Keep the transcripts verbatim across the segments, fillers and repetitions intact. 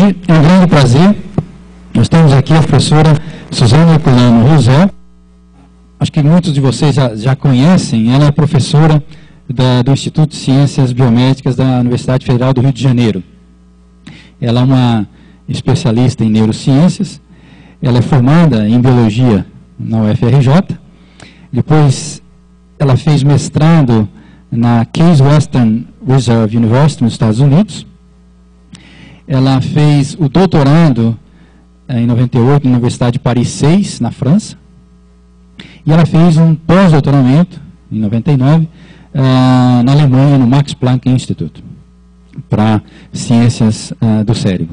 é um grande prazer. Nós temos aqui a professora Suzana Herculano Rosel. Acho que muitos de vocês já, já conhecem. Ela é professora da, do Instituto de Ciências Biomédicas da Universidade Federal do Rio de Janeiro. Ela é uma especialista em neurociências. Ela é formada em biologia na U F R J. Depois, ela fez mestrado na Case Western Reserve University, nos Estados Unidos. Ela fez o doutorado em noventa e oito na Universidade de Paris seis, na França. E ela fez um pós-doutoramento, em noventa e nove, uh, na Alemanha, no Max Planck Institute, para ciências uh, do cérebro.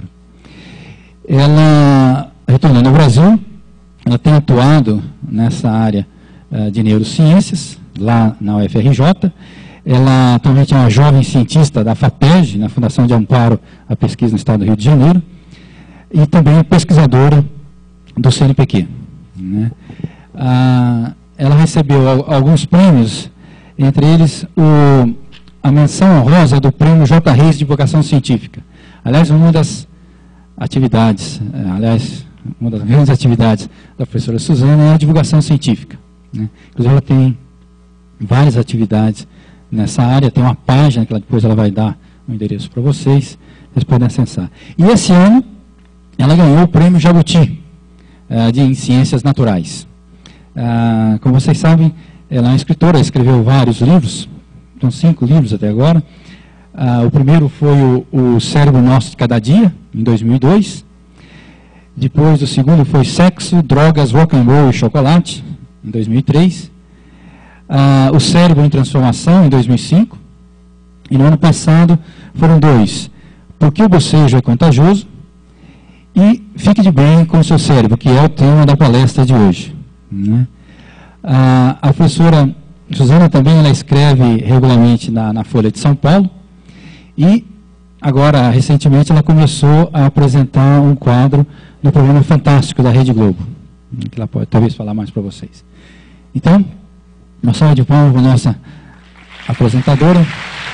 Ela, retornando ao Brasil, ela tem atuado nessa área uh, de neurociências, lá na U F R J. Ela atualmente é uma jovem cientista da FAPESG, na Fundação de Amparo à Pesquisa no Estado do Rio de Janeiro, e também é pesquisadora do C N P Q. Né? Ah, ela recebeu alguns prêmios, entre eles o, a menção honrosa do prêmio J. Reis de Divulgação Científica. Aliás, uma das atividades, aliás, uma das grandes atividades da professora Suzana é a divulgação científica. Né? Inclusive, ela tem várias atividades nessa área, tem uma página que ela, depois ela vai dar um endereço para vocês, vocês podem acessar. E esse ano, ela ganhou o prêmio Jabuti, uh, de, em Ciências Naturais. Uh, como vocês sabem, ela é uma escritora, escreveu vários livros, são cinco livros até agora. Uh, o primeiro foi o, o Cérebro Nosso de Cada Dia, em dois mil e dois. Depois, o segundo foi Sexo, Drogas, Rock and Roll e Chocolate, em dois mil e três. Uh, o Cérebro em Transformação, em dois mil e cinco. E no ano passado foram dois. Por que o bocejo é contagioso? E Fique de Bem com o Seu Cérebro, que é o tema da palestra de hoje. Né? A, a professora Suzana também ela escreve regularmente na, na Folha de São Paulo. E agora, recentemente, ela começou a apresentar um quadro no programa Fantástico da Rede Globo, que ela pode talvez falar mais para vocês. Então, uma salva de palmas para a nossa apresentadora.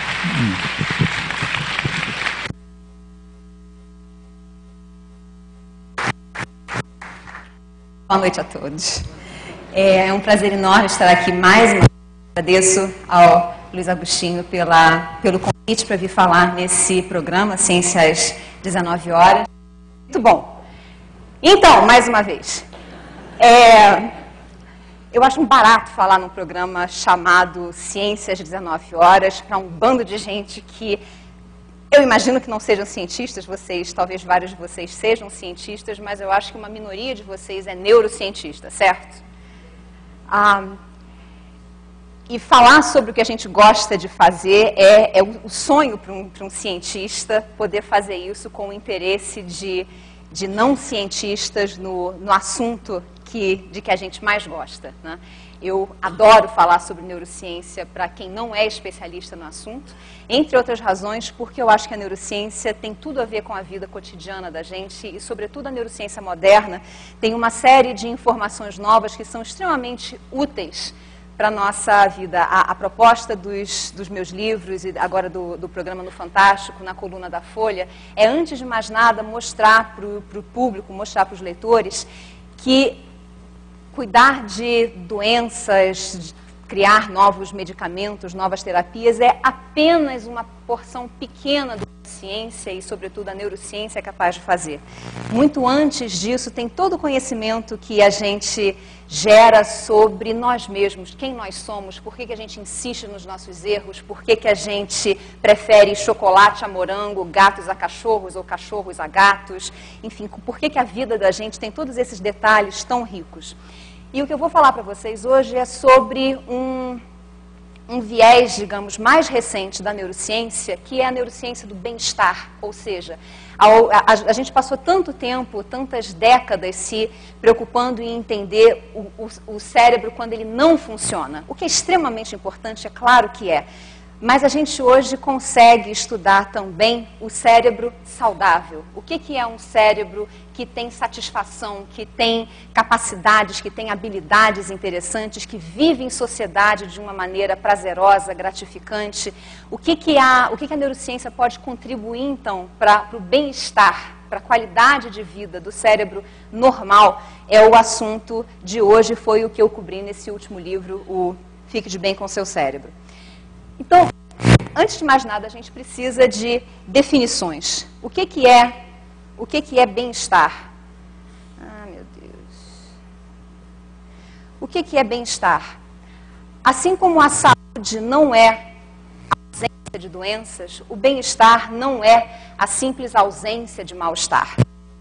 Boa noite a todos. É um prazer enorme estar aqui mais uma vez. Agradeço ao Luiz Agostinho pela, pelo convite para vir falar nesse programa, Ciências dezenove horas. Muito bom. Então, mais uma vez, é, eu acho um barato falar num programa chamado Ciências dezenove horas para um bando de gente que eu imagino que não sejam cientistas, vocês, talvez vários de vocês sejam cientistas, mas eu acho que uma minoria de vocês é neurocientista, certo? Ah, e falar sobre o que a gente gosta de fazer é, é o sonho para um, para um cientista poder fazer isso com o interesse de, de não cientistas no, no assunto que, de que a gente mais gosta, né? Eu adoro falar sobre neurociência para quem não é especialista no assunto, entre outras razões porque eu acho que a neurociência tem tudo a ver com a vida cotidiana da gente e, sobretudo, a neurociência moderna tem uma série de informações novas que são extremamente úteis para a nossa vida. A, a proposta dos, dos meus livros e agora do, do programa no Fantástico, na coluna da Folha, é, antes de mais nada, mostrar para o público, mostrar para os leitores que cuidar de doenças, criar novos medicamentos, novas terapias, é apenas uma porção pequena do que a ciência e, sobretudo, a neurociência é capaz de fazer. Muito antes disso, tem todo o conhecimento que a gente gera sobre nós mesmos, quem nós somos, por que, que a gente insiste nos nossos erros, por que, que a gente prefere chocolate a morango, gatos a cachorros ou cachorros a gatos, enfim, por que, que a vida da gente tem todos esses detalhes tão ricos. E o que eu vou falar para vocês hoje é sobre um, um viés, digamos, mais recente da neurociência, que é a neurociência do bem-estar. Ou seja, a, a, a gente passou tanto tempo, tantas décadas se preocupando em entender o, o, o cérebro quando ele não funciona. O que é extremamente importante, é claro que é. Mas a gente hoje consegue estudar também o cérebro saudável. O que, que é um cérebro que tem satisfação, que tem capacidades, que tem habilidades interessantes, que vive em sociedade de uma maneira prazerosa, gratificante? O que, que, a, o que, que a neurociência pode contribuir, então, para o bem-estar para a qualidade de vida do cérebro normal, é o assunto de hoje, foi o que eu cobri nesse último livro, o Fique de Bem com Seu Cérebro. Então, antes de mais nada, a gente precisa de definições. O que, que é, o que, que é bem-estar? Ah, meu Deus. O que, que é bem-estar? Assim como a saúde não é de doenças, o bem-estar não é a simples ausência de mal-estar.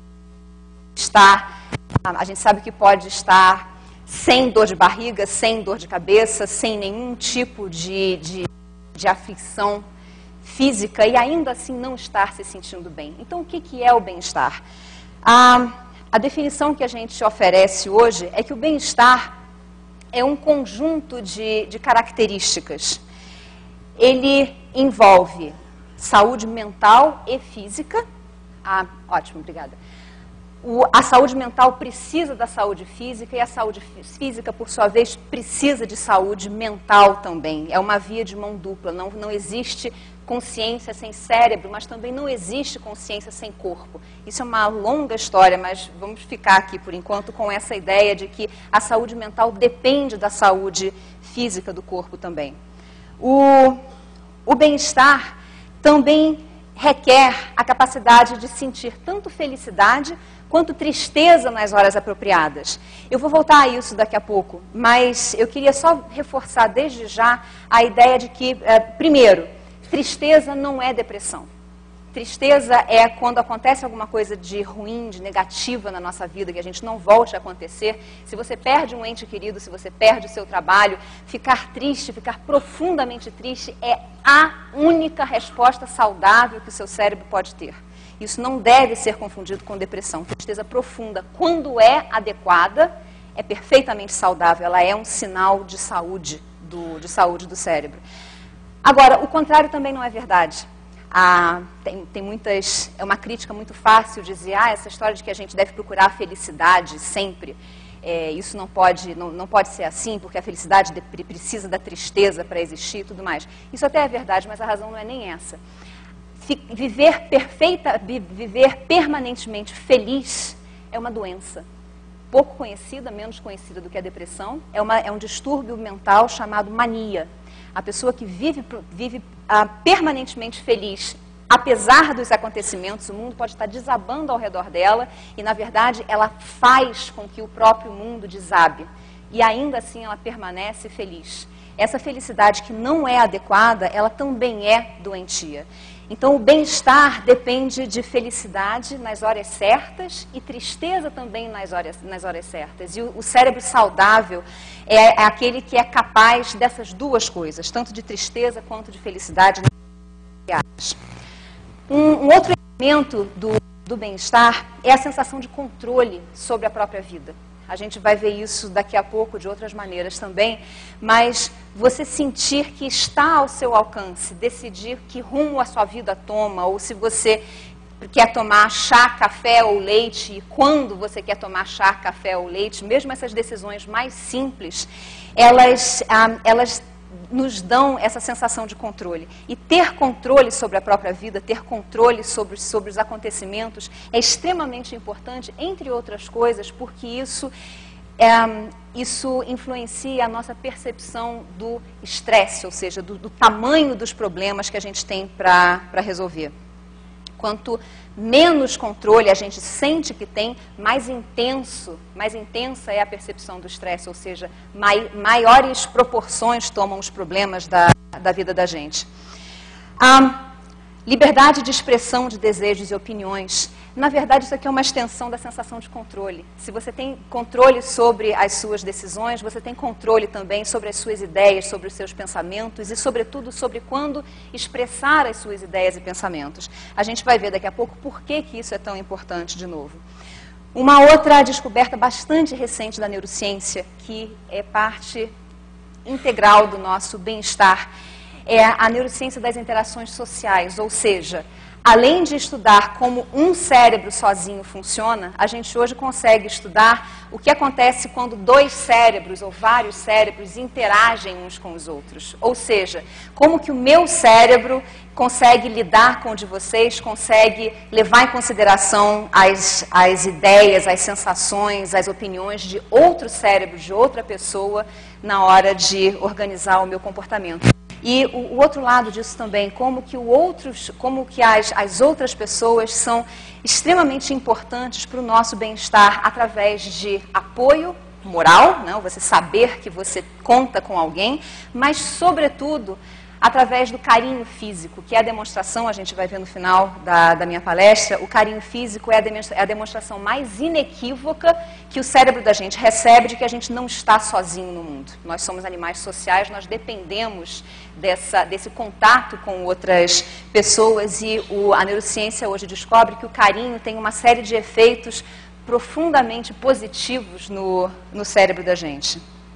Estar, a gente sabe que pode estar sem dor de barriga, sem dor de cabeça, sem nenhum tipo de, de, de aflição física e ainda assim não estar se sentindo bem. Então, o que, que é o bem-estar? A, a definição que a gente oferece hoje é que o bem-estar é um conjunto de, de características. Ele envolve saúde mental e física. Ah, ótimo, obrigada. O, a saúde mental precisa da saúde física e a saúde física, por sua vez, precisa de saúde mental também. É uma via de mão dupla. Não, não existe consciência sem cérebro, mas também não existe consciência sem corpo. Isso é uma longa história, mas vamos ficar aqui, por enquanto, com essa ideia de que a saúde mental depende da saúde física do corpo também. O, o bem-estar também requer a capacidade de sentir tanto felicidade quanto tristeza nas horas apropriadas. Eu vou voltar a isso daqui a pouco, mas eu queria só reforçar desde já a ideia de que, eh, primeiro, tristeza não é depressão. Tristeza é quando acontece alguma coisa de ruim, de negativa na nossa vida, que a gente não volte a acontecer. Se você perde um ente querido, se você perde o seu trabalho, ficar triste, ficar profundamente triste é a única resposta saudável que o seu cérebro pode ter. Isso não deve ser confundido com depressão. Tristeza profunda, quando é adequada, é perfeitamente saudável. Ela é um sinal de saúde do, de saúde do cérebro. Agora, o contrário também não é verdade. Ah, tem, tem muitas, é uma crítica muito fácil dizer, ah, essa história de que a gente deve procurar a felicidade sempre, é, isso não pode, não, não pode ser assim, porque a felicidade de, precisa da tristeza para existir e tudo mais. Isso até é verdade, mas a razão não é nem essa. Viver perfeita, viver permanentemente feliz é uma doença pouco conhecida, menos conhecida do que a depressão, é, uma, é um distúrbio mental chamado mania. A pessoa que vive, vive ah, permanentemente feliz, apesar dos acontecimentos, o mundo pode estar desabando ao redor dela e, na verdade, ela faz com que o próprio mundo desabe. E ainda assim ela permanece feliz. Essa felicidade que não é adequada, ela também é doentia. Então, o bem-estar depende de felicidade nas horas certas e tristeza também nas horas, nas horas certas. E o, o cérebro saudável é, é aquele que é capaz dessas duas coisas, tanto de tristeza quanto de felicidade. Um, um outro elemento do, do bem-estar é a sensação de controle sobre a própria vida. A gente vai ver isso daqui a pouco de outras maneiras também, mas você sentir que está ao seu alcance, decidir que rumo a sua vida toma, ou se você quer tomar chá, café ou leite, e quando você quer tomar chá, café ou leite, mesmo essas decisões mais simples, elas, ah, elas nos dão essa sensação de controle. E ter controle sobre a própria vida, ter controle sobre, sobre os acontecimentos é extremamente importante, entre outras coisas, porque isso, é, isso influencia a nossa percepção do estresse, ou seja, do, do tamanho dos problemas que a gente tem para resolver. Quanto menos controle a gente sente que tem, mais intenso, mais intensa é a percepção do estresse, ou seja, mai, maiores proporções tomam os problemas da, da vida da gente. A liberdade de expressão de desejos e opiniões, na verdade isso aqui é uma extensão da sensação de controle. Se você tem controle sobre as suas decisões, você tem controle também sobre as suas ideias, sobre os seus pensamentos e, sobretudo, sobre quando expressar as suas ideias e pensamentos. A gente vai ver daqui a pouco por que que isso é tão importante de novo. Uma outra descoberta bastante recente da neurociência, que é parte integral do nosso bem-estar, é a neurociência das interações sociais, ou seja, além de estudar como um cérebro sozinho funciona, a gente hoje consegue estudar o que acontece quando dois cérebros ou vários cérebros interagem uns com os outros. Ou seja, como que o meu cérebro consegue lidar com o de vocês, consegue levar em consideração as, as ideias, as sensações, as opiniões de outro cérebro, de outra pessoa, na hora de organizar o meu comportamento. E o, o outro lado disso também, como que, o outros, como que as, as outras pessoas são extremamente importantes para o nosso bem-estar através de apoio moral, né? Você saber que você conta com alguém, mas, sobretudo, através do carinho físico, que é a demonstração, a gente vai ver no final da, da minha palestra, o carinho físico é a, demonstra, é a demonstração mais inequívoca que o cérebro da gente recebe de que a gente não está sozinho no mundo. Nós somos animais sociais, nós dependemos dessa, desse contato com outras pessoas e o, a neurociência hoje descobre que o carinho tem uma série de efeitos profundamente positivos no, no cérebro da gente.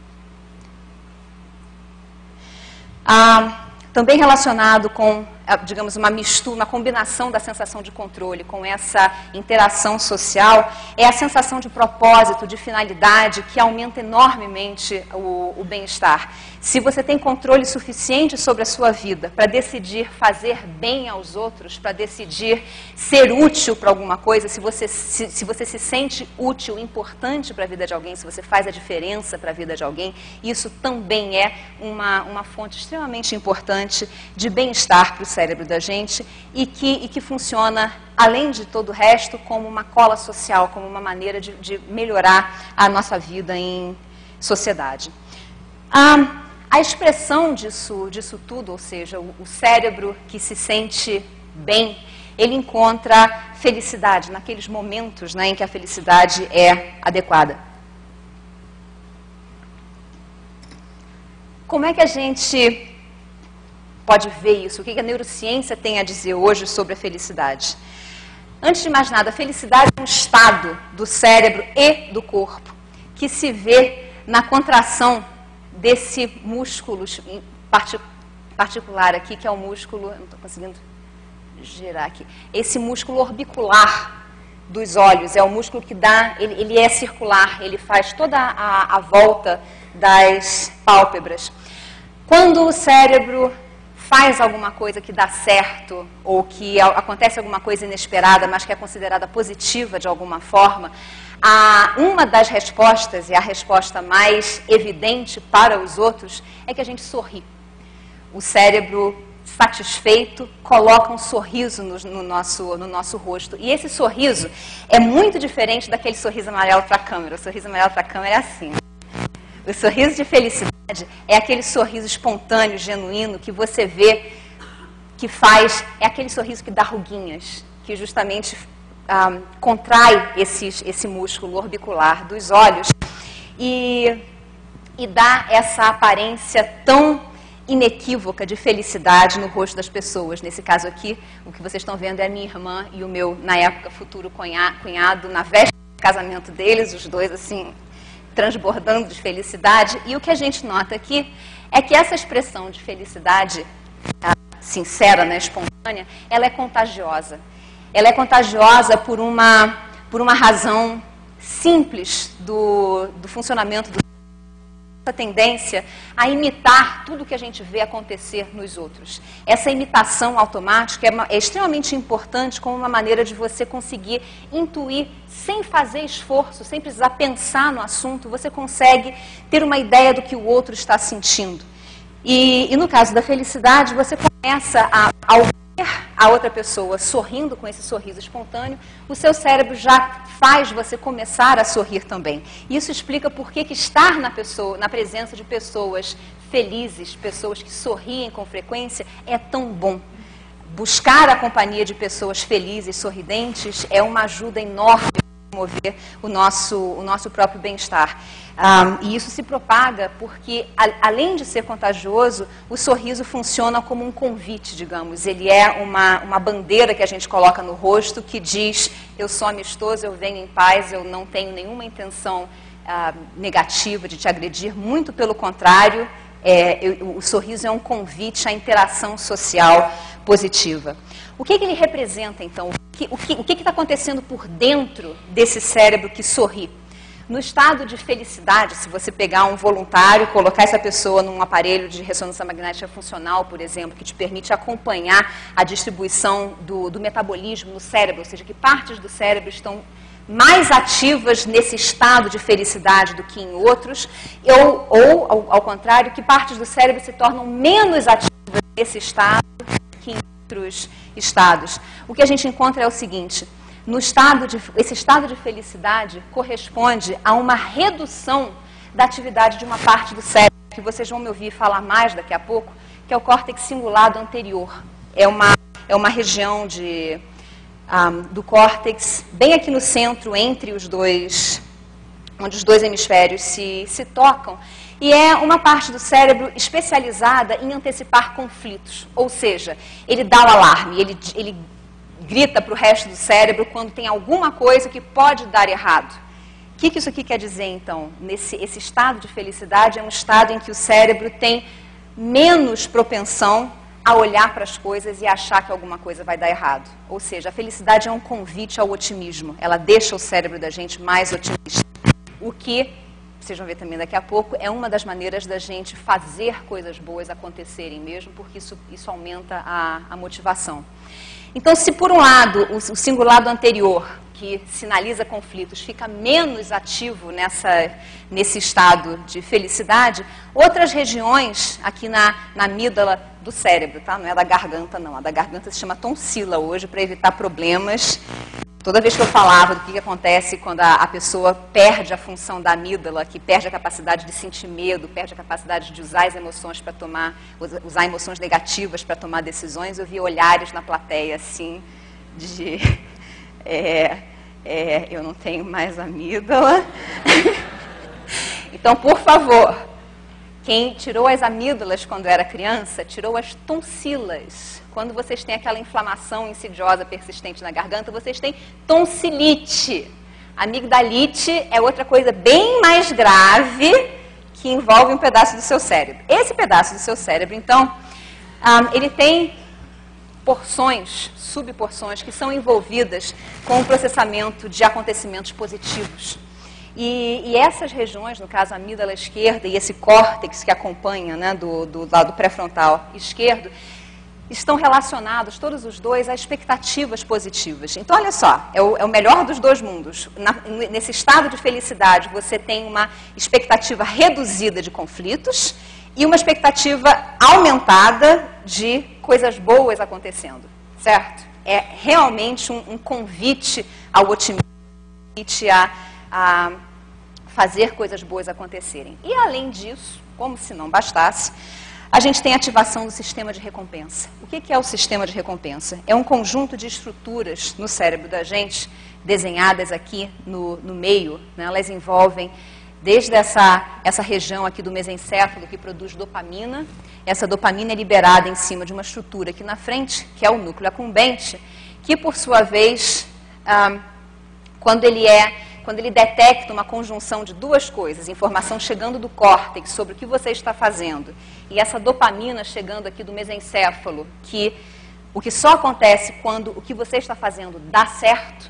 Ah, Também relacionado com, digamos, uma mistura, uma combinação da sensação de controle com essa interação social, é a sensação de propósito, de finalidade, que aumenta enormemente o, o bem-estar. Se você tem controle suficiente sobre a sua vida para decidir fazer bem aos outros, para decidir ser útil para alguma coisa, se você se, se você se sente útil, importante para a vida de alguém, se você faz a diferença para a vida de alguém, isso também é uma, uma fonte extremamente importante de bem-estar para o cérebro da gente e que, e que funciona, além de todo o resto, como uma cola social, como uma maneira de, de melhorar a nossa vida em sociedade. Ah, a expressão disso, disso tudo, ou seja, o, o cérebro que se sente bem, ele encontra felicidade naqueles momentos, né, em que a felicidade é adequada. Como é que a gente pode ver isso? O que a neurociência tem a dizer hoje sobre a felicidade? Antes de mais nada, a felicidade é um estado do cérebro e do corpo que se vê na contração desse músculo particular aqui, que é o músculo, não estou conseguindo girar aqui, esse músculo orbicular dos olhos, é o músculo que dá, ele, ele é circular, ele faz toda a, a volta das pálpebras. Quando o cérebro faz alguma coisa que dá certo, ou que acontece alguma coisa inesperada, mas que é considerada positiva de alguma forma, a, uma das respostas, e a resposta mais evidente para os outros, é que a gente sorri. O cérebro satisfeito coloca um sorriso no, no, nosso, no nosso rosto. E esse sorriso é muito diferente daquele sorriso amarelo para a câmera. O sorriso amarelo para a câmera é assim. O sorriso de felicidade é aquele sorriso espontâneo, genuíno, que você vê que faz, é aquele sorriso que dá ruguinhas, que justamente um, contrai esses, esse músculo orbicular dos olhos e, e dá essa aparência tão inequívoca de felicidade no rosto das pessoas. Nesse caso aqui, o que vocês estão vendo é a minha irmã e o meu, na época, futuro cunhado, na véspera do casamento deles, os dois assim, transbordando de felicidade. E o que a gente nota aqui é que essa expressão de felicidade sincera, né, espontânea, ela é contagiosa. Ela é contagiosa por uma, por uma razão simples do, do funcionamento do essa tendência a imitar tudo que a gente vê acontecer nos outros. Essa imitação automática é, uma, é extremamente importante como uma maneira de você conseguir intuir, sem fazer esforço, sem precisar pensar no assunto, você consegue ter uma ideia do que o outro está sentindo. E, e no caso da felicidade, você começa a, ao ver a outra pessoa sorrindo com esse sorriso espontâneo, o seu cérebro já faz você começar a sorrir também. Isso explica por que que estar na, pessoa, na presença de pessoas felizes, pessoas que sorriem com frequência, é tão bom. Buscar a companhia de pessoas felizes, sorridentes, é uma ajuda enorme para promover o nosso, o nosso próprio bem-estar. Um, e isso se propaga porque, a, além de ser contagioso, o sorriso funciona como um convite, digamos. Ele é uma, uma bandeira que a gente coloca no rosto que diz: eu sou amistoso, eu venho em paz, eu não tenho nenhuma intenção uh, negativa de te agredir. Muito pelo contrário, é, eu, o sorriso é um convite à interação social positiva. O que, que ele representa, então? O que o que está acontecendo por dentro desse cérebro que sorri? No estado de felicidade, se você pegar um voluntário e colocar essa pessoa num aparelho de ressonância magnética funcional, por exemplo, que te permite acompanhar a distribuição do, do metabolismo no cérebro, ou seja, que partes do cérebro estão mais ativas nesse estado de felicidade do que em outros, ou, ou ao, ao contrário, que partes do cérebro se tornam menos ativas nesse estado do que em outros estados. O que a gente encontra é o seguinte: no estado de, esse estado de felicidade corresponde a uma redução da atividade de uma parte do cérebro, que vocês vão me ouvir falar mais daqui a pouco, que é o córtex cingulado anterior. É uma, é uma região de, um, do córtex, bem aqui no centro, entre os dois, onde os dois hemisférios se, se tocam, e é uma parte do cérebro especializada em antecipar conflitos, ou seja, ele dá o alarme, ele, ele grita para o resto do cérebro quando tem alguma coisa que pode dar errado. O que, que isso aqui quer dizer, então? Nesse, esse estado de felicidade é um estado em que o cérebro tem menos propensão a olhar para as coisas e achar que alguma coisa vai dar errado. Ou seja, a felicidade é um convite ao otimismo. Ela deixa o cérebro da gente mais otimista. O que, vocês vão ver também daqui a pouco, é uma das maneiras da gente fazer coisas boas acontecerem mesmo, porque isso, isso aumenta a, a motivação. Então, se por um lado o, o cingulado anterior, que sinaliza conflitos, fica menos ativo nessa, nesse estado de felicidade, outras regiões aqui na, na amígdala do cérebro, tá? Não é da garganta, não. A da garganta se chama tonsila hoje, para evitar problemas. Toda vez que eu falava do que, que acontece quando a, a pessoa perde a função da amígdala, que perde a capacidade de sentir medo, perde a capacidade de usar as emoções para tomar, usar emoções negativas para tomar decisões, eu via olhares na plateia assim, de é, é, eu não tenho mais amígdala. Então, por favor, quem tirou as amígdalas quando era criança, tirou as tonsilas. Quando vocês têm aquela inflamação insidiosa persistente na garganta, vocês têm tonsilite. Amigdalite é outra coisa bem mais grave que envolve um pedaço do seu cérebro. Esse pedaço do seu cérebro, então, um, ele tem porções, subporções, que são envolvidas com o processamento de acontecimentos positivos. E, e essas regiões, no caso a amígdala esquerda e esse córtex que acompanha, né, do, do lado pré-frontal esquerdo, estão relacionados, todos os dois, a expectativas positivas. Então, olha só, é o, é o melhor dos dois mundos. Na, nesse estado de felicidade, você tem uma expectativa reduzida de conflitos e uma expectativa aumentada de coisas boas acontecendo, certo? É realmente um, um convite ao otimismo, um convite a, a fazer coisas boas acontecerem. E, além disso, como se não bastasse, a gente tem a ativação do sistema de recompensa. O que é o sistema de recompensa? É um conjunto de estruturas no cérebro da gente, desenhadas aqui no, no meio, né? Elas envolvem desde essa, essa região aqui do mesencéfalo que produz dopamina. Essa dopamina é liberada em cima de uma estrutura aqui na frente, que é o núcleo accumbente, que por sua vez, ah, quando ele é... Quando ele detecta uma conjunção de duas coisas, informação chegando do córtex sobre o que você está fazendo, e essa dopamina chegando aqui do mesencéfalo, que o que só acontece quando o que você está fazendo dá certo,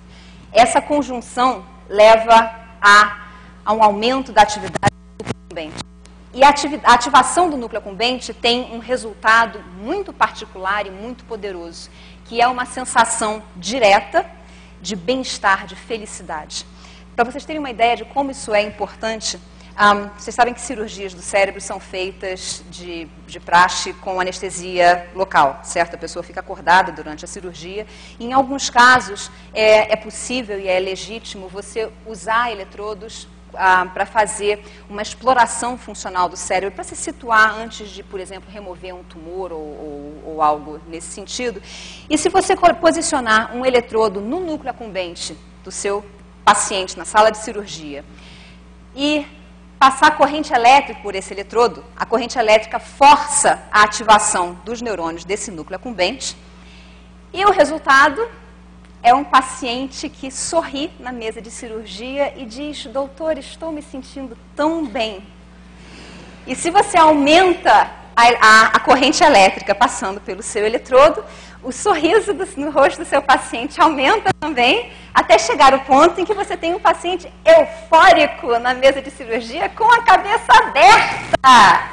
essa conjunção leva a, a um aumento da atividade do núcleo accumbente. E a, a ativação do núcleo accumbente tem um resultado muito particular e muito poderoso, que é uma sensação direta de bem-estar, de felicidade. Para vocês terem uma ideia de como isso é importante, um, vocês sabem que cirurgias do cérebro são feitas de, de praxe com anestesia local, certo? A pessoa fica acordada durante a cirurgia. E, em alguns casos, é, é possível e é legítimo você usar eletrodos ah, para fazer uma exploração funcional do cérebro, para se situar antes de, por exemplo, remover um tumor ou, ou, ou algo nesse sentido. E se você posicionar um eletrodo no núcleo accumbente do seu paciente na sala de cirurgia e passar corrente elétrica por esse eletrodo, a corrente elétrica força a ativação dos neurônios desse núcleo accumbente e o resultado é um paciente que sorri na mesa de cirurgia e diz: doutor, estou me sentindo tão bem. E se você aumenta a, a, a corrente elétrica passando pelo seu eletrodo, o sorriso do, no rosto do seu paciente aumenta também, até chegar ao ponto em que você tem um paciente eufórico na mesa de cirurgia com a cabeça aberta.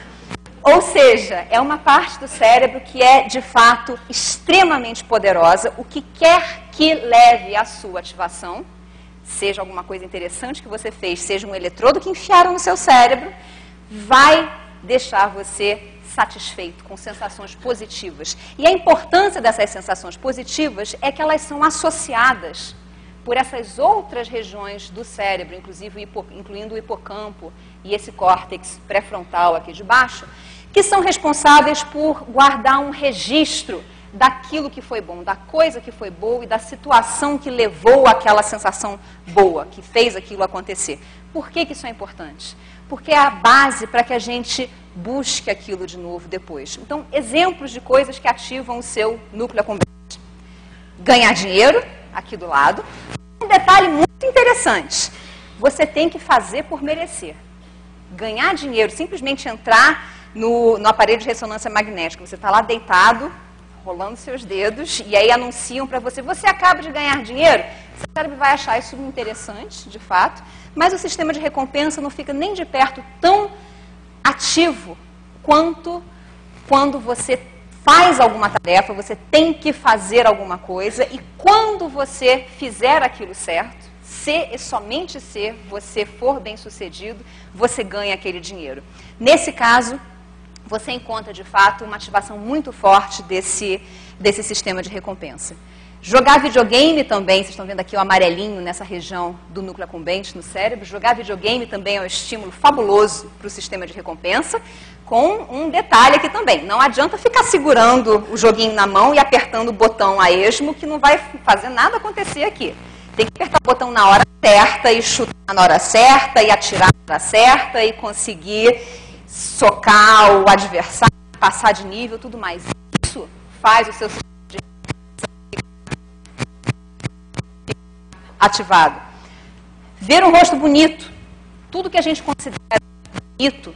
Ou seja, é uma parte do cérebro que é, de fato, extremamente poderosa. O que quer que leve à sua ativação, seja alguma coisa interessante que você fez, seja um eletrodo que enfiaram no seu cérebro, vai deixar você satisfeito, com sensações positivas. E a importância dessas sensações positivas é que elas são associadas por essas outras regiões do cérebro, inclusive o hipo, incluindo o hipocampo e esse córtex pré-frontal aqui de baixo, que são responsáveis por guardar um registro daquilo que foi bom, da coisa que foi boa e da situação que levou àquela sensação boa, que fez aquilo acontecer. Por que que isso é importante? Porque é a base para que a gente busque aquilo de novo depois. Então, exemplos de coisas que ativam o seu núcleo accumbens. Ganhar dinheiro, aqui do lado. Um detalhe muito interessante, você tem que fazer por merecer. Ganhar dinheiro, simplesmente entrar no, no aparelho de ressonância magnética, você está lá deitado, rolando seus dedos, e aí anunciam para você, você acaba de ganhar dinheiro, seu cérebro vai achar isso interessante, de fato, mas o sistema de recompensa não fica nem de perto tão ativo quanto quando você faz alguma tarefa, você tem que fazer alguma coisa, e quando você fizer aquilo certo, se e somente se você for bem-sucedido, você ganha aquele dinheiro. Nesse caso, você encontra, de fato, uma ativação muito forte desse, desse sistema de recompensa. Jogar videogame também, vocês estão vendo aqui o amarelinho nessa região do núcleo accumbens no cérebro, jogar videogame também é um estímulo fabuloso para o sistema de recompensa, com um detalhe aqui também, não adianta ficar segurando o joguinho na mão e apertando o botão a esmo, que não vai fazer nada acontecer aqui. Tem que apertar o botão na hora certa e chutar na hora certa e atirar na hora certa e conseguir socar o adversário, passar de nível, tudo mais. Isso faz o seu sistema de ativado. Ver um rosto bonito, tudo que a gente considera bonito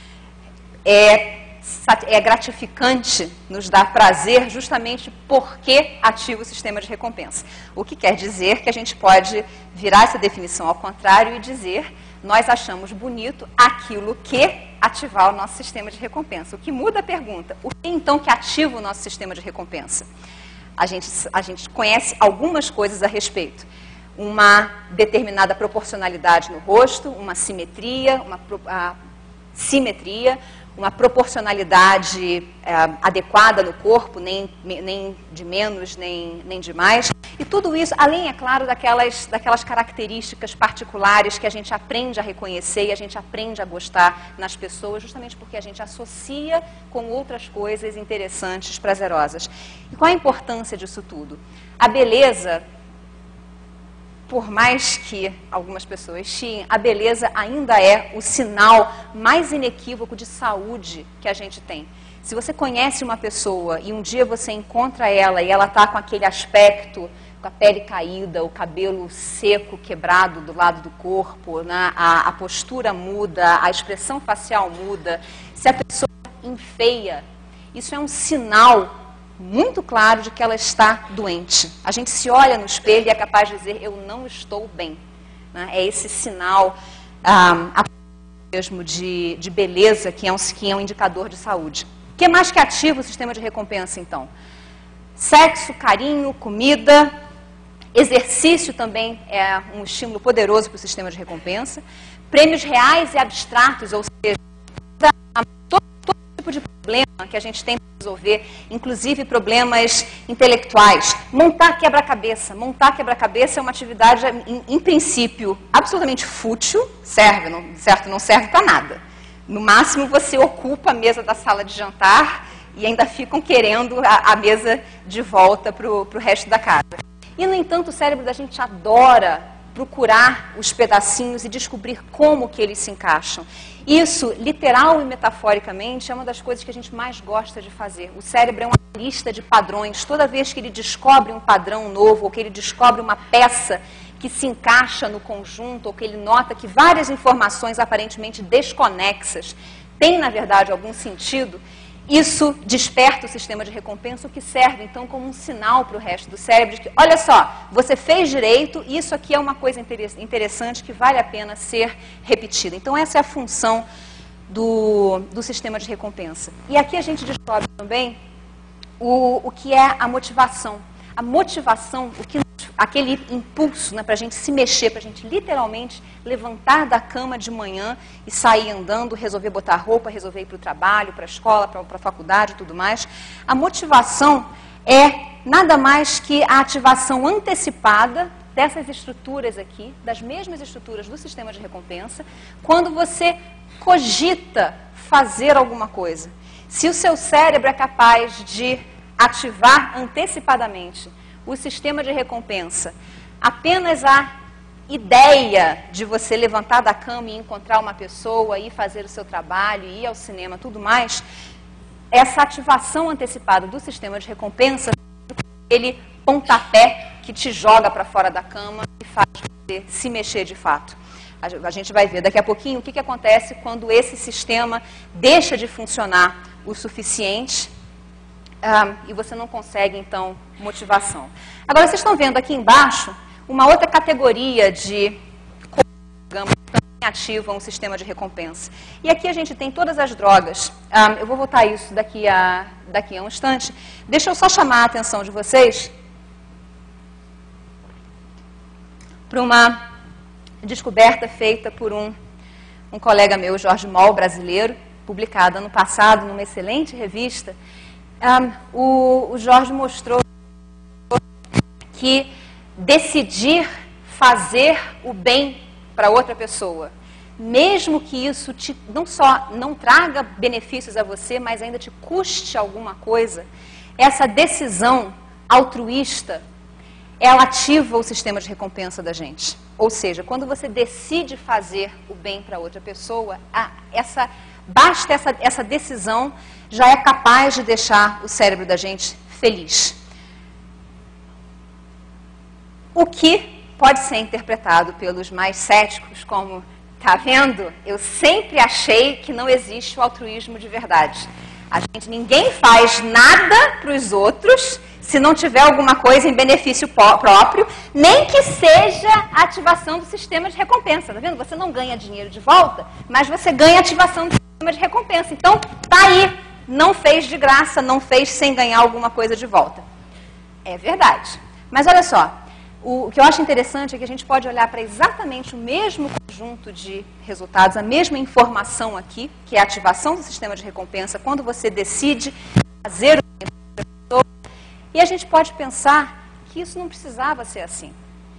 é, é gratificante, nos dá prazer justamente porque ativa o sistema de recompensa. O que quer dizer que a gente pode virar essa definição ao contrário e dizer nós achamos bonito aquilo que ativar o nosso sistema de recompensa. O que muda a pergunta, o que então que ativa o nosso sistema de recompensa? A gente, a gente conhece algumas coisas a respeito. Uma determinada proporcionalidade no rosto, uma simetria, uma a, simetria, uma proporcionalidade é, adequada no corpo, nem, nem de menos, nem, nem de mais. E tudo isso, além, é claro, daquelas, daquelas características particulares que a gente aprende a reconhecer e a gente aprende a gostar nas pessoas, justamente porque a gente associa com outras coisas interessantes, prazerosas. E qual a importância disso tudo? A beleza, por mais que algumas pessoas chiem, a beleza ainda é o sinal mais inequívoco de saúde que a gente tem. Se você conhece uma pessoa e um dia você encontra ela e ela está com aquele aspecto, com a pele caída, o cabelo seco, quebrado do lado do corpo, né? a, a postura muda, a expressão facial muda, se a pessoa enfeia, isso é um sinal muito claro de que ela está doente. A gente se olha no espelho e é capaz de dizer, eu não estou bem. Né? É esse sinal ah, mesmo de, de beleza que é, um, que é um indicador de saúde. O que mais que ativa o sistema de recompensa, então? Sexo, carinho, comida, exercício também é um estímulo poderoso para o sistema de recompensa. Prêmios reais e abstratos, ou seja, todo, todo tipo de problema que a gente tem para resolver, inclusive problemas intelectuais. Montar quebra-cabeça. Montar quebra-cabeça é uma atividade, em, em princípio, absolutamente fútil, serve, não, certo? Não serve para nada. No máximo, você ocupa a mesa da sala de jantar e ainda ficam querendo a, a mesa de volta para o resto da casa. E, no entanto, o cérebro da gente adora procurar os pedacinhos e descobrir como que eles se encaixam. Isso, literal e metaforicamente, é uma das coisas que a gente mais gosta de fazer. O cérebro é uma lista de padrões. Toda vez que ele descobre um padrão novo, ou que ele descobre uma peça que se encaixa no conjunto, ou que ele nota que várias informações aparentemente desconexas tem, na verdade, algum sentido, isso desperta o sistema de recompensa, o que serve, então, como um sinal para o resto do cérebro de que, olha só, você fez direito, isso aqui é uma coisa interessante que vale a pena ser repetida. Então, essa é a função do, do sistema de recompensa. E aqui a gente descobre também o, o que é a motivação. A motivação, o que, aquele impulso, né, para a gente se mexer, para a gente literalmente levantar da cama de manhã e sair andando, resolver botar roupa, resolver ir para o trabalho, para a escola, para a faculdade e tudo mais. A motivação é nada mais que a ativação antecipada dessas estruturas aqui, das mesmas estruturas do sistema de recompensa, quando você cogita fazer alguma coisa. Se o seu cérebro é capaz de ativar antecipadamente o sistema de recompensa, apenas a ideia de você levantar da cama e encontrar uma pessoa, ir fazer o seu trabalho, ir ao cinema, tudo mais, essa ativação antecipada do sistema de recompensa, aquele pontapé que te joga para fora da cama e faz você se mexer de fato. A gente vai ver daqui a pouquinho o que, que acontece quando esse sistema deixa de funcionar o suficiente Um, e você não consegue, então, motivação. Agora, vocês estão vendo aqui embaixo uma outra categoria de coisas que também ativam o sistema de recompensa. E aqui a gente tem todas as drogas. Um, eu vou voltar a isso daqui a, daqui a um instante. Deixa eu só chamar a atenção de vocês para uma descoberta feita por um, um colega meu, Jorge Moll, brasileiro, publicada ano passado numa excelente revista. Um, o, o Jorge mostrou que decidir fazer o bem para outra pessoa, mesmo que isso te, não só não traga benefícios a você, mas ainda te custe alguma coisa, essa decisão altruísta, ela ativa o sistema de recompensa da gente. Ou seja, quando você decide fazer o bem para outra pessoa, a, essa, basta essa, essa decisão já é capaz de deixar o cérebro da gente feliz. O que pode ser interpretado pelos mais céticos como, tá vendo? Eu sempre achei que não existe o altruísmo de verdade. A gente, ninguém faz nada para os outros se não tiver alguma coisa em benefício próprio, nem que seja a ativação do sistema de recompensa. Tá vendo? Você não ganha dinheiro de volta, mas você ganha ativação do sistema de recompensa. Então, tá aí. Não fez de graça, não fez sem ganhar alguma coisa de volta. É verdade. Mas olha só, o, o que eu acho interessante é que a gente pode olhar para exatamente o mesmo conjunto de resultados, a mesma informação aqui, que é a ativação do sistema de recompensa, quando você decide fazer o bem para outra pessoa, e a gente pode pensar que isso não precisava ser assim.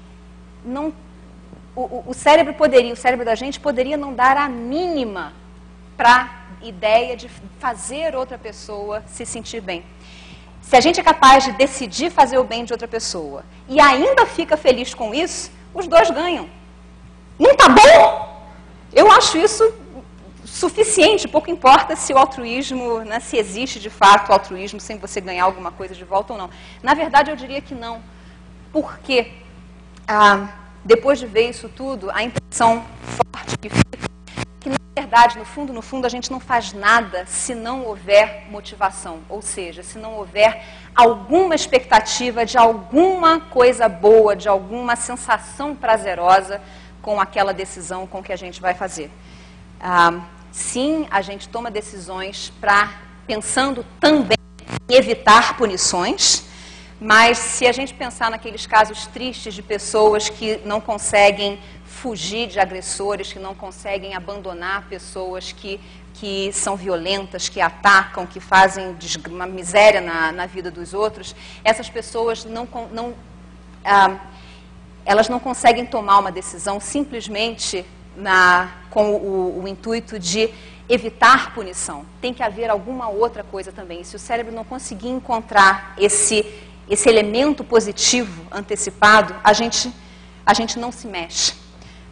Não, o, o cérebro poderia, o cérebro da gente poderia não dar a mínima para ideia de fazer outra pessoa se sentir bem. Se a gente é capaz de decidir fazer o bem de outra pessoa e ainda fica feliz com isso, os dois ganham. Não tá bom? Eu acho isso suficiente, pouco importa se o altruísmo, né, se existe de fato o altruísmo sem você ganhar alguma coisa de volta ou não. Na verdade, eu diria que não. Porque, ah, depois de ver isso tudo, a impressão forte que fica que, na verdade, no fundo, no fundo, a gente não faz nada se não houver motivação. Ou seja, se não houver alguma expectativa de alguma coisa boa, de alguma sensação prazerosa com aquela decisão com que a gente vai fazer. Ah, sim, a gente toma decisões pra, pensando também em evitar punições, mas se a gente pensar naqueles casos tristes de pessoas que não conseguem fugir de agressores, que não conseguem abandonar pessoas que, que são violentas, que atacam, que fazem uma miséria na, na vida dos outros, essas pessoas não, não, ah, elas não conseguem tomar uma decisão simplesmente na, com o, o intuito de evitar punição. Tem que haver alguma outra coisa também. E se o cérebro não conseguir encontrar esse, esse elemento positivo antecipado, a gente, a gente não se mexe.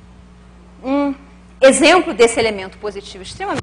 Um exemplo desse elemento positivo extremamente...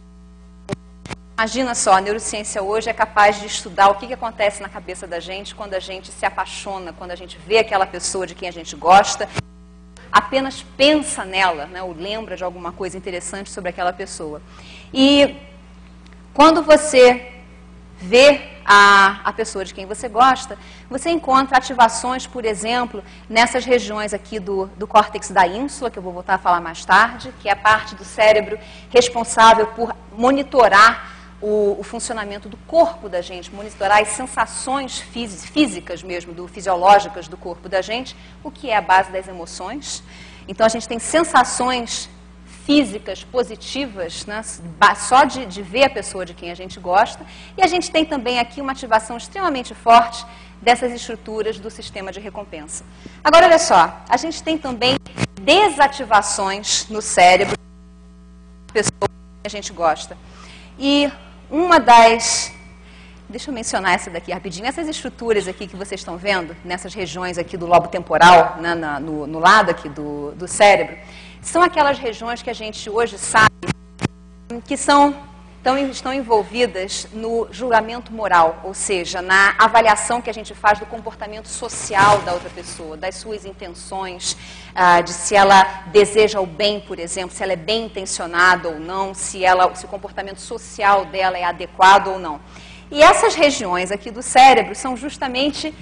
Imagina só, a neurociência hoje é capaz de estudar o que, que acontece na cabeça da gente quando a gente se apaixona, quando a gente vê aquela pessoa de quem a gente gosta, apenas pensa nela, né, ou lembra de alguma coisa interessante sobre aquela pessoa. E quando você vê a, a pessoa de quem você gosta, você encontra ativações, por exemplo, nessas regiões aqui do, do córtex da ínsula, que eu vou voltar a falar mais tarde, que é a parte do cérebro responsável por monitorar o, o funcionamento do corpo da gente, monitorar as sensações fí- físicas mesmo, do, fisiológicas do corpo da gente, o que é a base das emoções. Então, a gente tem sensações físicas positivas, né, só de, de ver a pessoa de quem a gente gosta, e a gente tem também aqui uma ativação extremamente forte dessas estruturas do sistema de recompensa. Agora, olha só, a gente tem também desativações no cérebro da pessoa que a gente gosta. E uma das... Deixa eu mencionar essa daqui rapidinho. Essas estruturas aqui que vocês estão vendo, nessas regiões aqui do lobo temporal, né, na, no, no lado aqui do, do cérebro, são aquelas regiões que a gente hoje sabe que são, tão, estão envolvidas no julgamento moral, ou seja, na avaliação que a gente faz do comportamento social da outra pessoa, das suas intenções, ah, de se ela deseja o bem, por exemplo, se ela é bem intencionada ou não, se, ela, se o comportamento social dela é adequado ou não. E essas regiões aqui do cérebro são justamente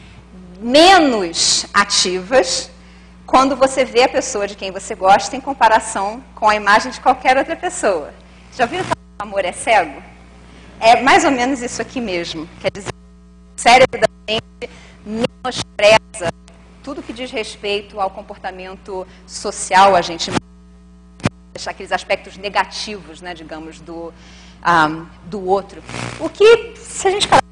menos ativas quando você vê a pessoa de quem você gosta em comparação com a imagem de qualquer outra pessoa. Já ouviram falar que o amor é cego? É mais ou menos isso aqui mesmo. Quer dizer, o cérebro da gente menospreza tudo que diz respeito ao comportamento social, a gente deixa aqueles aspectos negativos, né, digamos, do, um, do outro. O que, se a gente falar,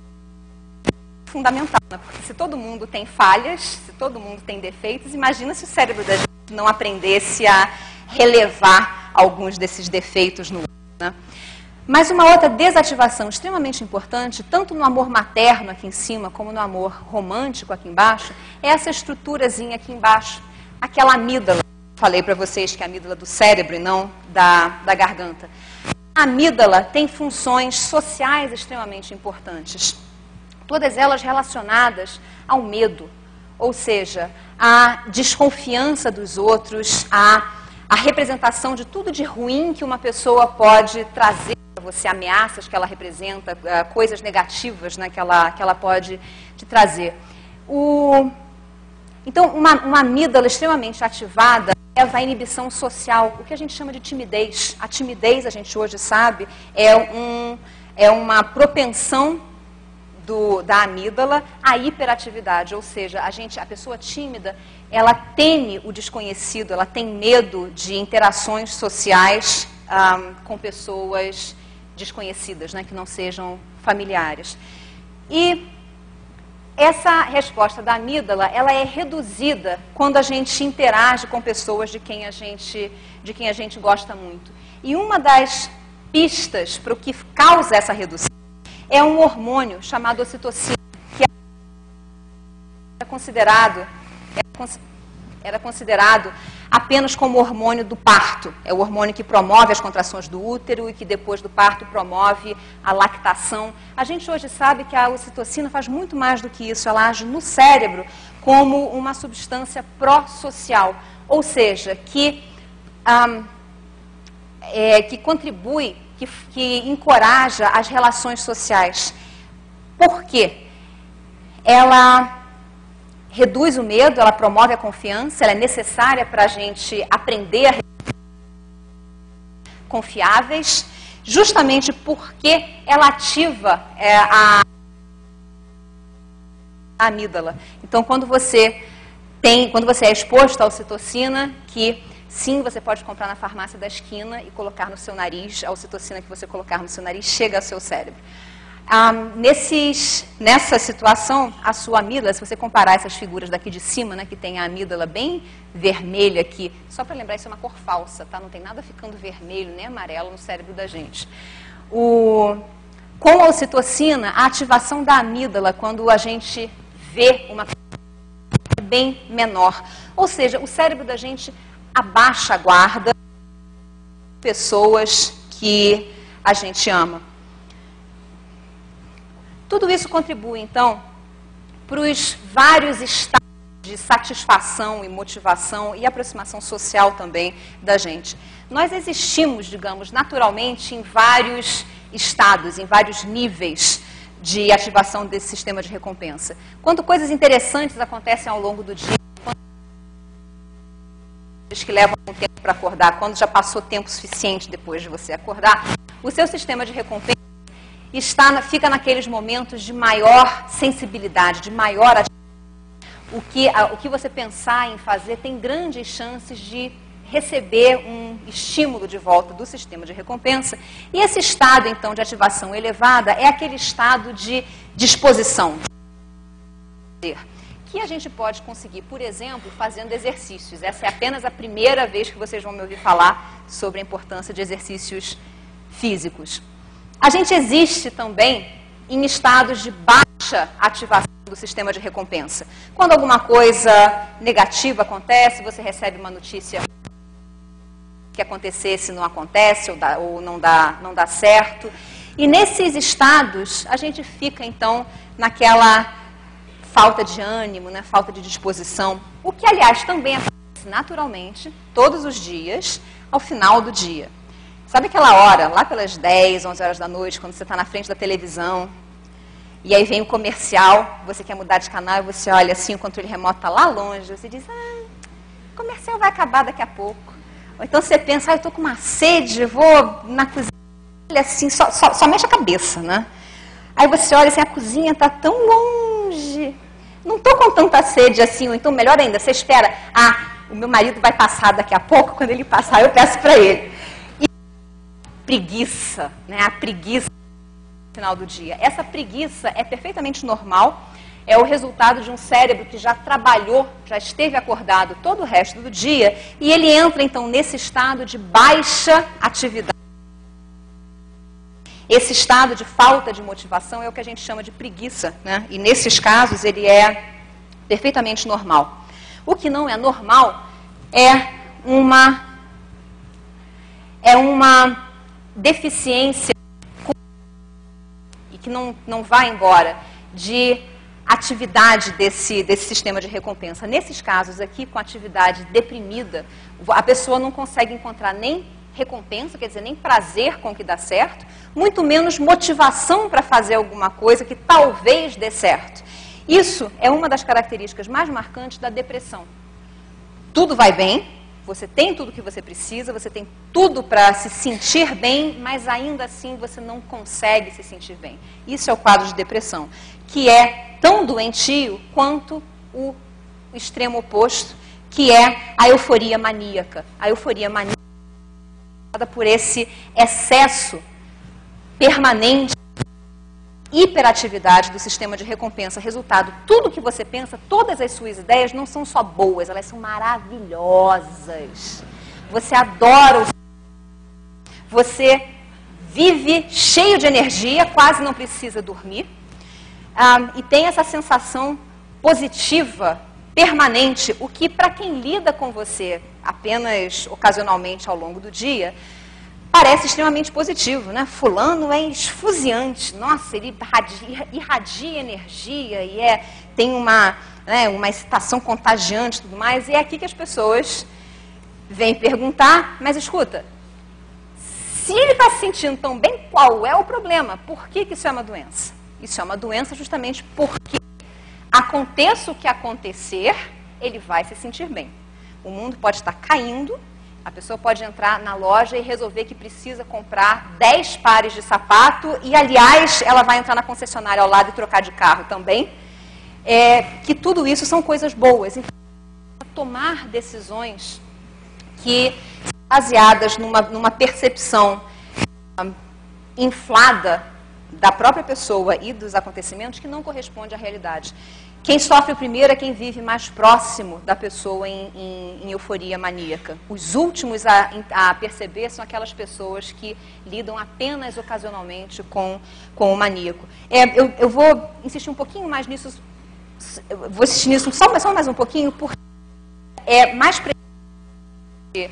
fundamental, né? Porque se todo mundo tem falhas, se todo mundo tem defeitos, imagina se o cérebro da gente não aprendesse a relevar alguns desses defeitos no outro, né? Mas uma outra desativação extremamente importante, tanto no amor materno aqui em cima, como no amor romântico aqui embaixo, é essa estruturazinha aqui embaixo, aquela amígdala. Falei para vocês que é a amígdala do cérebro e não da, da garganta. A amígdala tem funções sociais extremamente importantes. Todas elas relacionadas ao medo, ou seja, à desconfiança dos outros, à, à representação de tudo de ruim que uma pessoa pode trazer para você, ameaças que ela representa, coisas negativas, né, que, ela, que ela pode te trazer. O... Então, uma, uma amígdala extremamente ativada leva à inibição social, o que a gente chama de timidez. A timidez, a gente hoje sabe, é, um, é uma propensão Do, da amígdala, a hiperatividade, ou seja, a, gente, a pessoa tímida, ela teme o desconhecido, ela tem medo de interações sociais um, com pessoas desconhecidas, né, que não sejam familiares. E essa resposta da amígdala, ela é reduzida quando a gente interage com pessoas de quem a gente, de quem a gente gosta muito. E uma das pistas para o que causa essa redução é um hormônio chamado ocitocina, que era considerado, era considerado apenas como hormônio do parto. É o hormônio que promove as contrações do útero e que depois do parto promove a lactação. A gente hoje sabe que a ocitocina faz muito mais do que isso. Ela age no cérebro como uma substância pró-social, ou seja, que, um, é, que contribui Que, que encoraja as relações sociais. Por quê? Ela reduz o medo, ela promove a confiança, ela é necessária para a gente aprender a confiáveis, justamente porque ela ativa é, a, a amígdala. Então, quando você tem, quando você é exposto à ocitocina, que sim, você pode comprar na farmácia da esquina e colocar no seu nariz, a ocitocina que você colocar no seu nariz chega ao seu cérebro. Ah, nesses, nessa situação, a sua amígdala, se você comparar essas figuras daqui de cima, né, que tem a amígdala bem vermelha aqui, só para lembrar, isso é uma cor falsa, tá? Não tem nada ficando vermelho nem amarelo no cérebro da gente. O, com a ocitocina, a ativação da amígdala, quando a gente vê uma coisa é bem menor. Ou seja, o cérebro da gente abaixa a guarda de pessoas que a gente ama. Tudo isso contribui, então, para os vários estados de satisfação e motivação e aproximação social também da gente. Nós existimos, digamos, naturalmente em vários estados, em vários níveis de ativação desse sistema de recompensa. Quando coisas interessantes acontecem ao longo do dia, que levam um tempo para acordar, quando já passou tempo suficiente depois de você acordar, o seu sistema de recompensa está, fica naqueles momentos de maior sensibilidade, de maior atividade. O que, o que você pensar em fazer tem grandes chances de receber um estímulo de volta do sistema de recompensa. E esse estado, então, de ativação elevada é aquele estado de disposição, que a gente pode conseguir, por exemplo, fazendo exercícios. Essa é apenas a primeira vez que vocês vão me ouvir falar sobre a importância de exercícios físicos. A gente existe também em estados de baixa ativação do sistema de recompensa. Quando alguma coisa negativa acontece, você recebe uma notícia que acontecesse não acontece ou, dá, ou não, dá, não dá certo. E nesses estados, a gente fica, então, naquela falta de ânimo, né, falta de disposição, o que, aliás, também acontece naturalmente, todos os dias, ao final do dia. Sabe aquela hora, lá pelas dez, onze horas da noite, quando você está na frente da televisão, e aí vem o comercial, você quer mudar de canal, e você olha assim, o controle remoto está lá longe, você diz, ah, o comercial vai acabar daqui a pouco. Ou então você pensa, ah, eu estou com uma sede, vou na cozinha, olha assim, só, só, só mexe a cabeça, né? Aí você olha assim, a cozinha está tão longe, não estou com tanta sede assim, ou então, melhor ainda, você espera, ah, o meu marido vai passar daqui a pouco, quando ele passar eu peço para ele. E preguiça, né? A preguiça no final do dia. Essa preguiça é perfeitamente normal, é o resultado de um cérebro que já trabalhou, já esteve acordado todo o resto do dia, e ele entra, então, nesse estado de baixa atividade. Esse estado de falta de motivação é o que a gente chama de preguiça, né? E nesses casos ele é perfeitamente normal. O que não é normal é uma, é uma deficiência e que não, não vai embora de atividade desse, desse sistema de recompensa. Nesses casos aqui, com atividade deprimida, a pessoa não consegue encontrar nem recompensa, quer dizer, nem prazer com o que dá certo, muito menos motivação para fazer alguma coisa que talvez dê certo. Isso é uma das características mais marcantes da depressão. Tudo vai bem, você tem tudo que você precisa, você tem tudo para se sentir bem, mas ainda assim você não consegue se sentir bem. Isso é o quadro de depressão, que é tão doentio quanto o extremo oposto, que é a euforia maníaca. A euforia maníaca por esse excesso permanente, hiperatividade do sistema de recompensa. Resultado, tudo que você pensa, todas as suas ideias não são só boas, elas são maravilhosas. Você adora o... Você vive cheio de energia, quase não precisa dormir, ah, e tem essa sensação positiva permanente, o que, para quem lida com você apenas ocasionalmente ao longo do dia, parece extremamente positivo, né? Fulano é esfuziante, nossa, ele irradia, irradia energia e é, tem uma, né, uma excitação contagiante e tudo mais, e é aqui que as pessoas vêm perguntar, mas escuta, se ele está se sentindo tão bem, qual é o problema? Por que que isso é uma doença? Isso é uma doença justamente porque aconteça o que acontecer, ele vai se sentir bem. O mundo pode estar caindo, a pessoa pode entrar na loja e resolver que precisa comprar dez pares de sapato e, aliás, ela vai entrar na concessionária ao lado e trocar de carro também. É, que tudo isso são coisas boas. Então, tomar decisões que são baseadas numa, numa percepção um, inflada da própria pessoa e dos acontecimentos que não corresponde à realidade. Quem sofre primeiro é quem vive mais próximo da pessoa em, em, em euforia maníaca. Os últimos a, a perceber são aquelas pessoas que lidam apenas ocasionalmente com, com o maníaco. É, eu, eu vou insistir um pouquinho mais nisso, vou insistir nisso só, só mais um pouquinho, porque é mais preciso.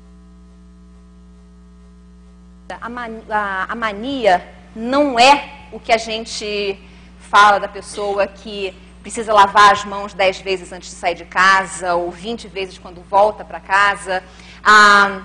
A, man, a, a mania não é o que a gente fala da pessoa que precisa lavar as mãos dez vezes antes de sair de casa, ou vinte vezes quando volta para casa. Ah,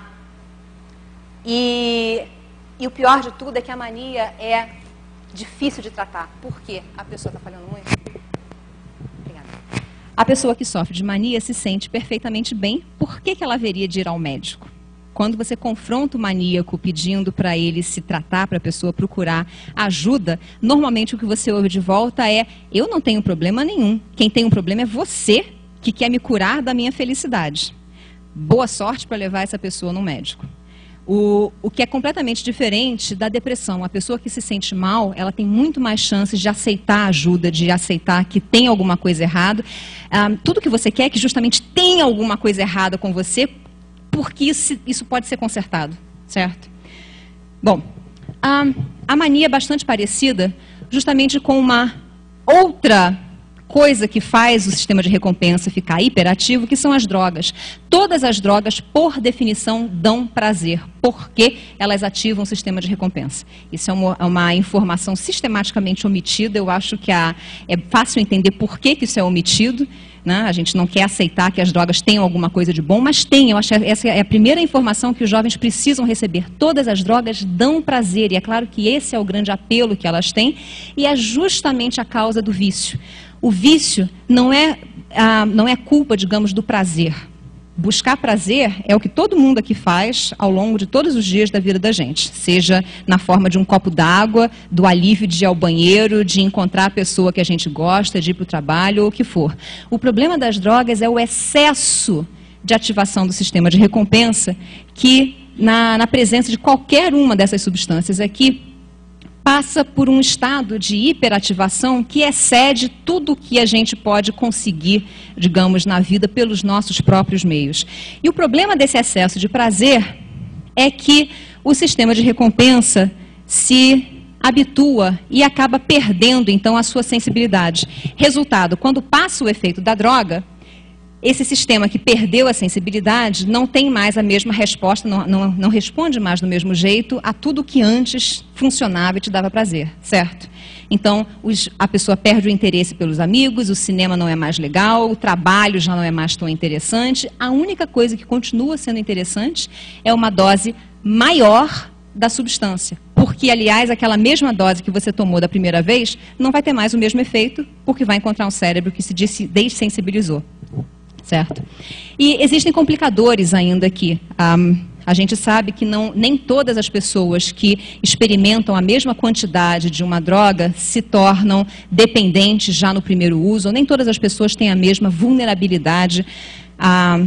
e, e o pior de tudo é que a mania é difícil de tratar. Por quê? A pessoa está falhando muito? Obrigada. A pessoa que sofre de mania se sente perfeitamente bem. Por que que ela haveria de ir ao médico? Quando você confronta o maníaco pedindo para ele se tratar, para a pessoa procurar ajuda, normalmente o que você ouve de volta é: eu não tenho problema nenhum, quem tem um problema é você que quer me curar da minha felicidade. Boa sorte para levar essa pessoa no médico. O, o que é completamente diferente da depressão. A pessoa que se sente mal, ela tem muito mais chances de aceitar ajuda, de aceitar que tem alguma coisa errada. Ah, tudo que você quer é que justamente tenha alguma coisa errada com você, porque isso, isso pode ser consertado, certo? Bom, a, a mania é bastante parecida justamente com uma outra coisa que faz o sistema de recompensa ficar hiperativo, que são as drogas. Todas as drogas, por definição, dão prazer, porque elas ativam o sistema de recompensa. Isso é uma, uma informação sistematicamente omitida. Eu acho que a, é fácil entender por que, que isso é omitido, né? A gente não quer aceitar que as drogas tenham alguma coisa de bom, mas tem. Eu acho que essa é a primeira informação que os jovens precisam receber. Todas as drogas dão prazer, e é claro que esse é o grande apelo que elas têm, e é justamente a causa do vício. O vício não é, ah, não é culpa, digamos, do prazer. Buscar prazer é o que todo mundo aqui faz ao longo de todos os dias da vida da gente. Seja na forma de um copo d'água, do alívio de ir ao banheiro, de encontrar a pessoa que a gente gosta, de ir para o trabalho, ou o que for. O problema das drogas é o excesso de ativação do sistema de recompensa que, na, na presença de qualquer uma dessas substâncias aqui, passa por um estado de hiperativação que excede tudo que a gente pode conseguir, digamos, na vida pelos nossos próprios meios. E o problema desse excesso de prazer é que o sistema de recompensa se habitua e acaba perdendo, então, a sua sensibilidade. Resultado, quando passa o efeito da droga, esse sistema que perdeu a sensibilidade não tem mais a mesma resposta, não, não, não responde mais do mesmo jeito a tudo que antes funcionava e te dava prazer, certo? Então, os, a pessoa perde o interesse pelos amigos, o cinema não é mais legal, o trabalho já não é mais tão interessante. A única coisa que continua sendo interessante é uma dose maior da substância. Porque, aliás, aquela mesma dose que você tomou da primeira vez não vai ter mais o mesmo efeito, porque vai encontrar um cérebro que se dessensibilizou. Certo? E existem complicadores ainda aqui. Um, a gente sabe que não, nem todas as pessoas que experimentam a mesma quantidade de uma droga se tornam dependentes já no primeiro uso, ou nem todas as pessoas têm a mesma vulnerabilidade a,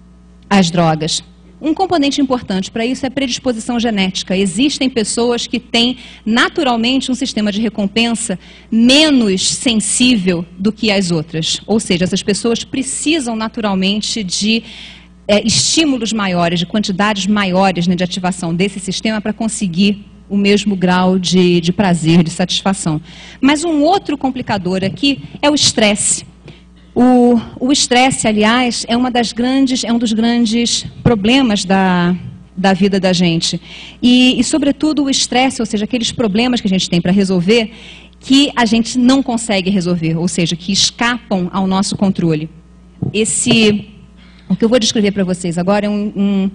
às drogas. Um componente importante para isso é a predisposição genética. Existem pessoas que têm naturalmente um sistema de recompensa menos sensível do que as outras. Ou seja, essas pessoas precisam naturalmente de é, estímulos maiores, de quantidades maiores, né, de ativação desse sistema para conseguir o mesmo grau de, de prazer, de satisfação. Mas um outro complicador aqui é o estresse. O estresse, aliás, é, uma das grandes, é um dos grandes problemas da, da vida da gente. E, e, sobretudo, o estresse, ou seja, aqueles problemas que a gente tem para resolver, que a gente não consegue resolver, ou seja, que escapam ao nosso controle. Esse, o que eu vou descrever para vocês agora é um, um,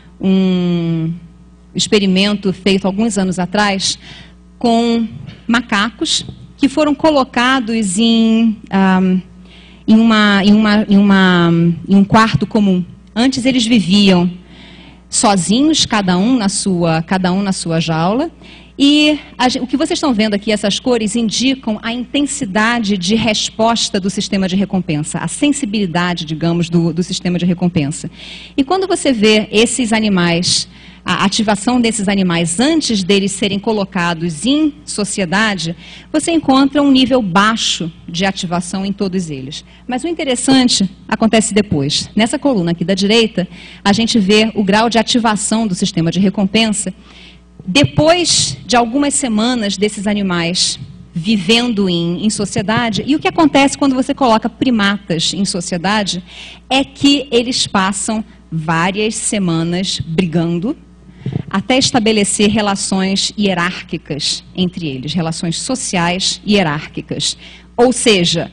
um experimento feito alguns anos atrás com macacos que foram colocados em... Um, Em, uma, em, uma, em, uma, em um quarto comum. Antes eles viviam sozinhos, cada um na sua, cada um na sua jaula. E a, o que vocês estão vendo aqui, essas cores, indicam a intensidade de resposta do sistema de recompensa, a sensibilidade, digamos, do, do sistema de recompensa. E quando você vê esses animais, a ativação desses animais antes deles serem colocados em sociedade, você encontra um nível baixo de ativação em todos eles. Mas o interessante acontece depois. Nessa coluna aqui da direita, a gente vê o grau de ativação do sistema de recompensa depois de algumas semanas desses animais vivendo em, em sociedade. E o que acontece quando você coloca primatas em sociedade é que eles passam várias semanas brigando, até estabelecer relações hierárquicas entre eles, relações sociais hierárquicas. Ou seja,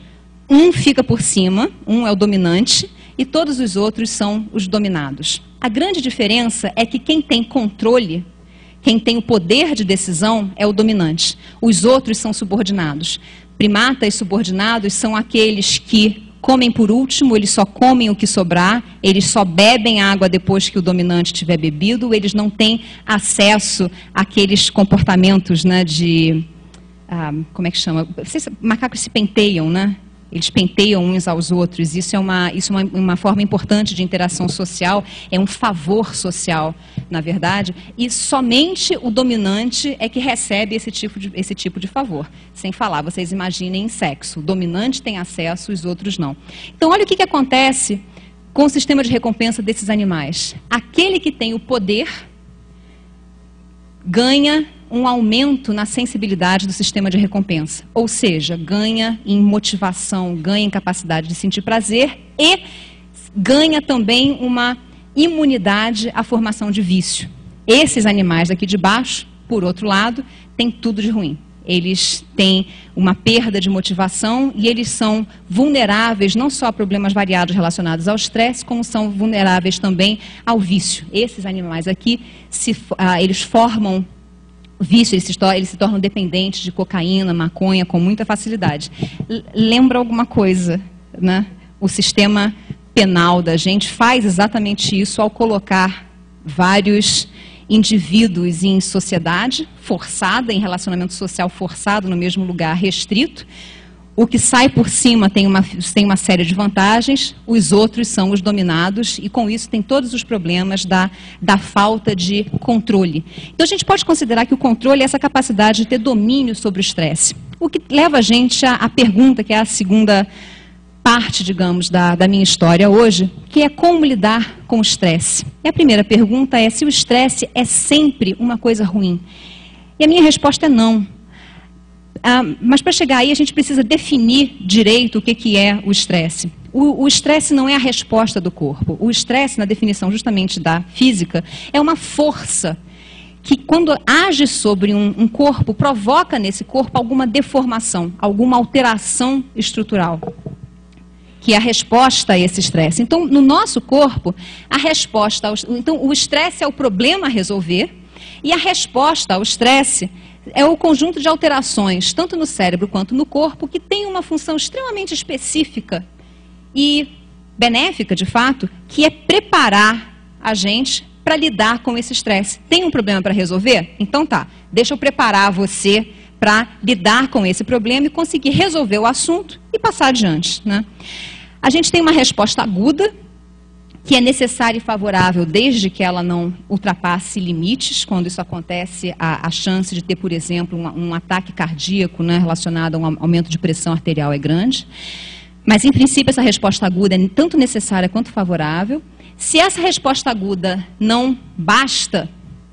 um fica por cima, um é o dominante, e todos os outros são os dominados. A grande diferença é que quem tem controle, quem tem o poder de decisão é o dominante. Os outros são subordinados. Primatas subordinados são aqueles que comem por último, eles só comem o que sobrar, eles só bebem água depois que o dominante tiver bebido, eles não têm acesso àqueles comportamentos, né, de... Ah, como é que chama? Vocês, macacos se penteiam, né? Eles penteiam uns aos outros. Isso é, uma, isso é uma, uma forma importante de interação social, é um favor social, na verdade, e somente o dominante é que recebe esse tipo de, esse tipo de favor. Sem falar, vocês imaginem em sexo, o dominante tem acesso, os outros não. Então, olha o que, que acontece com o sistema de recompensa desses animais. Aquele que tem o poder ganha um aumento na sensibilidade do sistema de recompensa, ou seja, ganha em motivação, ganha em capacidade de sentir prazer e ganha também uma imunidade à formação de vício. Esses animais aqui de baixo, por outro lado, têm tudo de ruim. Eles têm uma perda de motivação e eles são vulneráveis não só a problemas variados relacionados ao estresse, como são vulneráveis também ao vício. Esses animais aqui, se, ah, eles formam vício, eles se, eles se tornam dependentes de cocaína, maconha, com muita facilidade. L- lembra alguma coisa, né? O sistema penal da gente faz exatamente isso ao colocar vários indivíduos em sociedade forçada, em relacionamento social forçado, no mesmo lugar restrito. O que sai por cima tem uma, tem uma série de vantagens, os outros são os dominados, e com isso tem todos os problemas da, da falta de controle. Então a gente pode considerar que o controle é essa capacidade de ter domínio sobre o estresse. O que leva a gente à, à pergunta, que é a segunda parte, digamos, da, da minha história hoje, que é como lidar com o estresse. E a primeira pergunta é se o estresse é sempre uma coisa ruim. E a minha resposta é não. Ah, mas para chegar aí a gente precisa definir direito o que, que é o estresse. O estresse não é a resposta do corpo. O estresse, na definição justamente da física, é uma força que quando age sobre um, um corpo, provoca nesse corpo alguma deformação, alguma alteração estrutural, que é a resposta a esse estresse. Então, no nosso corpo, a resposta ao, então, o estresse é o problema a resolver e a resposta ao estresse é o conjunto de alterações, tanto no cérebro quanto no corpo, que tem uma função extremamente específica e benéfica, de fato, que é preparar a gente para lidar com esse estresse. Tem um problema para resolver? Então tá, deixa eu preparar você para lidar com esse problema e conseguir resolver o assunto e passar adiante, né? A gente tem uma resposta aguda, que é necessária e favorável desde que ela não ultrapasse limites. Quando isso acontece, a, a chance de ter, por exemplo, um, um ataque cardíaco, né, relacionado a um aumento de pressão arterial é grande. Mas, em princípio, essa resposta aguda é tanto necessária quanto favorável. Se essa resposta aguda não basta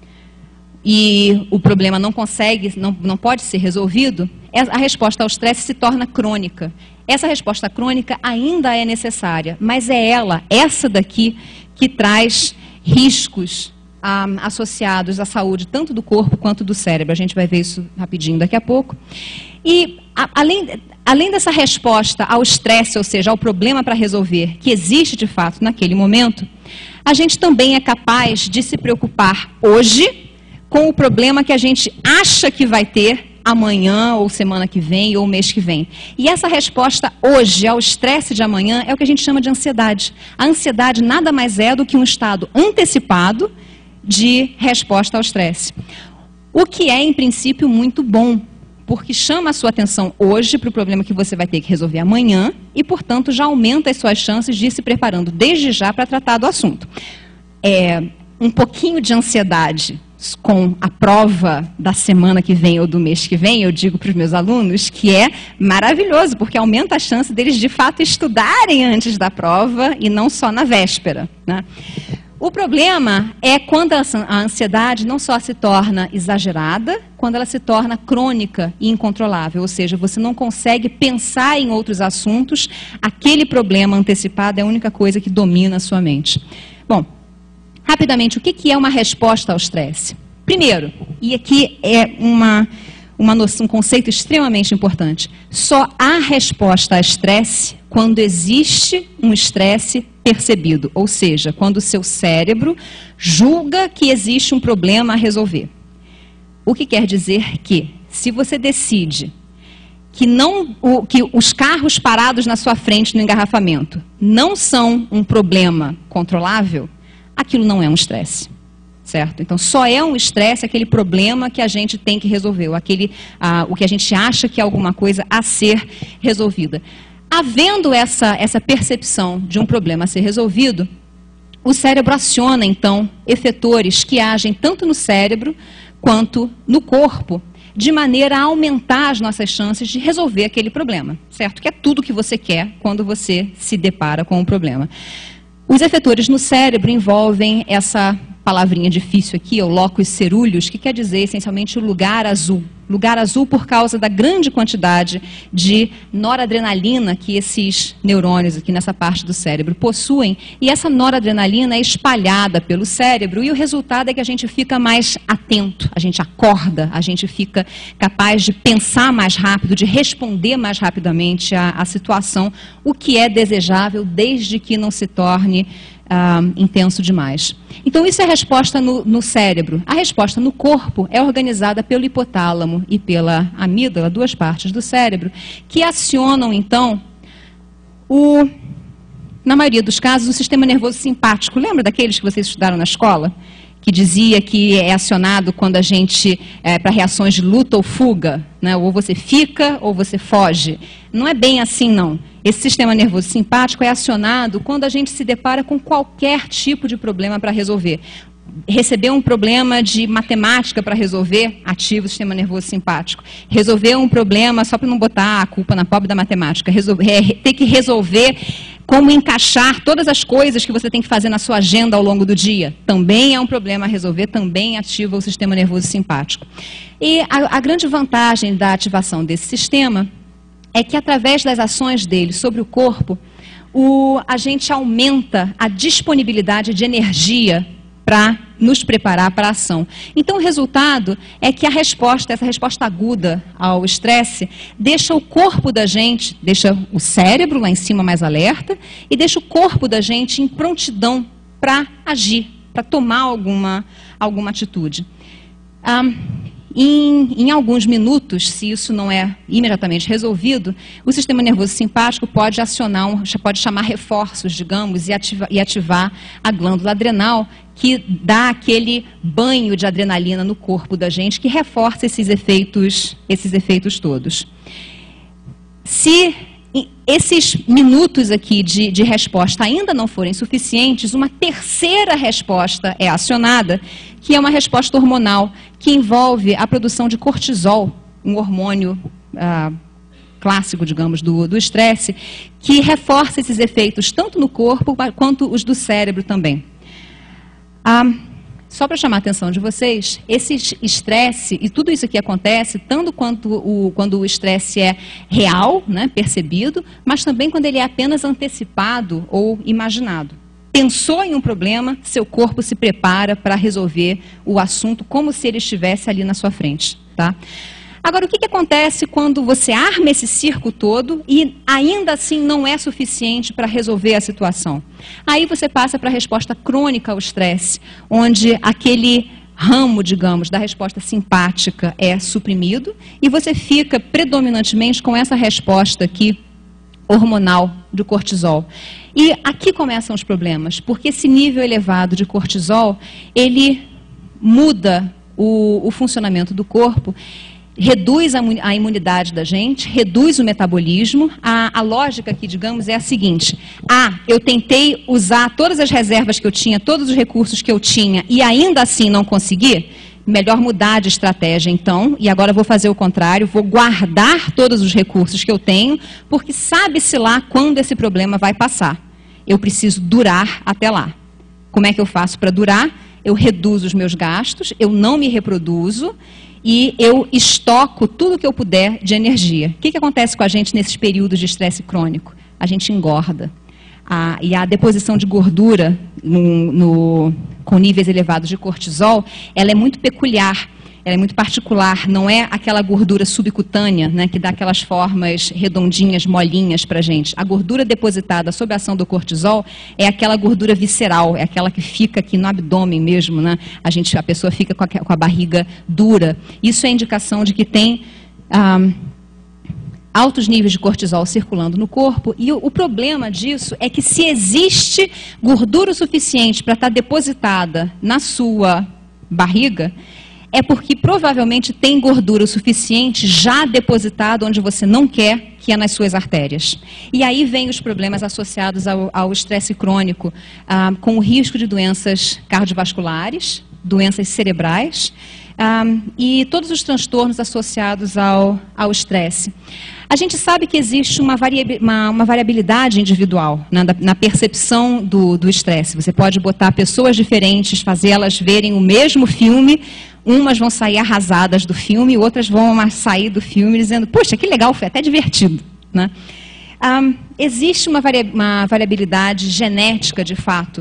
e o problema não consegue, não, não pode ser resolvido, a resposta ao estresse se torna crônica. Essa resposta crônica ainda é necessária, mas é ela, essa daqui, que traz riscos ah, associados à saúde, tanto do corpo quanto do cérebro. A gente vai ver isso rapidinho daqui a pouco. E, a, além, além dessa resposta ao estresse, ou seja, ao problema para resolver, que existe de fato naquele momento, a gente também é capaz de se preocupar hoje com o problema que a gente acha que vai ter amanhã, ou semana que vem, ou mês que vem. E essa resposta hoje ao estresse de amanhã é o que a gente chama de ansiedade. A ansiedade nada mais é do que um estado antecipado de resposta ao estresse. O que é, em princípio, muito bom, porque chama a sua atenção hoje para o problema que você vai ter que resolver amanhã e, portanto, já aumenta as suas chances de ir se preparando desde já para tratar do assunto. É, um pouquinho de ansiedade com a prova da semana que vem ou do mês que vem, eu digo para os meus alunos que é maravilhoso, porque aumenta a chance deles de fato estudarem antes da prova e não só na véspera, né? O problema é quando a ansiedade não só se torna exagerada, quando ela se torna crônica e incontrolável, ou seja, você não consegue pensar em outros assuntos, aquele problema antecipado é a única coisa que domina a sua mente. Bom, rapidamente, o que é uma resposta ao estresse? Primeiro, e aqui é uma, uma noção, um conceito extremamente importante. Só há resposta a estresse quando existe um estresse percebido, ou seja, quando o seu cérebro julga que existe um problema a resolver. O que quer dizer que, se você decide que, não, o, que os carros parados na sua frente no engarrafamento não são um problema controlável, aquilo não é um estresse. Certo? Então, só é um estresse aquele problema que a gente tem que resolver, ou aquele, ah, o que a gente acha que é alguma coisa a ser resolvida. Havendo essa, essa percepção de um problema a ser resolvido, o cérebro aciona, então, efetores que agem tanto no cérebro quanto no corpo, de maneira a aumentar as nossas chances de resolver aquele problema, certo? Que é tudo que você quer quando você se depara com um problema. Os efetores no cérebro envolvem essa palavrinha difícil aqui, o locus cerúleus, que quer dizer essencialmente o lugar azul. Lugar azul por causa da grande quantidade de noradrenalina que esses neurônios aqui nessa parte do cérebro possuem, e essa noradrenalina é espalhada pelo cérebro, e o resultado é que a gente fica mais atento, a gente acorda, a gente fica capaz de pensar mais rápido, de responder mais rapidamente à, à situação, o que é desejável desde que não se torne Ah, intenso demais. Então, isso é a resposta no, no cérebro. A resposta no corpo é organizada pelo hipotálamo e pela amígdala, duas partes do cérebro, que acionam, então, o, na maioria dos casos, o sistema nervoso simpático. Lembra daqueles que vocês estudaram na escola? Que dizia que é acionado quando a gente, é, para reações de luta ou fuga, né? Ou você fica ou você foge. Não é bem assim, não. Esse sistema nervoso simpático é acionado quando a gente se depara com qualquer tipo de problema para resolver. Receber um problema de matemática para resolver, ativa o sistema nervoso simpático. Resolver um problema, só para não botar a culpa na pobre da matemática, resolver, ter que resolver como encaixar todas as coisas que você tem que fazer na sua agenda ao longo do dia. Também é um problema a resolver, também ativa o sistema nervoso simpático. E a, a grande vantagem da ativação desse sistema é que, através das ações dele sobre o corpo, o, a gente aumenta a disponibilidade de energia para nos preparar para a ação. Então, o resultado é que a resposta, essa resposta aguda ao estresse, deixa o corpo da gente, deixa o cérebro lá em cima mais alerta, e deixa o corpo da gente em prontidão para agir, para tomar alguma, alguma atitude. Ah, Em, em alguns minutos, se isso não é imediatamente resolvido, o sistema nervoso simpático pode acionar, um, pode chamar reforços, digamos, e, ativa, e ativar a glândula adrenal, que dá aquele banho de adrenalina no corpo da gente, que reforça esses efeitos, esses efeitos todos. Se esses minutos aqui de, de resposta ainda não forem suficientes, uma terceira resposta é acionada, que é uma resposta hormonal, que envolve a produção de cortisol, um hormônio ah, clássico, digamos, do estresse, que reforça esses efeitos tanto no corpo quanto os do cérebro também. Ah, Só para chamar a atenção de vocês, esse estresse, e tudo isso que acontece, tanto quanto o, quando o estresse é real, né, percebido, mas também quando ele é apenas antecipado ou imaginado. Pensou em um problema, seu corpo se prepara para resolver o assunto como se ele estivesse ali na sua frente. Tá? Agora, o que, que acontece quando você arma esse circo todo e ainda assim não é suficiente para resolver a situação? Aí você passa para a resposta crônica ao estresse, onde aquele ramo, digamos, da resposta simpática é suprimido e você fica predominantemente com essa resposta aqui hormonal do cortisol. E aqui começam os problemas, porque esse nível elevado de cortisol, ele muda o, o funcionamento do corpo, reduz a imunidade da gente, reduz o metabolismo. A, a lógica aqui, digamos, é a seguinte: ah, eu tentei usar todas as reservas que eu tinha, todos os recursos que eu tinha, e ainda assim não consegui, melhor mudar de estratégia então, e agora vou fazer o contrário, vou guardar todos os recursos que eu tenho, porque sabe-se lá quando esse problema vai passar. Eu preciso durar até lá. Como é que eu faço para durar? Eu reduzo os meus gastos, eu não me reproduzo, e eu estoco tudo que eu puder de energia. O que, que acontece com a gente nesses períodos de estresse crônico? A gente engorda. A, e a deposição de gordura no, no, com níveis elevados de cortisol, ela é muito peculiar. ela é muito particular, não é aquela gordura subcutânea, né, que dá aquelas formas redondinhas, molinhas para a gente. A gordura depositada sob a ação do cortisol é aquela gordura visceral, é aquela que fica aqui no abdômen mesmo, né? A, gente, a pessoa fica com a, com a barriga dura. Isso é indicação de que tem ah, altos níveis de cortisol circulando no corpo, e o, o problema disso é que se existe gordura suficiente para estar depositada na sua barriga, é porque provavelmente tem gordura o suficiente já depositada onde você não quer, que é nas suas artérias. E aí vem os problemas associados ao, ao estresse crônico, ah, com o risco de doenças cardiovasculares, doenças cerebrais, ah, e todos os transtornos associados ao, ao estresse. A gente sabe que existe uma, variabi uma, uma variabilidade individual, né, na, na percepção do estresse. Você pode botar pessoas diferentes, fazê-las verem o mesmo filme, umas vão sair arrasadas do filme, outras vão sair do filme dizendo, poxa, que legal, foi até divertido, né? Um, existe uma, vari uma variabilidade genética, de fato.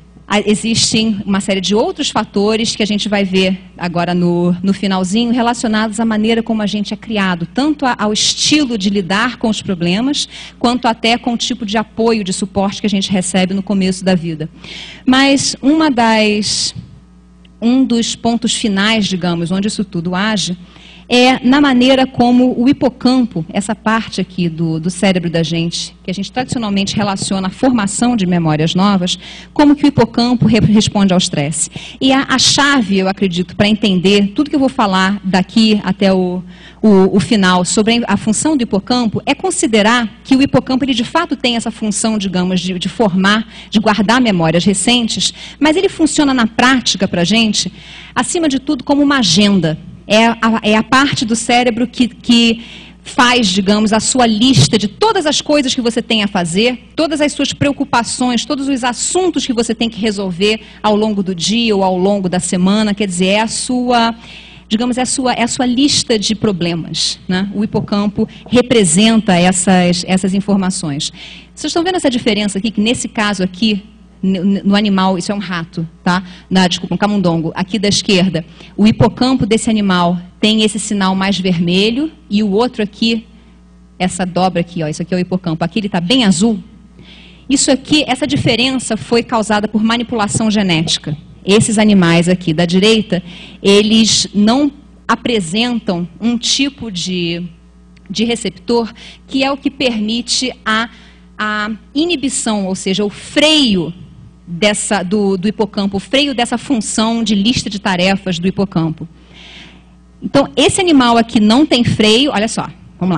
Existem uma série de outros fatores que a gente vai ver agora no, no finalzinho, relacionados à maneira como a gente é criado, tanto a, ao estilo de lidar com os problemas, quanto até com o tipo de apoio, de suporte que a gente recebe no começo da vida. Mas uma das, um dos pontos finais, digamos, onde isso tudo age, é na maneira como o hipocampo, essa parte aqui do, do cérebro da gente, que a gente tradicionalmente relaciona a formação de memórias novas, como que o hipocampo re responde ao estresse. E a, a chave, eu acredito, para entender tudo que eu vou falar daqui até o, o, o final sobre a função do hipocampo, é considerar que o hipocampo, ele de fato tem essa função, digamos, de, de formar, de guardar memórias recentes, mas ele funciona na prática para a gente, acima de tudo, como uma agenda. É a, é a parte do cérebro que, que faz, digamos, a sua lista de todas as coisas que você tem a fazer, todas as suas preocupações, todos os assuntos que você tem que resolver ao longo do dia ou ao longo da semana. Quer dizer, é a sua, digamos, é a sua, é a sua lista de problemas, né? O hipocampo representa essas, essas informações. Vocês estão vendo essa diferença aqui, que nesse caso aqui, no animal, isso é um rato, tá? Na, desculpa, um camundongo, aqui da esquerda, o hipocampo desse animal tem esse sinal mais vermelho, e o outro aqui, essa dobra aqui, ó, isso aqui é o hipocampo, aqui ele está bem azul. Isso aqui, essa diferença foi causada por manipulação genética. Esses animais aqui da direita, eles não apresentam um tipo de, de receptor que é o que permite a, a inibição, ou seja, o freio Dessa, do, do hipocampo, o freio dessa função de lista de tarefas do hipocampo. Então, esse animal aqui não tem freio, olha só, vamos lá,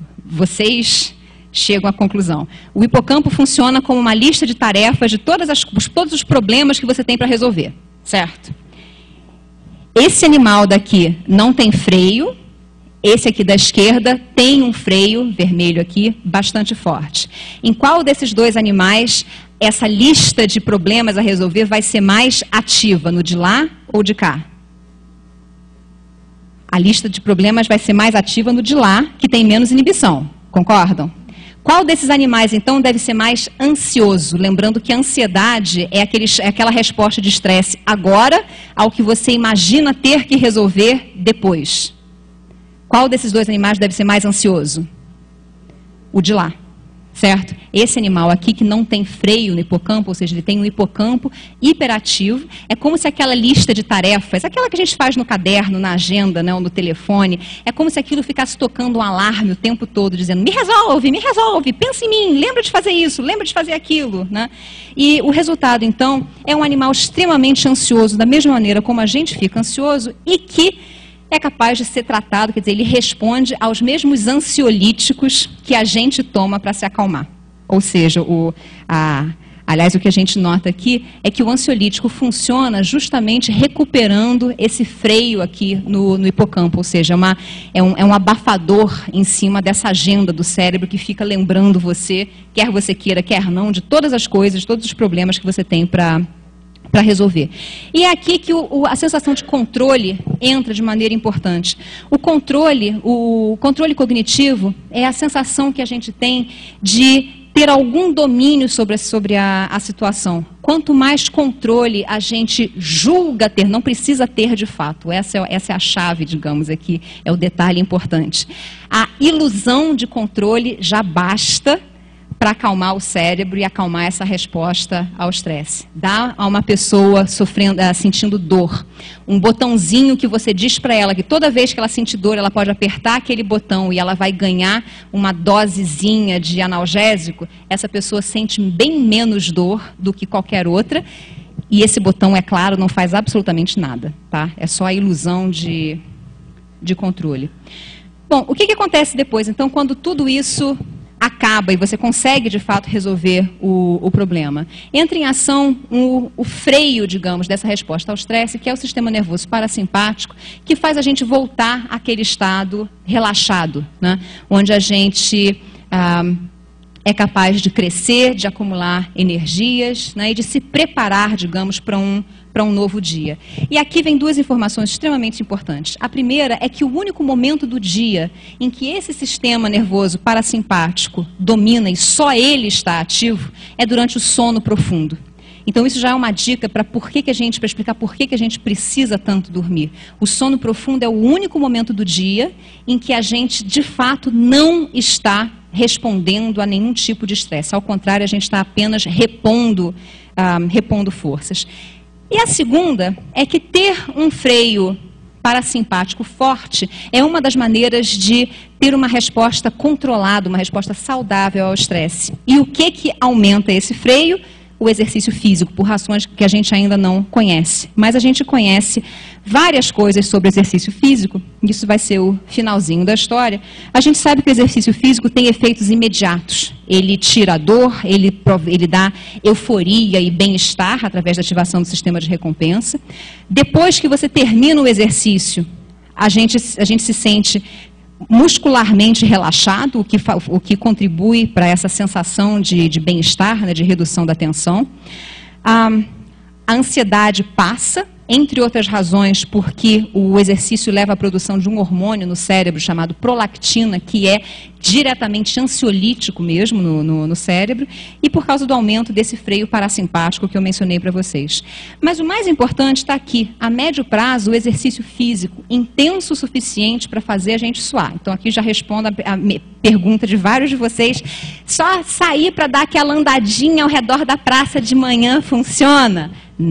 vocês chegam à conclusão. O hipocampo funciona como uma lista de tarefas de todas as, todos os problemas que você tem para resolver, certo? Esse animal daqui não tem freio, esse aqui da esquerda tem um freio, vermelho aqui, bastante forte. Em qual desses dois animais essa lista de problemas a resolver vai ser mais ativa, no de lá ou de cá? A lista de problemas vai ser mais ativa no de lá, que tem menos inibição, concordam? Qual desses animais, então, deve ser mais ansioso? Lembrando que a ansiedade é, aquele, é aquela resposta de estresse agora ao que você imagina ter que resolver depois. Qual desses dois animais deve ser mais ansioso? O de lá. Certo? Esse animal aqui que não tem freio no hipocampo, ou seja, ele tem um hipocampo hiperativo, é como se aquela lista de tarefas, aquela que a gente faz no caderno, na agenda, né, ou no telefone, é como se aquilo ficasse tocando um alarme o tempo todo, dizendo, me resolve, me resolve, pensa em mim, lembra de fazer isso, lembra de fazer aquilo, né? E o resultado, então, é um animal extremamente ansioso, da mesma maneira como a gente fica ansioso, e que é capaz de ser tratado, quer dizer, ele responde aos mesmos ansiolíticos que a gente toma para se acalmar. Ou seja, o, a, aliás, o que a gente nota aqui é que o ansiolítico funciona justamente recuperando esse freio aqui no, no hipocampo, ou seja, uma, é, um, é um abafador em cima dessa agenda do cérebro que fica lembrando você, quer você queira, quer não, de todas as coisas, todos os problemas que você tem para para resolver. E é aqui que o, o, a sensação de controle entra de maneira importante. O controle, o controle cognitivo é a sensação que a gente tem de ter algum domínio sobre, sobre a, a situação. Quanto mais controle a gente julga ter, não precisa ter de fato. Essa é, essa é a chave, digamos aqui, é o detalhe importante. A ilusão de controle já basta para acalmar o cérebro e acalmar essa resposta ao estresse. Dá a uma pessoa sofrendo, sentindo dor, um botãozinho que você diz para ela que toda vez que ela sentir dor, ela pode apertar aquele botão e ela vai ganhar uma dosezinha de analgésico, essa pessoa sente bem menos dor do que qualquer outra, e esse botão, é claro, não faz absolutamente nada, tá? É só a ilusão de, de controle. Bom, o que, que acontece depois? Então, quando tudo isso acaba e você consegue, de fato, resolver o, o problema. Entra em ação o, o freio, digamos, dessa resposta ao estresse, que é o sistema nervoso parasimpático, que faz a gente voltar àquele estado relaxado, né? Onde a gente ah, é capaz de crescer, de acumular energias, né? E de se preparar, digamos, para um para um novo dia. E aqui vem duas informações extremamente importantes. A primeira é que o único momento do dia em que esse sistema nervoso parasimpático domina e só ele está ativo é durante o sono profundo. Então isso já é uma dica para por que que a gente, para explicar por que que a gente precisa tanto dormir. O sono profundo é o único momento do dia em que a gente, de fato, não está respondendo a nenhum tipo de estresse. Ao contrário, a gente está apenas repondo, ah, repondo forças. E a segunda é que ter um freio parasimpático forte é uma das maneiras de ter uma resposta controlada, uma resposta saudável ao estresse. E o que que aumenta esse freio? O exercício físico, por razões que a gente ainda não conhece. Mas a gente conhece várias coisas sobre exercício físico, isso vai ser o finalzinho da história. A gente sabe que o exercício físico tem efeitos imediatos. Ele tira a dor, ele, ele dá euforia e bem-estar através da ativação do sistema de recompensa. Depois que você termina o exercício, a gente, a gente se sente muscularmente relaxado, o que, o que contribui para essa sensação de, de bem-estar, né, de redução da tensão. A, a ansiedade passa, entre outras razões, porque o exercício leva à produção de um hormônio no cérebro chamado prolactina, que é diretamente ansiolítico mesmo no, no, no cérebro, e por causa do aumento desse freio parasimpático que eu mencionei para vocês. Mas o mais importante está aqui, a médio prazo, o exercício físico intenso o suficiente para fazer a gente suar. Então aqui já respondo a, a pergunta de vários de vocês, só sair para dar aquela andadinha ao redor da praça de manhã funciona?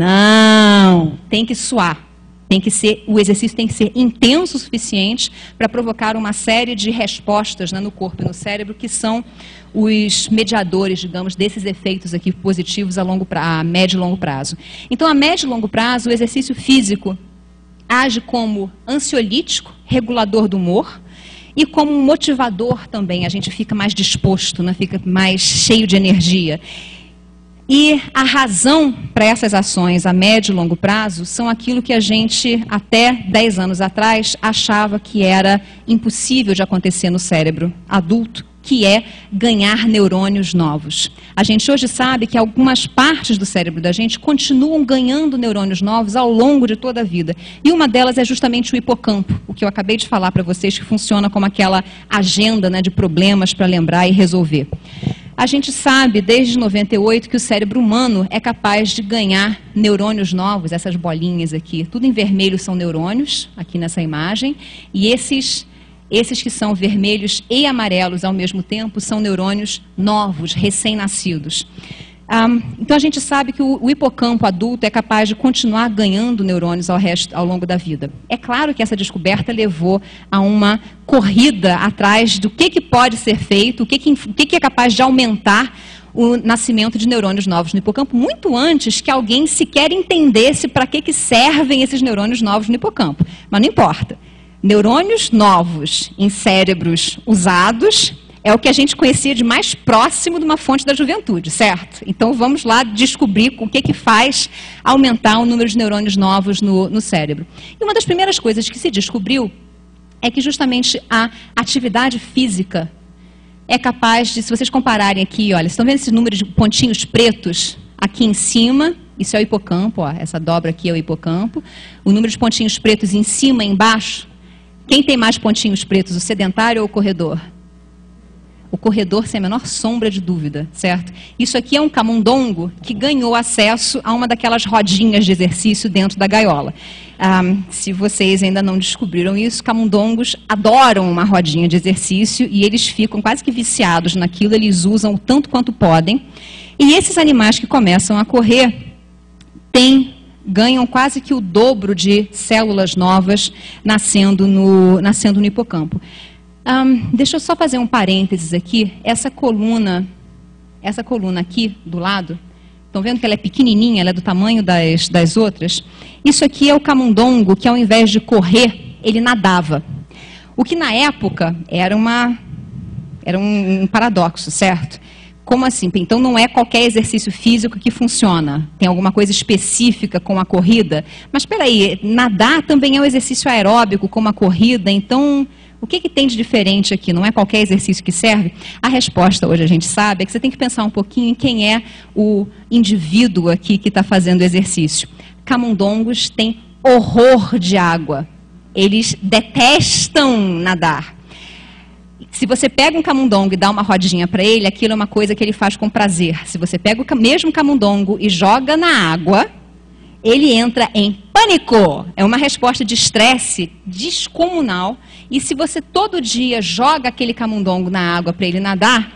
Não, tem que suar. Tem que ser, o exercício tem que ser intenso o suficiente para provocar uma série de respostas, né, no corpo e no cérebro, que são os mediadores, digamos, desses efeitos aqui positivos a, longo pra, a médio e longo prazo. Então, a médio e longo prazo, o exercício físico age como ansiolítico, regulador do humor, e como um motivador também. A gente fica mais disposto, né, fica mais cheio de energia. E a razão para essas ações a médio e longo prazo são aquilo que a gente, até dez anos atrás, achava que era impossível de acontecer no cérebro adulto, que é ganhar neurônios novos. A gente hoje sabe que algumas partes do cérebro da gente continuam ganhando neurônios novos ao longo de toda a vida. E uma delas é justamente o hipocampo, o que eu acabei de falar para vocês, que funciona como aquela agenda, né, de problemas para lembrar e resolver. A gente sabe, desde noventa e oito, que o cérebro humano é capaz de ganhar neurônios novos, essas bolinhas aqui. Tudo em vermelho são neurônios, aqui nessa imagem, e esses, esses que são vermelhos e amarelos ao mesmo tempo são neurônios novos, recém-nascidos. Um, então a gente sabe que o, o hipocampo adulto é capaz de continuar ganhando neurônios ao, resto, ao longo da vida. É claro que essa descoberta levou a uma corrida atrás do que, que pode ser feito, o que, que, o que, que é capaz de aumentar o nascimento de neurônios novos no hipocampo, muito antes que alguém sequer entendesse para que, que servem esses neurônios novos no hipocampo. Mas não importa. Neurônios novos em cérebros usados é o que a gente conhecia de mais próximo de uma fonte da juventude, certo? Então vamos lá descobrir o que, que faz aumentar o número de neurônios novos no, no cérebro. E uma das primeiras coisas que se descobriu é que justamente a atividade física é capaz de, se vocês compararem aqui, olha, vocês estão vendo esses números de pontinhos pretos aqui em cima? Isso é o hipocampo, ó, essa dobra aqui é o hipocampo. O número de pontinhos pretos em cima e embaixo, quem tem mais pontinhos pretos, o sedentário ou o corredor? o corredor sem a menor sombra de dúvida, certo? Isso aqui é um camundongo que ganhou acesso a uma daquelas rodinhas de exercício dentro da gaiola. Um, se vocês ainda não descobriram isso, camundongos adoram uma rodinha de exercício e eles ficam quase que viciados naquilo, eles usam o tanto quanto podem. E esses animais que começam a correr têm, ganham quase que o dobro de células novas nascendo no, nascendo no hipocampo. Um, deixa eu só fazer um parênteses aqui. Essa coluna, essa coluna aqui do lado, estão vendo que ela é pequenininha, ela é do tamanho das, das outras? Isso aqui é o camundongo que, ao invés de correr, ele nadava. O que na época era, uma, era um, um paradoxo, certo? Como assim? Então não é qualquer exercício físico que funciona. Tem alguma coisa específica com a corrida? Mas espera aí, nadar também é um exercício aeróbico como a corrida, então o que, que tem de diferente aqui? Não é qualquer exercício que serve? A resposta hoje a gente sabe é que você tem que pensar um pouquinho em quem é o indivíduo aqui que está fazendo o exercício. Camundongos têm horror de água. Eles detestam nadar. Se você pega um camundongo e dá uma rodinha para ele, aquilo é uma coisa que ele faz com prazer. Se você pega o mesmo camundongo e joga na água, ele entra em pânico. É uma resposta de estresse descomunal. E se você todo dia joga aquele camundongo na água para ele nadar,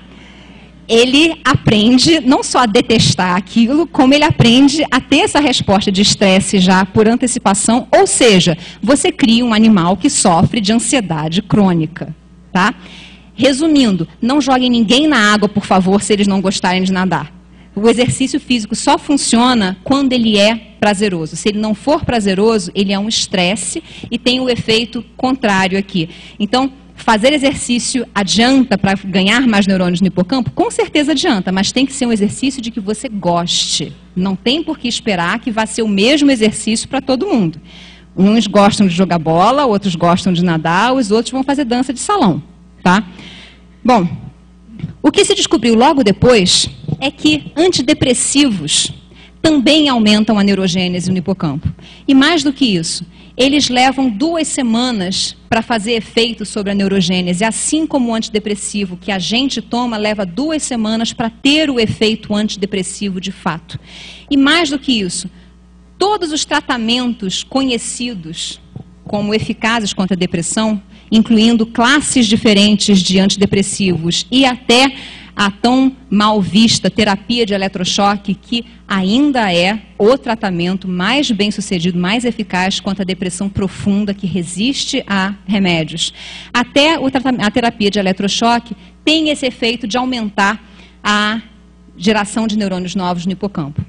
ele aprende não só a detestar aquilo, como ele aprende a ter essa resposta de estresse já por antecipação. Ou seja, você cria um animal que sofre de ansiedade crônica, tá? Resumindo, não joguem ninguém na água, por favor, se eles não gostarem de nadar. O exercício físico só funciona quando ele é prazeroso. Se ele não for prazeroso, ele é um estresse e tem o efeito contrário aqui. Então, fazer exercício adianta para ganhar mais neurônios no hipocampo? Com certeza adianta, mas tem que ser um exercício de que você goste. Não tem por que esperar que vá ser o mesmo exercício para todo mundo. Uns gostam de jogar bola, outros gostam de nadar, os outros vão fazer dança de salão, tá? Bom, o que se descobriu logo depois é que antidepressivos também aumentam a neurogênese no hipocampo. E mais do que isso, eles levam duas semanas para fazer efeito sobre a neurogênese, assim como o antidepressivo que a gente toma leva duas semanas para ter o efeito antidepressivo de fato. E mais do que isso, todos os tratamentos conhecidos como eficazes contra a depressão, incluindo classes diferentes de antidepressivos e até a tão mal vista terapia de eletrochoque, que ainda é o tratamento mais bem sucedido, mais eficaz contra a depressão profunda que resiste a remédios. Até o a terapia de eletrochoque tem esse efeito de aumentar a geração de neurônios novos no hipocampo.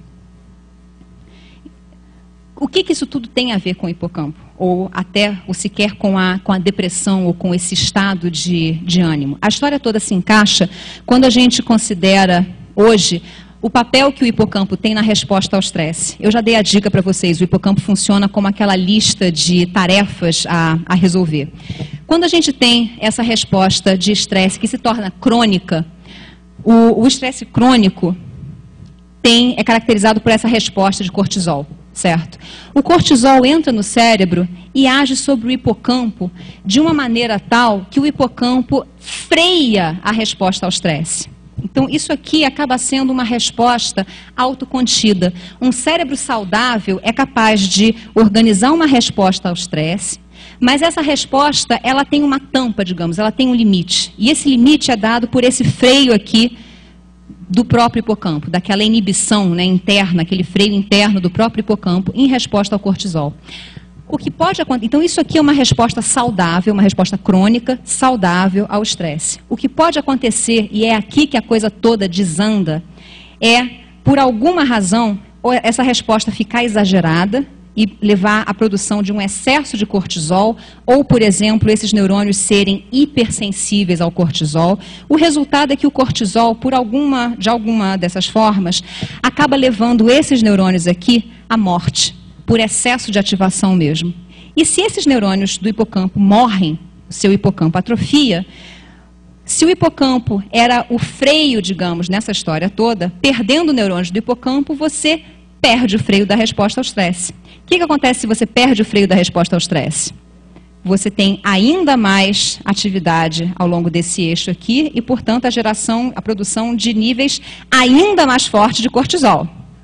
O que, que isso tudo tem a ver com o hipocampo? Ou até, ou sequer com a, com a depressão ou com esse estado de, de ânimo? A história toda se encaixa quando a gente considera, hoje, o papel que o hipocampo tem na resposta ao estresse. Eu já dei a dica para vocês, o hipocampo funciona como aquela lista de tarefas a, a resolver. Quando a gente tem essa resposta de estresse que se torna crônica, o estresse crônico tem, é caracterizado por essa resposta de cortisol. Certo? O cortisol entra no cérebro e age sobre o hipocampo de uma maneira tal que o hipocampo freia a resposta ao estresse. Então, isso aqui acaba sendo uma resposta autocontida. Um cérebro saudável é capaz de organizar uma resposta ao estresse, mas essa resposta, ela tem uma tampa, digamos, ela tem um limite. E esse limite é dado por esse freio aqui do próprio hipocampo, daquela inibição, né, interna, aquele freio interno do próprio hipocampo em resposta ao cortisol. O que pode acontecer? Então, isso aqui é uma resposta saudável, uma resposta crônica, saudável ao estresse. O que pode acontecer, e é aqui que a coisa toda desanda, é, por alguma razão, essa resposta ficar exagerada e levar à produção de um excesso de cortisol, ou, por exemplo, esses neurônios serem hipersensíveis ao cortisol. O resultado é que o cortisol, por alguma, de alguma dessas formas, acaba levando esses neurônios aqui à morte, por excesso de ativação mesmo. E se esses neurônios do hipocampo morrem, o seu hipocampo atrofia, se o hipocampo era o freio, digamos, nessa história toda, perdendo neurônios do hipocampo, você perde o freio da resposta ao estresse. O que, que acontece se você perde o freio da resposta ao estresse? você tem ainda mais atividade ao longo desse eixo aqui e, portanto, a geração, a produção de níveis ainda mais fortes de cortisol,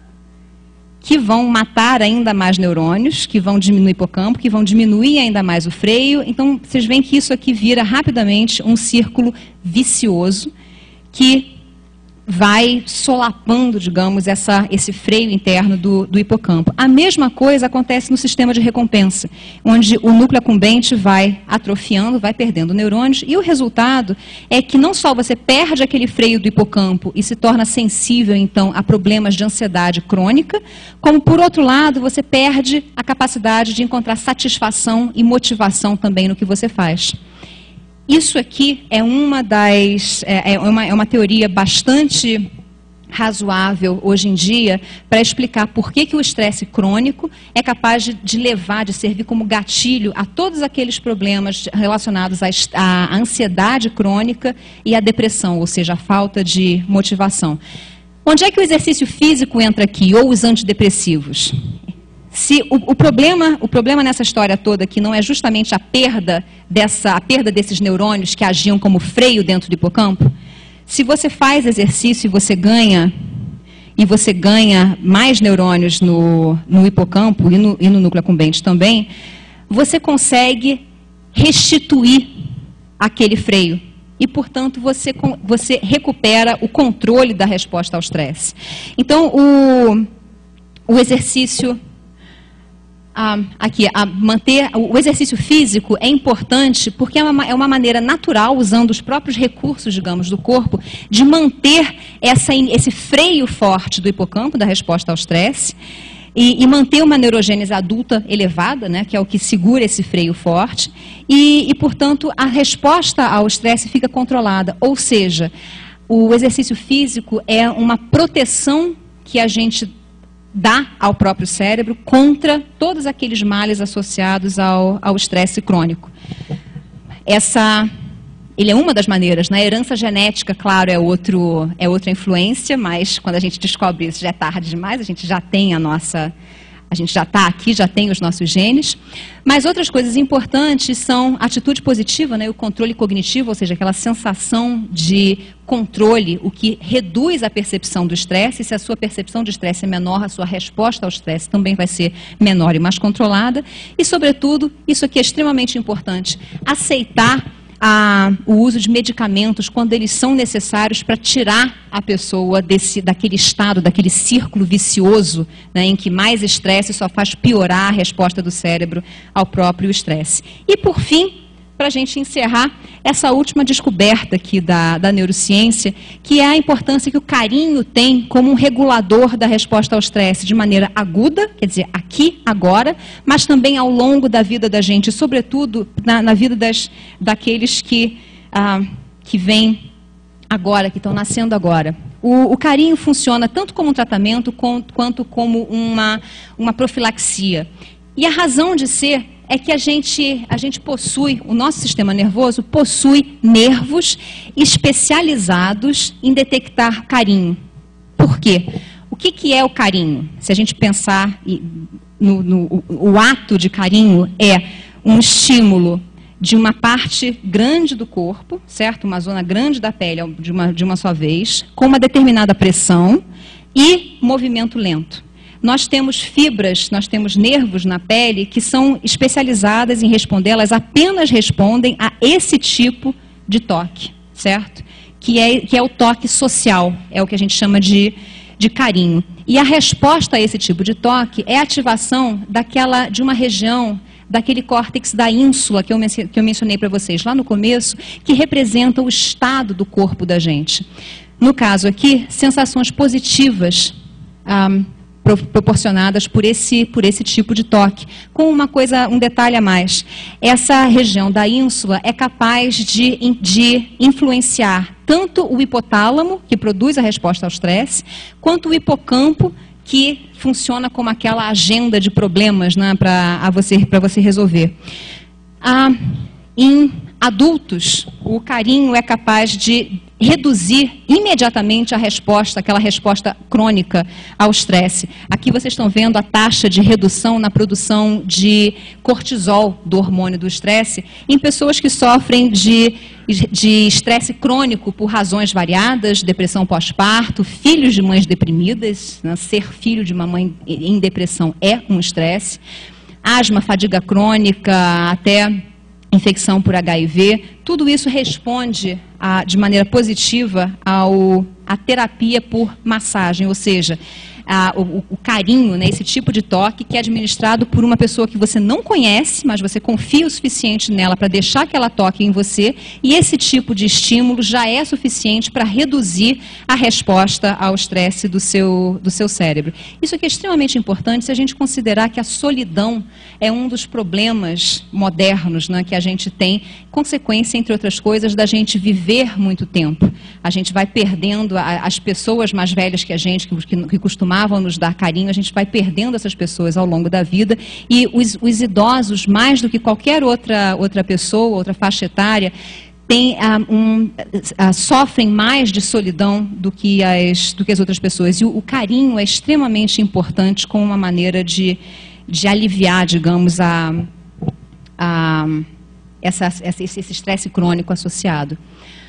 que vão matar ainda mais neurônios, que vão diminuir o hipocampo, que vão diminuir ainda mais o freio. Então, vocês veem que isso aqui vira rapidamente um círculo vicioso que vai solapando, digamos, essa, esse freio interno do, do hipocampo. A mesma coisa acontece no sistema de recompensa, onde o núcleo acumbente vai atrofiando, vai perdendo neurônios, e o resultado é que não só você perde aquele freio do hipocampo e se torna sensível, então, a problemas de ansiedade crônica, como, por outro lado, você perde a capacidade de encontrar satisfação e motivação também no que você faz. Isso aqui é uma das é, é, uma, é uma teoria bastante razoável hoje em dia para explicar por que, que o estresse crônico é capaz de, de levar, de servir como gatilho a todos aqueles problemas relacionados à, à ansiedade crônica e à depressão, ou seja, a falta de motivação. Onde é que o exercício físico entra aqui, ou os antidepressivos? Se o, o, problema, o problema nessa história toda aqui não é justamente a perda, dessa, a perda desses neurônios que agiam como freio dentro do hipocampo, se você faz exercício e você ganha, e você ganha mais neurônios no, no hipocampo e no, e no núcleo acumbente também, você consegue restituir aquele freio. E, portanto, você, você recupera o controle da resposta ao estresse. Então, o, o exercício... Ah, aqui, a manter, o exercício físico é importante porque é uma, é uma maneira natural, usando os próprios recursos, digamos, do corpo, de manter essa, esse freio forte do hipocampo, da resposta ao estresse, e, e manter uma neurogênese adulta elevada, né, que é o que segura esse freio forte, e, e portanto, a resposta ao estresse fica controlada. Ou seja, o exercício físico é uma proteção que a gente dá ao próprio cérebro contra todos aqueles males associados ao, ao estresse crônico. Essa, ele é uma das maneiras, né? A herança genética, claro, é, outro, é outra influência, mas quando a gente descobre isso já é tarde demais, a gente já tem a nossa... A gente já está aqui, já tem os nossos genes. Mas outras coisas importantes são a atitude positiva, né, o controle cognitivo, ou seja, aquela sensação de controle, o que reduz a percepção do estresse. Se a sua percepção de estresse é menor, a sua resposta ao estresse também vai ser menor e mais controlada. E, sobretudo, isso aqui é extremamente importante, aceitar A, o uso de medicamentos quando eles são necessários para tirar a pessoa desse, daquele estado, daquele círculo vicioso, né, em que mais estresse só faz piorar a resposta do cérebro ao próprio estresse. E, por fim, para a gente encerrar, essa última descoberta aqui da, da neurociência, que é a importância que o carinho tem como um regulador da resposta ao estresse de maneira aguda, quer dizer, aqui, agora, mas também ao longo da vida da gente, sobretudo na, na vida das, daqueles que, ah, que vêm agora, que estão nascendo agora. O, o carinho funciona tanto como um tratamento com, quanto como uma, uma profilaxia. E a razão de ser é que a gente, a gente possui, o nosso sistema nervoso possui nervos especializados em detectar carinho. Por quê? O que, que é o carinho? Se a gente pensar no, no o, o ato de carinho é um estímulo de uma parte grande do corpo, certo? Uma zona grande da pele de uma, de uma só vez, com uma determinada pressão e movimento lento. Nós temos fibras, nós temos nervos na pele que são especializadas em responder, elas apenas respondem a esse tipo de toque, certo? Que é, que é o toque social, é o que a gente chama de, de carinho. E a resposta a esse tipo de toque é a ativação daquela, de uma região, daquele córtex da ínsula que eu, que eu mencionei para vocês lá no começo, que representa o estado do corpo da gente. No caso aqui, sensações positivas, um, proporcionadas por esse, por esse tipo de toque. Com uma coisa, um detalhe a mais, essa região da ínsula é capaz de, de influenciar tanto o hipotálamo, que produz a resposta ao estresse, quanto o hipocampo, que funciona como aquela agenda de problemas, né, para você, para você resolver. Ah, em adultos, o carinho é capaz de reduzir imediatamente a resposta, aquela resposta crônica ao estresse. Aqui vocês estão vendo a taxa de redução na produção de cortisol, do hormônio do estresse, em pessoas que sofrem de de estresse crônico por razões variadas, depressão pós-parto, filhos de mães deprimidas, né? Ser filho de uma mãe em depressão é um estresse, asma, fadiga crônica, até infecção por H I V, tudo isso responde a, de maneira positiva ao, à terapia por massagem, ou seja, a, o, o carinho, né, esse tipo de toque que é administrado por uma pessoa que você não conhece, mas você confia o suficiente nela para deixar que ela toque em você, e esse tipo de estímulo já é suficiente para reduzir a resposta ao estresse do seu, do seu cérebro. Isso aqui é extremamente importante se a gente considerar que a solidão é um dos problemas modernos, né, que a gente tem, consequência, entre outras coisas, da gente viver muito tempo. A gente vai perdendo a, as pessoas mais velhas que a gente, que, que, que costumavam nos dar carinho, a gente vai perdendo essas pessoas ao longo da vida, e os, os idosos, mais do que qualquer outra, outra pessoa, outra faixa etária, tem, uh, um, uh, sofrem mais de solidão do que as, do que as outras pessoas. E o, o carinho é extremamente importante como uma maneira de, de aliviar, digamos, a, a, essa, esse estresse crônico associado.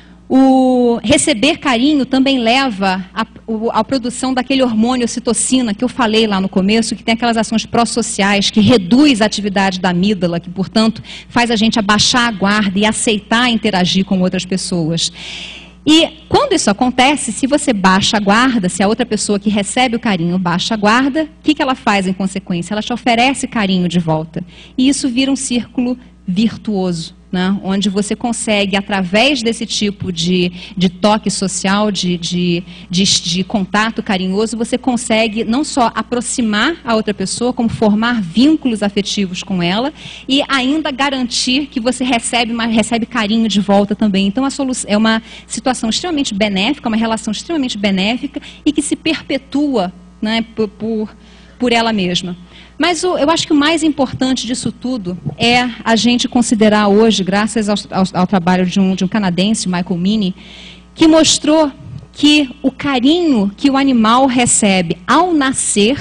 O receber carinho também leva à produção daquele hormônio ocitocina que eu falei lá no começo, que tem aquelas ações pró-sociais, que reduz a atividade da amígdala, que, portanto, faz a gente abaixar a guarda e aceitar interagir com outras pessoas. E quando isso acontece, se você baixa a guarda, se a outra pessoa que recebe o carinho baixa a guarda, o que, que ela faz em consequência? Ela te oferece carinho de volta. E isso vira um círculo virtuoso, né? Onde você consegue, através desse tipo de, de toque social, de, de, de, de contato carinhoso, você consegue não só aproximar a outra pessoa, como formar vínculos afetivos com ela e ainda garantir que você recebe, recebe carinho de volta também. Então, a solução, é uma situação extremamente benéfica, uma relação extremamente benéfica e que se perpetua, né, por, por, por ela mesma. Mas o, eu acho que o mais importante disso tudo é a gente considerar hoje, graças ao, ao, ao trabalho de um, de um canadense, Michael Meany, que mostrou que o carinho que o animal recebe ao nascer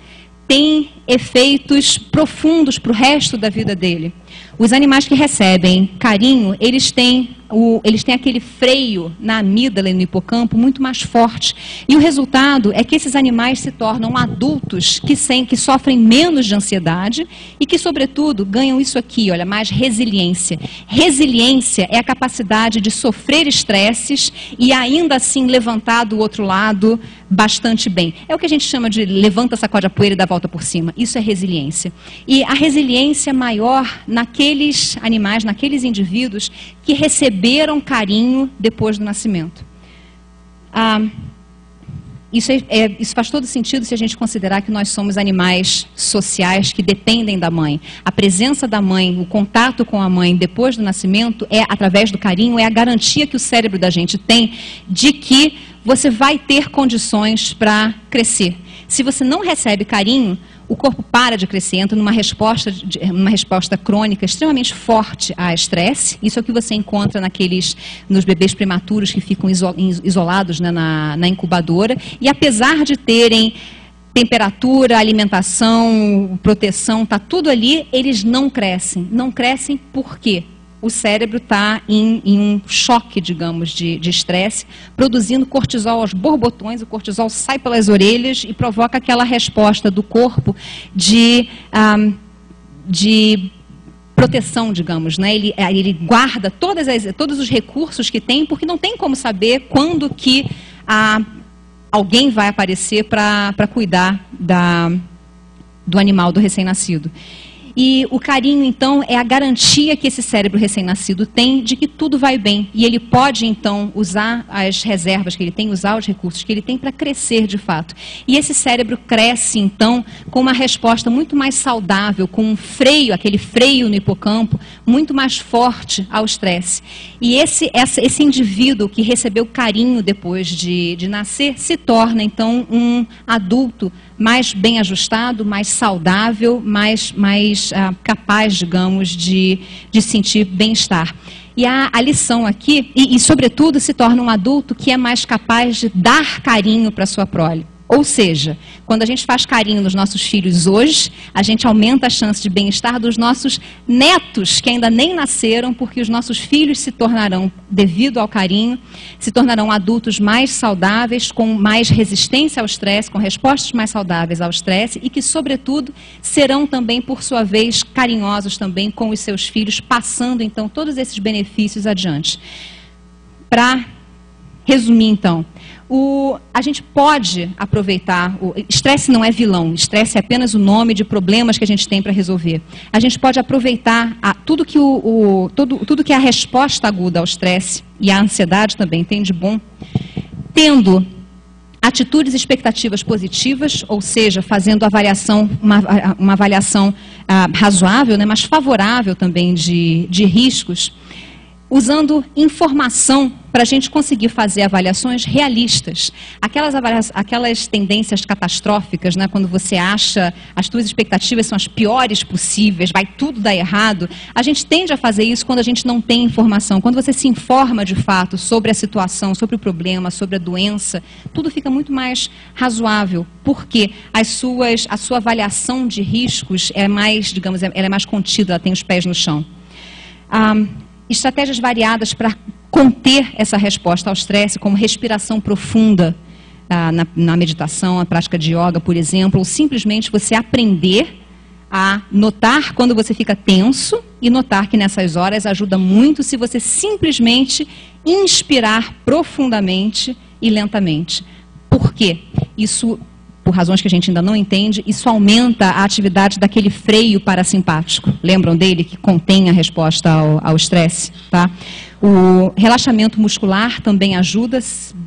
tem efeitos profundos para o resto da vida dele. Os animais que recebem carinho, eles têm, o, eles têm aquele freio na amígdala e no hipocampo muito mais forte. E o resultado é que esses animais se tornam adultos que, sem, que sofrem menos de ansiedade e que, sobretudo, ganham isso aqui, olha, mais resiliência. Resiliência é a capacidade de sofrer estresses e ainda assim levantar do outro lado bastante bem. É o que a gente chama de levanta, sacode a poeira e dá a volta por cima. Isso é resiliência. E a resiliência maior naqueles animais, naqueles indivíduos que receberam carinho depois do nascimento. Ah, isso, é, é, isso faz todo sentido se a gente considerar que nós somos animais sociais que dependem da mãe. A presença da mãe, o contato com a mãe depois do nascimento, é através do carinho, é a garantia que o cérebro da gente tem de que você vai ter condições para crescer. Se você não recebe carinho, o corpo para de crescer, entra numa resposta, numa resposta crônica extremamente forte a estresse. Isso é o que você encontra naqueles, nos bebês prematuros que ficam isolados, né, na, na incubadora. E apesar de terem temperatura, alimentação, proteção, está tudo ali, eles não crescem. Não crescem por quê? O cérebro está em, em um choque, digamos, de estresse, produzindo cortisol aos borbotões, o cortisol sai pelas orelhas e provoca aquela resposta do corpo de, um, de proteção, digamos, né? Ele, ele guarda todas as, todos os recursos que tem, porque não tem como saber quando que a, alguém vai aparecer para cuidar da, do animal, do recém-nascido. E o carinho, então, é a garantia que esse cérebro recém-nascido tem de que tudo vai bem. E ele pode, então, usar as reservas que ele tem, usar os recursos que ele tem para crescer de fato. E esse cérebro cresce, então, com uma resposta muito mais saudável, com um freio, aquele freio no hipocampo, muito mais forte ao estresse. E esse, essa, esse indivíduo que recebeu carinho depois de, de nascer, se torna, então, um adulto mais bem ajustado, mais saudável, mais, mais ah, capaz, digamos, de, de sentir bem-estar. E a, a lição aqui, e, e sobretudo se torna um adulto que é mais capaz de dar carinho para sua prole. Ou seja, quando a gente faz carinho nos nossos filhos hoje, a gente aumenta a chance de bem-estar dos nossos netos, que ainda nem nasceram, porque os nossos filhos se tornarão, devido ao carinho, se tornarão adultos mais saudáveis, com mais resistência ao estresse, com respostas mais saudáveis ao estresse e que, sobretudo, serão também, por sua vez, carinhosos também com os seus filhos, passando, então, todos esses benefícios adiante. Para resumir, então, O, a gente pode aproveitar, o estresse não é vilão, estresse é apenas o nome de problemas que a gente tem para resolver. A gente pode aproveitar a, tudo, que o, o, tudo, tudo que a resposta aguda ao estresse e à ansiedade também tem de bom, tendo atitudes e expectativas positivas, ou seja, fazendo avaliação, uma, uma avaliação ah, razoável, né, mas favorável também de, de riscos, usando informação para a gente conseguir fazer avaliações realistas. Aquelas, avalia aquelas tendências catastróficas, né, quando você acha as suas expectativas são as piores possíveis, vai tudo dar errado, a gente tende a fazer isso quando a gente não tem informação. Quando você se informa de fato sobre a situação, sobre o problema, sobre a doença, tudo fica muito mais razoável, porque as suas, a sua avaliação de riscos é mais, digamos, ela é mais contida, ela tem os pés no chão. Ah, Estratégias variadas para conter essa resposta ao estresse, como respiração profunda ah, na, na meditação, a prática de yoga, por exemplo, ou simplesmente você aprender a notar quando você fica tenso e notar que nessas horas ajuda muito se você simplesmente inspirar profundamente e lentamente. Por quê? Isso, por razões que a gente ainda não entende, isso aumenta a atividade daquele freio parasimpático. Lembram dele, que contém a resposta ao estresse? Tá? O relaxamento muscular também ajuda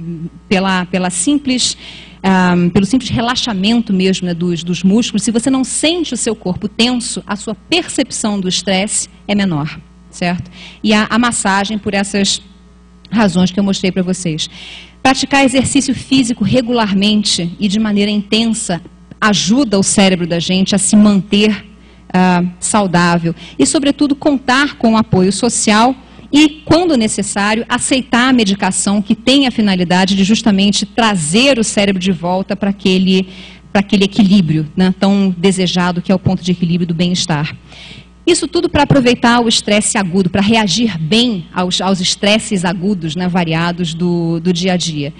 pela, pela simples, um, pelo simples relaxamento mesmo, né, dos, dos músculos. Se você não sente o seu corpo tenso, a sua percepção do estresse é menor, certo? E a, a massagem, por essas razões que eu mostrei para vocês. Praticar exercício físico regularmente e de maneira intensa ajuda o cérebro da gente a se manter uh, saudável e, sobretudo, contar com o apoio social e, quando necessário, aceitar a medicação que tem a finalidade de justamente trazer o cérebro de volta para aquele, para aquele equilíbrio, né, tão desejado, que é o ponto de equilíbrio do bem-estar. Isso tudo para aproveitar o estresse agudo, para reagir bem aos, aos estresses agudos, né, variados do, do dia a dia.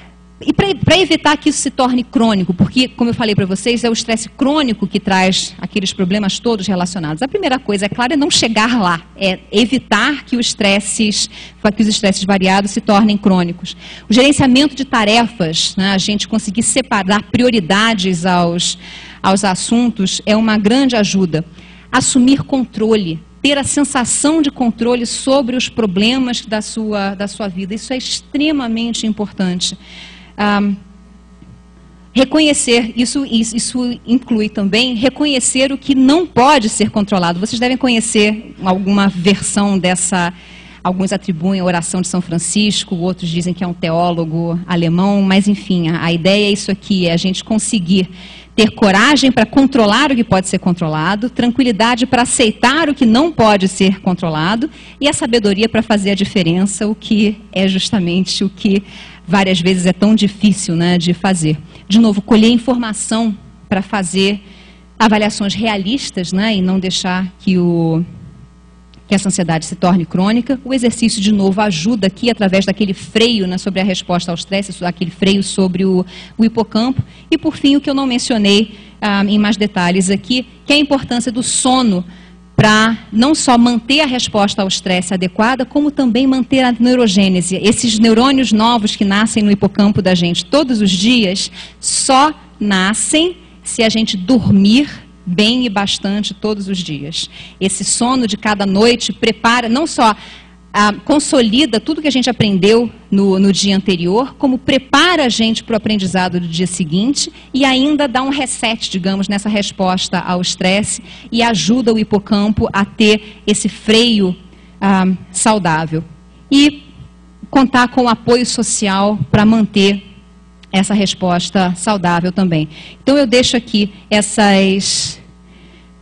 E para evitar que isso se torne crônico, porque, como eu falei para vocês, é o estresse crônico que traz aqueles problemas todos relacionados. A primeira coisa, é claro, é não chegar lá, é evitar que os estresses, que os estresses variados se tornem crônicos. O gerenciamento de tarefas, né, a gente conseguir separar prioridades aos, aos assuntos, é uma grande ajuda. Assumir controle, ter a sensação de controle sobre os problemas da sua, da sua vida. Isso é extremamente importante. Um, reconhecer, isso, isso, isso inclui também reconhecer o que não pode ser controlado. Vocês devem conhecer alguma versão dessa, alguns atribuem a oração de São Francisco, outros dizem que é um teólogo alemão, mas enfim, a, a ideia é isso aqui, é a gente conseguir ter coragem para controlar o que pode ser controlado, tranquilidade para aceitar o que não pode ser controlado e a sabedoria para fazer a diferença, o que é justamente o que várias vezes é tão difícil, né, de fazer. De novo, colher informação para fazer avaliações realistas, né, e não deixar que, o, que essa ansiedade se torne crônica. O exercício, de novo, ajuda aqui através daquele freio, né, sobre a resposta ao estresse, aquele freio sobre o, o hipocampo. E, por fim, o que eu não mencionei ah, em mais detalhes aqui, que é a importância do sono para não só manter a resposta ao estresse adequada, como também manter a neurogênese. Esses neurônios novos que nascem no hipocampo da gente todos os dias, só nascem se a gente dormir bem e bastante todos os dias. Esse sono de cada noite prepara, não só ah, consolida tudo que a gente aprendeu no, no dia anterior, como prepara a gente para o aprendizado do dia seguinte e ainda dá um reset, digamos, nessa resposta ao estresse e ajuda o hipocampo a ter esse freio ah, saudável. E contar com o apoio social para manter essa resposta saudável também. Então eu deixo aqui essas...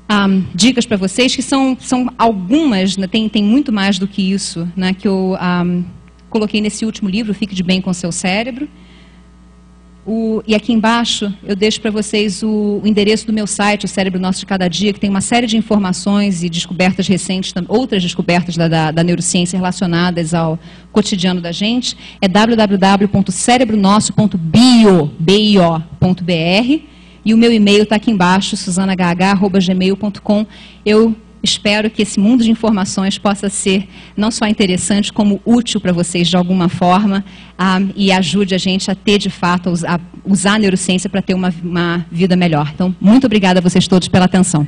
um, dicas para vocês, que são, são algumas, né, tem, tem muito mais do que isso, né, que eu um, coloquei nesse último livro, Fique de Bem com Seu Cérebro. O, e aqui embaixo eu deixo para vocês o, o endereço do meu site, o Cérebro Nosso de Cada Dia, que tem uma série de informações e descobertas recentes, outras descobertas da, da, da neurociência relacionadas ao cotidiano da gente. É w w w ponto cerebro nosso ponto bio ponto b r e o meu e-mail está aqui embaixo, suzana h h arroba gmail ponto com. Eu espero que esse mundo de informações possa ser não só interessante, como útil para vocês de alguma forma, ah, e ajude a gente a ter, de fato, a usar a neurociência para ter uma, uma vida melhor. Então, muito obrigada a vocês todos pela atenção.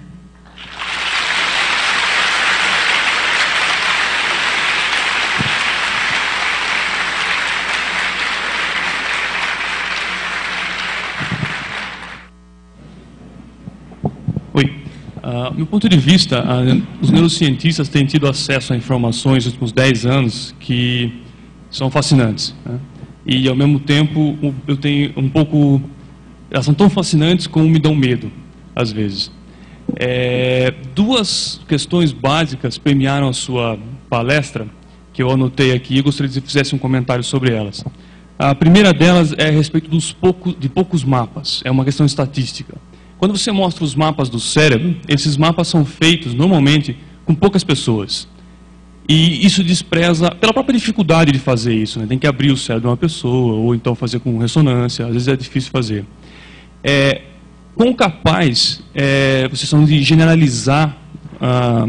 Oi. Uh, meu ponto de vista, uh, os neurocientistas têm tido acesso a informações nos últimos dez anos que são fascinantes, né? E, ao mesmo tempo, eu tenho um pouco... Elas são tão fascinantes como me dão medo, às vezes. É, duas questões básicas premiaram a sua palestra, que eu anotei aqui, e gostaria que você fizesse um comentário sobre elas. A primeira delas é a respeito dos pouco, de poucos mapas, é uma questão estatística. Quando você mostra os mapas do cérebro, esses mapas são feitos, normalmente, com poucas pessoas. E isso despreza, pela própria dificuldade de fazer isso, né? Tem que abrir o cérebro de uma pessoa, ou então fazer com ressonância, às vezes é difícil fazer. É, quão capaz é, vocês são de generalizar ah,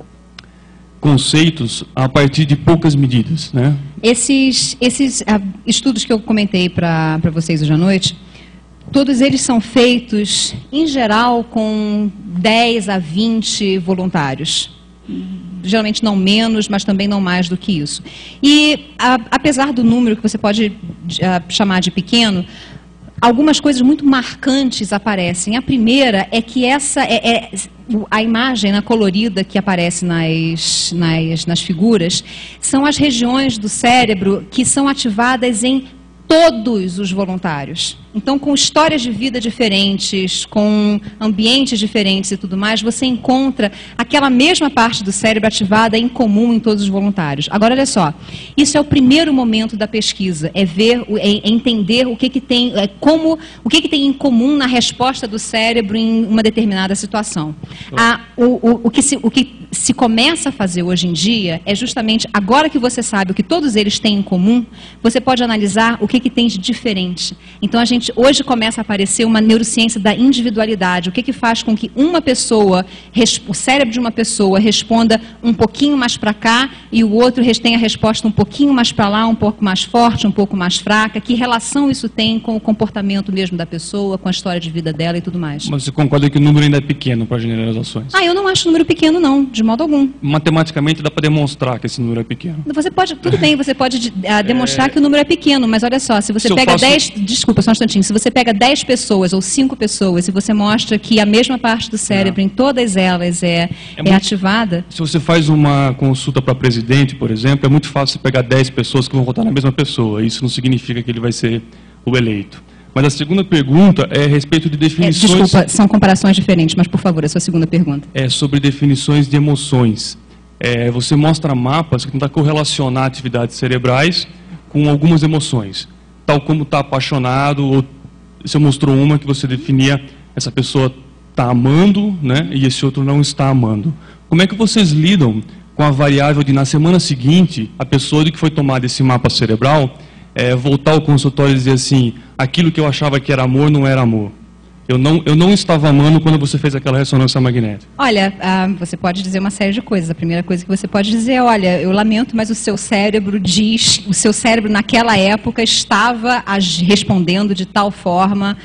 conceitos a partir de poucas medidas, né? Esses, esses ah, estudos que eu comentei para vocês hoje à noite, todos eles são feitos, em geral, com dez a vinte voluntários. Geralmente não menos, mas também não mais do que isso. E, a, apesar do número que você pode a, chamar de pequeno, algumas coisas muito marcantes aparecem. A primeira é que essa é, é a imagem, né, colorida que aparece nas, nas, nas figuras, são as regiões do cérebro que são ativadas em todos os voluntários. Então, com histórias de vida diferentes, com ambientes diferentes e tudo mais, você encontra aquela mesma parte do cérebro ativada em comum em todos os voluntários. Agora, olha só, isso é o primeiro momento da pesquisa, é ver, é entender o que que tem, é como, o que que tem em comum na resposta do cérebro em uma determinada situação. Ah, o, o, o, que se, o que se começa a fazer hoje em dia é justamente, agora que você sabe o que todos eles têm em comum, você pode analisar o que que tem de diferente. Então, a gente hoje começa a aparecer uma neurociência da individualidade. O que que faz com que uma pessoa, o cérebro de uma pessoa responda um pouquinho mais para cá e o outro tenha a resposta um pouquinho mais para lá, um pouco mais forte, um pouco mais fraca. Que relação isso tem com o comportamento mesmo da pessoa, com a história de vida dela e tudo mais. Mas você concorda que o número ainda é pequeno para generalizações? Ah, eu não acho o número pequeno não, de modo algum. Matematicamente dá para demonstrar que esse número é pequeno. Você pode, tudo bem, você pode uh, demonstrar é... que o número é pequeno, mas olha só, se você se pega faço... dez, desculpa, só um instantinho, se você pega dez pessoas ou cinco pessoas e você mostra que a mesma parte do cérebro é. em todas elas é, é, é muito... ativada... Se você faz uma consulta para presidente, por exemplo, é muito fácil pegar dez pessoas que vão votar na mesma pessoa. Isso não significa que ele vai ser o eleito. Mas a segunda pergunta é a respeito de definições... É, desculpa, são comparações diferentes, mas por favor, a sua segunda pergunta. É sobre definições de emoções. É, você mostra mapas que tentam correlacionar atividades cerebrais com algumas emoções. Tal como está apaixonado, ou você mostrou uma que você definia, essa pessoa está amando, né, e esse outro não está amando. Como é que vocês lidam com a variável de, na semana seguinte, a pessoa de que foi tomada esse mapa cerebral, é, voltar ao consultório e dizer assim, aquilo que eu achava que era amor não era amor? Eu não, eu não estava amando quando você fez aquela ressonância magnética. Olha, ah, você pode dizer uma série de coisas. A primeira coisa que você pode dizer é, olha, eu lamento, mas o seu cérebro diz, o seu cérebro naquela época estava respondendo de tal forma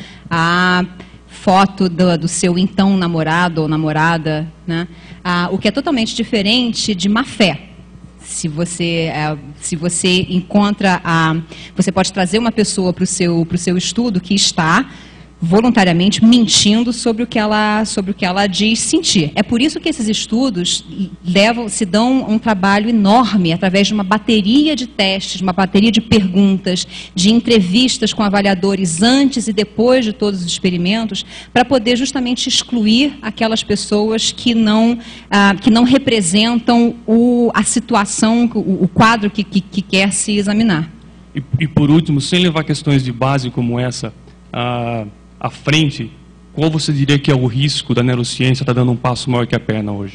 a foto do, do seu então namorado ou namorada, né? Ah, o que é totalmente diferente de má fé. Se você, se você encontra, a, você pode trazer uma pessoa para o seu, para o seu estudo que está voluntariamente mentindo sobre o que ela, sobre o que ela diz sentir. É por isso que esses estudos levam, se dão um trabalho enorme através de uma bateria de testes, uma bateria de perguntas, de entrevistas com avaliadores antes e depois de todos os experimentos, para poder justamente excluir aquelas pessoas que não, ah, que não representam o, a situação, o, o quadro que, que, que quer se examinar. E, e por último, sem levar questões de base como essa a, à frente, qual você diria que é o risco da neurociência estar dando um passo maior que a perna hoje?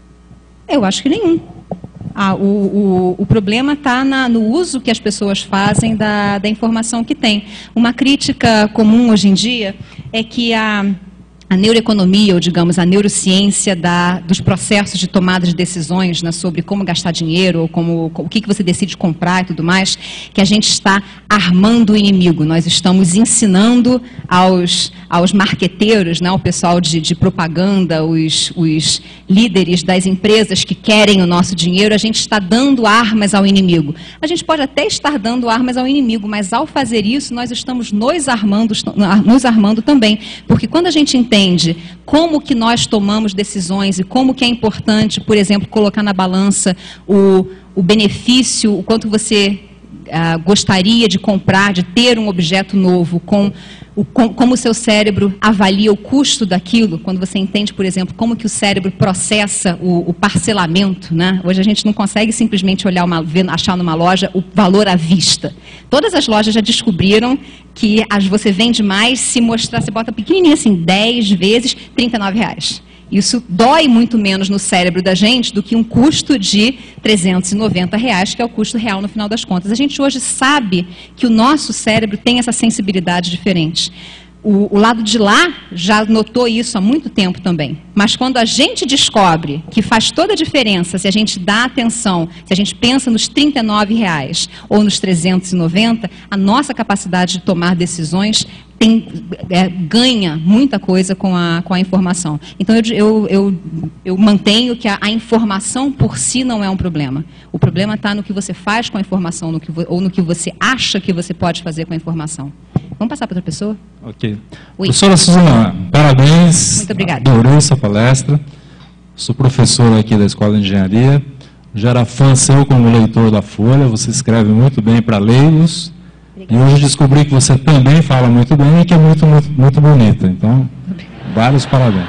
Eu acho que nenhum. Ah, o, o, o problema está no uso que as pessoas fazem da, da informação que têm. Uma crítica comum hoje em dia é que a... a neuroeconomia, ou digamos, a neurociência da, dos processos de tomada de decisões, né, sobre como gastar dinheiro, ou como, o que, que você decide comprar e tudo mais, que a gente está armando o inimigo. Nós estamos ensinando aos, aos marqueteiros, né, ao pessoal de, de propaganda, os, os líderes das empresas que querem o nosso dinheiro, a gente está dando armas ao inimigo. A gente pode até estar dando armas ao inimigo, mas ao fazer isso, nós estamos nos armando, nos armando também. Porque quando a gente entende entende como que nós tomamos decisões e como que é importante, por exemplo, colocar na balança o, o benefício, o quanto você ah, gostaria de comprar, de ter um objeto novo, com o, com, como o seu cérebro avalia o custo daquilo, quando você entende, por exemplo, como que o cérebro processa o, o parcelamento, né? Hoje a gente não consegue simplesmente olhar uma, ver, achar numa loja o valor à vista. Todas as lojas já descobriram que as, você vende mais se mostrar, você bota pequenininho assim, dez vezes, trinta e nove reais. Isso dói muito menos no cérebro da gente do que um custo de trezentos e noventa reais, que é o custo real no final das contas. A gente hoje sabe que o nosso cérebro tem essa sensibilidade diferente. O, o lado de lá já notou isso há muito tempo também. Mas quando a gente descobre que faz toda a diferença se a gente dá atenção, se a gente pensa nos trinta e nove reais ou nos trezentos e noventa, a nossa capacidade de tomar decisões tem, é, ganha muita coisa com a, com a informação. Então, eu, eu, eu, eu mantenho que a, a informação por si não é um problema. O problema está no que você faz com a informação, no que, ou no que você acha que você pode fazer com a informação. Vamos passar para outra pessoa? Ok. Oi. Professora Suzana, parabéns. Muito obrigada. Adorei essa palestra. Sou professor aqui da Escola de Engenharia. Já era fã seu como leitor da Folha. Você escreve muito bem para leigos. E hoje descobri que você também fala muito bem e que é muito, muito, muito bonita. Então, vários parabéns.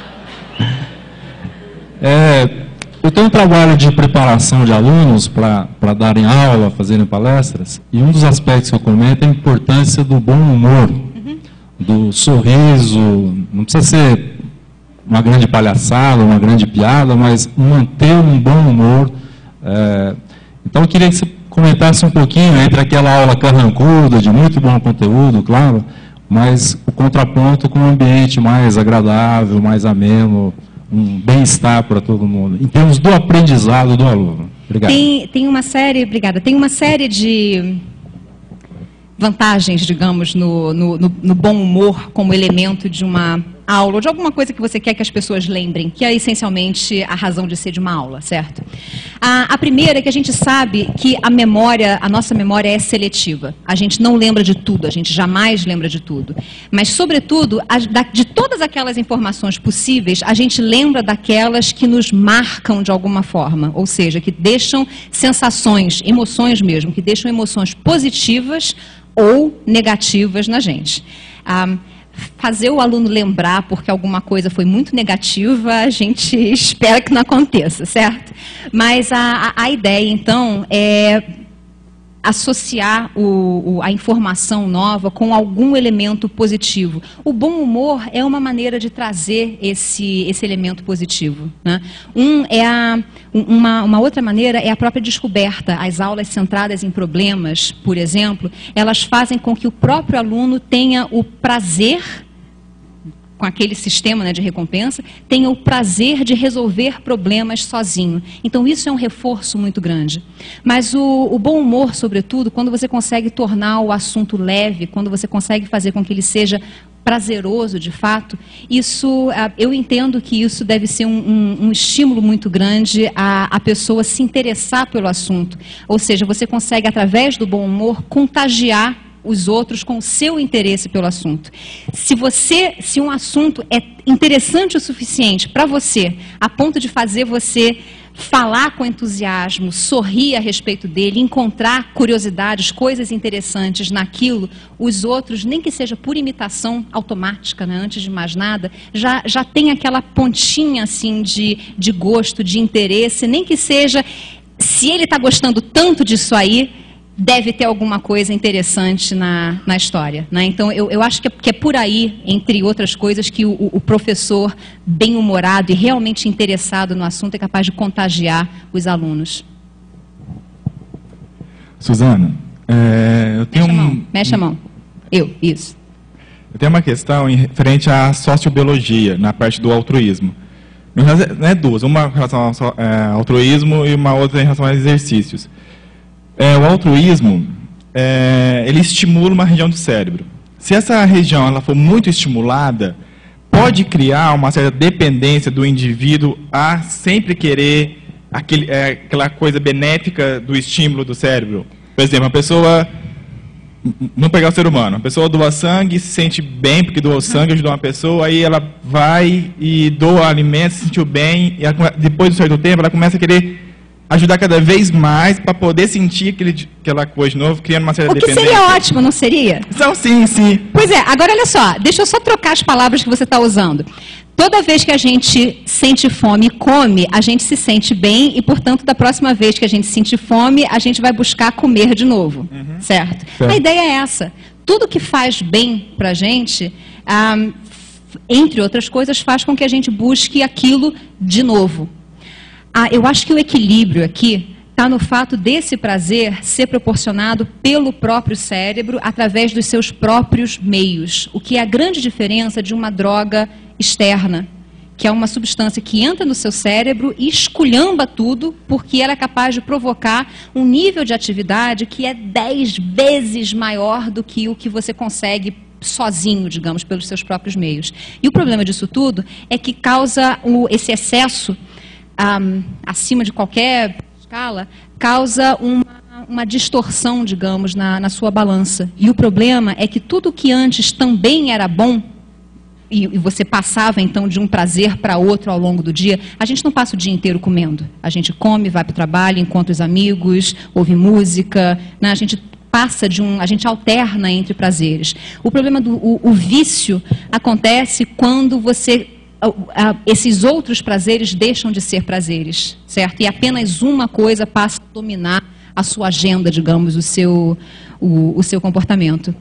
É, eu tenho um trabalho de preparação de alunos para darem aula, fazerem palestras, e um dos aspectos que eu comento é a importância do bom humor, uhum. do sorriso. Não precisa ser uma grande palhaçada, uma grande piada, mas manter um bom humor. É, então, eu queria que você comentasse um pouquinho entre aquela aula carrancuda, de muito bom conteúdo, claro, mas o contraponto com um ambiente mais agradável, mais ameno, um bem-estar para todo mundo, em termos do aprendizado do aluno. Obrigado. Tem, tem uma série, obrigada, tem uma série de vantagens, digamos, no, no, no, no bom humor como elemento de uma aula, ou de alguma coisa que você quer que as pessoas lembrem, que é essencialmente a razão de ser de uma aula, certo? A, a primeira é que a gente sabe que a memória, a nossa memória é seletiva. A gente não lembra de tudo, a gente jamais lembra de tudo. Mas, sobretudo, a, da, de todas aquelas informações possíveis, a gente lembra daquelas que nos marcam de alguma forma, ou seja, que deixam sensações, emoções mesmo, que deixam emoções positivas ou negativas na gente. Ah, fazer o aluno lembrar porque alguma coisa foi muito negativa, a gente espera que não aconteça, certo? Mas a, a, a ideia, então, é associar o, o, a informação nova com algum elemento positivo. O bom humor é uma maneira de trazer esse, esse elemento positivo, né? Um é a, uma, uma outra maneira é a própria descoberta. As aulas centradas em problemas, por exemplo, elas fazem com que o próprio aluno tenha o prazer, com aquele sistema, né, de recompensa, tenha o prazer de resolver problemas sozinho. Então, isso é um reforço muito grande. Mas o, o bom humor, sobretudo, quando você consegue tornar o assunto leve, quando você consegue fazer com que ele seja prazeroso, de fato, isso, eu entendo que isso deve ser um, um, um estímulo muito grande a, a pessoa se interessar pelo assunto. Ou seja, você consegue, através do bom humor, contagiar os outros com o seu interesse pelo assunto. Se você, se um assunto é interessante o suficiente para você, a ponto de fazer você falar com entusiasmo, sorrir a respeito dele, encontrar curiosidades, coisas interessantes naquilo, os outros, nem que seja por imitação automática, né, antes de mais nada, já, já tem aquela pontinha assim de, de gosto, de interesse, nem que seja, se ele está gostando tanto disso aí, deve ter alguma coisa interessante na, na história, né? Então, eu, eu acho que é, que é por aí, entre outras coisas, que o, o professor bem-humorado e realmente interessado no assunto é capaz de contagiar os alunos. Suzana, é, eu tenho Mexe a mão, um... mexe a mão. Eu, isso. Eu tenho uma questão em referente à sociobiologia, na parte do altruísmo. Não é duas, uma em relação ao é, altruísmo e uma outra em relação a exercícios. É, o altruísmo, é, ele estimula uma região do cérebro. Se essa região ela for muito estimulada, pode criar uma certa dependência do indivíduo a sempre querer aquele, é, aquela coisa benéfica do estímulo do cérebro. Por exemplo, uma pessoa, vamos pegar o ser humano, a pessoa doa sangue, se sente bem porque doou sangue, ajudou uma pessoa, aí ela vai e doa alimento, se sentiu bem, e ela, depois de um certo tempo ela começa a querer ajudar cada vez mais para poder sentir aquele, aquela coisa de novo, criando uma certa dependência. O que seria ótimo, não seria? Então, sim, sim. Pois é, agora olha só, deixa eu só trocar as palavras que você está usando. Toda vez que a gente sente fome e come, a gente se sente bem e, portanto, da próxima vez que a gente sentir fome, a gente vai buscar comer de novo, uhum. certo? certo? A ideia é essa. Tudo que faz bem para a gente, ah, entre outras coisas, faz com que a gente busque aquilo de novo. Ah, eu acho que o equilíbrio aqui está no fato desse prazer ser proporcionado pelo próprio cérebro através dos seus próprios meios, o que é a grande diferença de uma droga externa, que é uma substância que entra no seu cérebro e esculhamba tudo, porque ela é capaz de provocar um nível de atividade que é dez vezes maior do que o que você consegue sozinho, digamos, pelos seus próprios meios. E o problema disso tudo é que causa o, esse excesso Um, acima de qualquer escala, causa uma, uma distorção, digamos, na, na sua balança. E o problema é que tudo que antes também era bom, e, e você passava então de um prazer para outro ao longo do dia, a gente não passa o dia inteiro comendo. A gente come, vai para o trabalho, encontra os amigos, ouve música, né? A gente passa de um, a gente alterna entre prazeres. O problema do o, o vício acontece quando você esses outros prazeres deixam de ser prazeres, certo? E apenas uma coisa passa a dominar a sua agenda, digamos, o seu, o, o seu comportamento.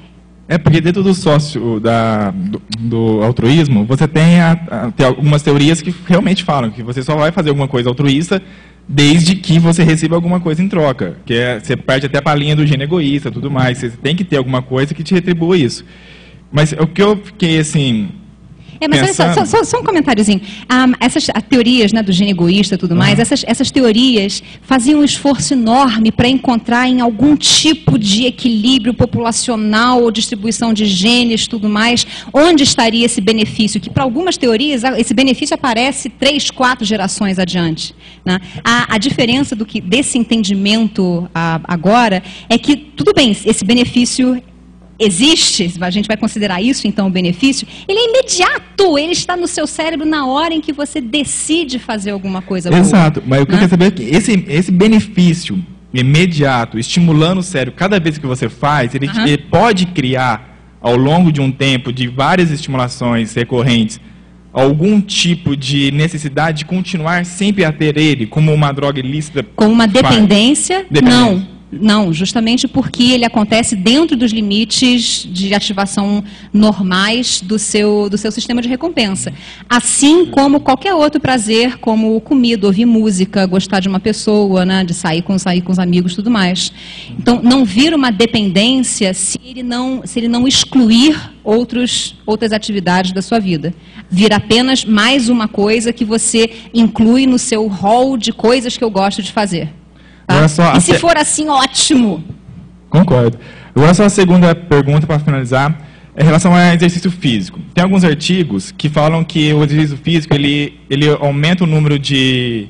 É porque dentro do sócio da, do, do altruísmo, você tem, a, a, tem algumas teorias que realmente falam que você só vai fazer alguma coisa altruísta desde que você receba alguma coisa em troca. Que é, você parte até para a linha do gênio egoísta e tudo mais. Você tem que ter alguma coisa que te retribua isso. Mas o que eu fiquei assim... É, mas olha só, só, só, só um comentáriozinho. Um, essas teorias, né, do gênio egoísta e tudo mais, uhum. essas, essas teorias faziam um esforço enorme para encontrar em algum tipo de equilíbrio populacional ou distribuição de genes e tudo mais, onde estaria esse benefício, que para algumas teorias esse benefício aparece três, quatro gerações adiante. Né? A, a diferença do que, desse entendimento a, agora é que, tudo bem, esse benefício existe, a gente vai considerar isso então o benefício, ele é imediato, ele está no seu cérebro na hora em que você decide fazer alguma coisa boa. Exato, mas o que né? eu quero saber é que esse, esse benefício imediato, estimulando o cérebro cada vez que você faz, ele, uhum. ele pode criar ao longo de um tempo, de várias estimulações recorrentes, algum tipo de necessidade de continuar sempre a ter ele, como uma droga ilícita? Com uma dependência? dependência. Não. Não, justamente porque ele acontece dentro dos limites de ativação normais do seu, do seu sistema de recompensa. Assim como qualquer outro prazer, como comida, ouvir música, gostar de uma pessoa, né, de sair com, sair com os amigos e tudo mais. Então, não vira uma dependência se ele não, se ele não excluir outros, outras atividades da sua vida. Vira apenas mais uma coisa que você inclui no seu rol de coisas que eu gosto de fazer. Tá? Só, e se for assim, ótimo. Concordo. Agora só a segunda pergunta para finalizar, é em relação ao exercício físico. Tem alguns artigos que falam que o exercício físico ele, ele aumenta o número de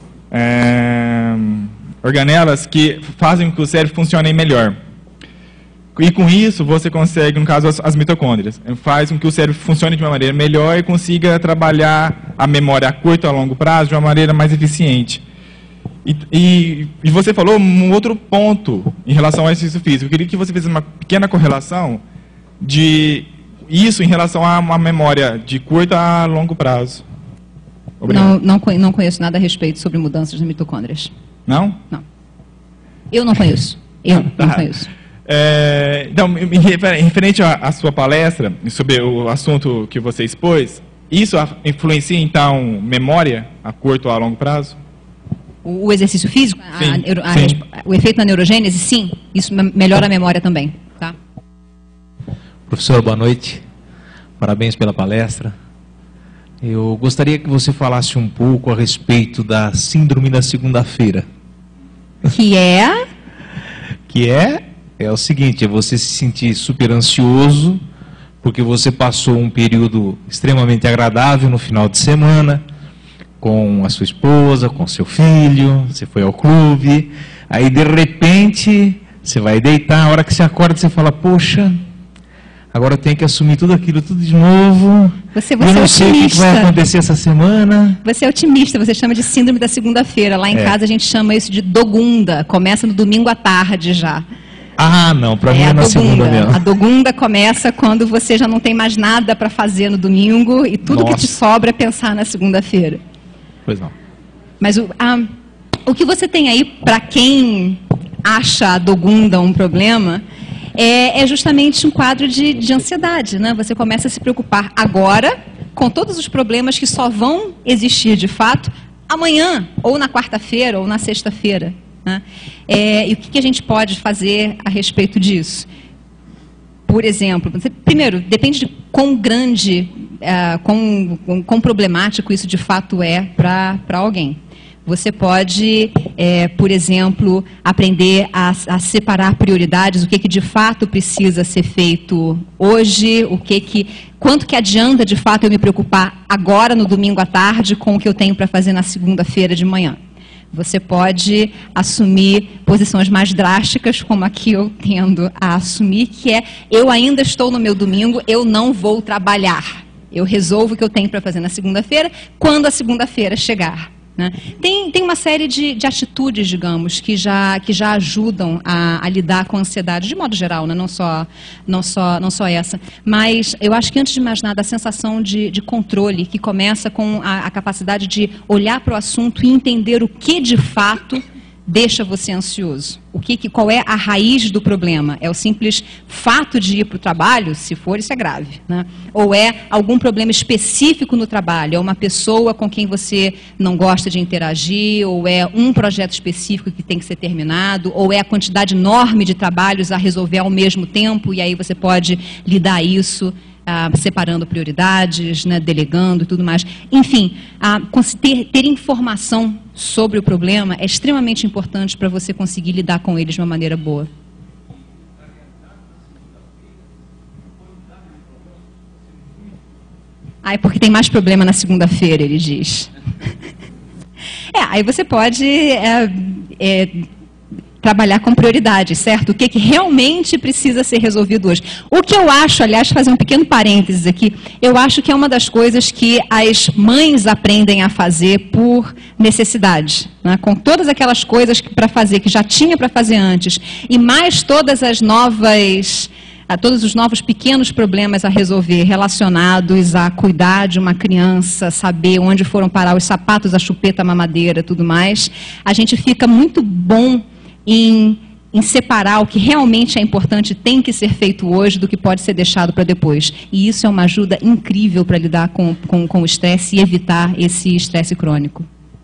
é, organelas que fazem com que o cérebro funcione melhor. E com isso, você consegue, no caso, as, as mitocôndrias. Faz com que o cérebro funcione de uma maneira melhor e consiga trabalhar a memória a curto e a longo prazo de uma maneira mais eficiente. E, e, e você falou um outro ponto em relação ao exercício físico. Eu queria que você fizesse uma pequena correlação de isso em relação a uma memória de curto a longo prazo. Não, não, não conheço nada a respeito sobre mudanças de mitocôndrias. Não? Não. Eu não conheço. Eu não conheço. É, então, em referente à sua palestra, sobre o assunto que você expôs, isso influencia, então, memória a curto ou a longo prazo? O exercício físico? Sim, a, neuro, a, sim. O efeito na neurogênese? Sim. Isso melhora a memória também. Tá? Professor, boa noite. Parabéns pela palestra. Eu gostaria que você falasse um pouco a respeito da síndrome da segunda-feira. Que é? Que é, é o seguinte, é você se sentir super ansioso, porque você passou um período extremamente agradável no final de semana, com a sua esposa, com seu filho, você foi ao clube, aí de repente você vai deitar, a hora que você acorda você fala, poxa, agora eu tenho que assumir tudo aquilo, tudo de novo. Você, você eu não é sei o que vai acontecer essa semana. Você é otimista, você chama de síndrome da segunda-feira. Lá em é. casa a gente chama isso de dogunda. Começa no domingo à tarde já. Ah, não, para é mim é na dogunda. Segunda mesmo. A dogunda começa quando você já não tem mais nada para fazer no domingo e tudo Nossa. que te sobra é pensar na segunda-feira. Pois não. Mas o, a, o que você tem aí, para quem acha a dogunda um problema... É, é justamente um quadro de, de ansiedade, né? Você começa a se preocupar agora com todos os problemas que só vão existir de fato amanhã, ou na quarta-feira, ou na sexta-feira. Né? É, e o que, que a gente pode fazer a respeito disso? Por exemplo, primeiro, depende de quão grande, uh, quão, quão, quão problemático isso de fato é para alguém. Você pode, é, por exemplo, aprender a, a separar prioridades, o que, que de fato precisa ser feito hoje, o que que, quanto que adianta de fato eu me preocupar agora no domingo à tarde com o que eu tenho para fazer na segunda-feira de manhã. Você pode assumir posições mais drásticas, como aqui eu tendo a assumir, que é, eu ainda estou no meu domingo, eu não vou trabalhar. Eu resolvo o que eu tenho para fazer na segunda-feira, quando a segunda-feira chegar. Né? Tem, tem uma série de, de atitudes, digamos, que já, que já ajudam a, a lidar com a ansiedade, de modo geral, né? não, só, não, só, não só essa. Mas eu acho que, antes de mais nada, a sensação de, de controle, que começa com a, a capacidade de olhar para o assunto e entender o que, de fato, deixa você ansioso. O que, que, qual é a raiz do problema? É o simples fato de ir para o trabalho? Se for, isso é grave. Né? Ou é algum problema específico no trabalho? É uma pessoa com quem você não gosta de interagir? Ou é um projeto específico que tem que ser terminado? Ou é a quantidade enorme de trabalhos a resolver ao mesmo tempo? E aí você pode lidar isso Ah, separando prioridades, né, delegando e tudo mais. Enfim, ah, ter, ter informação sobre o problema é extremamente importante para você conseguir lidar com eles de uma maneira boa. Ah, é porque tem mais problema na segunda-feira, ele diz. É, aí você pode... É, é, trabalhar com prioridades, certo? O que, que realmente precisa ser resolvido hoje. O que eu acho, aliás, fazer um pequeno parênteses aqui, eu acho que é uma das coisas que as mães aprendem a fazer por necessidade, né? Com todas aquelas coisas para fazer, que já tinha para fazer antes, e mais todas as novas... a todos os novos pequenos problemas a resolver relacionados a cuidar de uma criança, saber onde foram parar os sapatos, a chupeta, a mamadeira, tudo mais, a gente fica muito bom Em, em separar o que realmente é importante e tem que ser feito hoje do que pode ser deixado para depois. E isso é uma ajuda incrível para lidar com, com, com o estresse e evitar esse estresse crônico.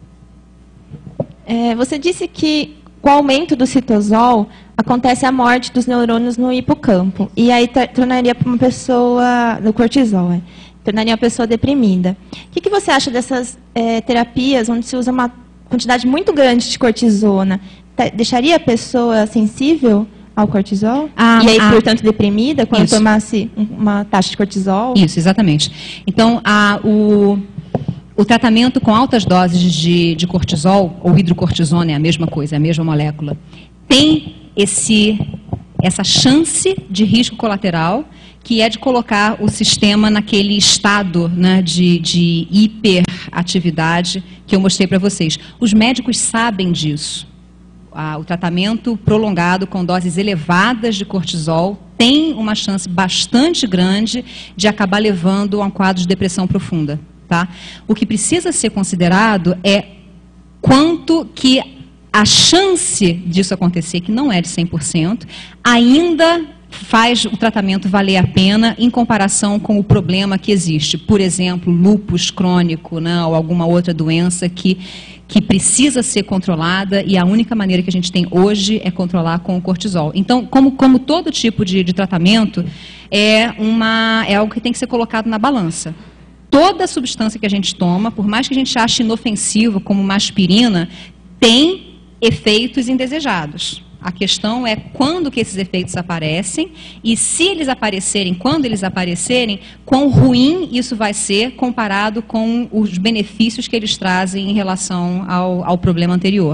É, você disse que com o aumento do citosol acontece a morte dos neurônios no hipocampo. E aí tornaria uma pessoa, do cortisol, é, tornaria uma pessoa deprimida. O que, que você acha dessas é, terapias onde se usa uma quantidade muito grande de cortisona? Deixaria a pessoa sensível ao cortisol? Ah, e aí, ah, portanto, deprimida quando isso. tomasse uma taxa de cortisol? Isso, exatamente. Então, a, o, o tratamento com altas doses de, de cortisol, ou hidrocortisona, é a mesma coisa, é a mesma molécula, tem esse, essa chance de risco colateral, que é de colocar o sistema naquele estado, né, de, de hiperatividade que eu mostrei para vocês. Os médicos sabem disso. Ah, o tratamento prolongado com doses elevadas de cortisol tem uma chance bastante grande de acabar levando a um quadro de depressão profunda. Tá? O que precisa ser considerado é quanto que a chance disso acontecer, que não é de cem por cento, ainda faz o tratamento valer a pena em comparação com o problema que existe. Por exemplo, lúpus crônico, né, ou alguma outra doença que, que precisa ser controlada, e a única maneira que a gente tem hoje é controlar com o cortisol. Então, como, como todo tipo de, de tratamento, é, uma, é algo que tem que ser colocado na balança. Toda substância que a gente toma, por mais que a gente ache inofensiva, como uma aspirina, tem efeitos indesejados. A questão é quando que esses efeitos aparecem e, se eles aparecerem, quando eles aparecerem, quão ruim isso vai ser comparado com os benefícios que eles trazem em relação ao, ao problema anterior.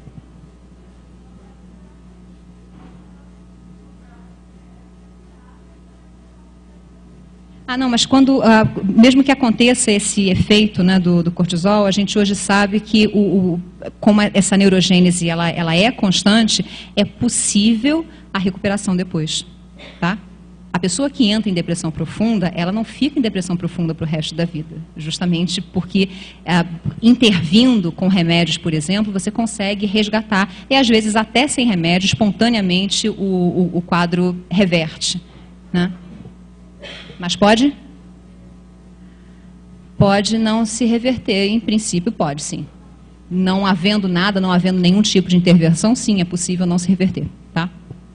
Ah, não, mas quando, ah, mesmo que aconteça esse efeito, né, do, do cortisol, a gente hoje sabe que, o, o, como essa neurogênese ela, ela é constante, é possível a recuperação depois, tá? A pessoa que entra em depressão profunda, ela não fica em depressão profunda para o resto da vida, justamente porque, ah, intervindo com remédios, por exemplo, você consegue resgatar, e às vezes até sem remédio, espontaneamente o, o, o quadro reverte, né? Mas pode? Pode não se reverter, em princípio pode, sim. Não havendo nada, não havendo nenhum tipo de intervenção, sim, é possível não se reverter, tá?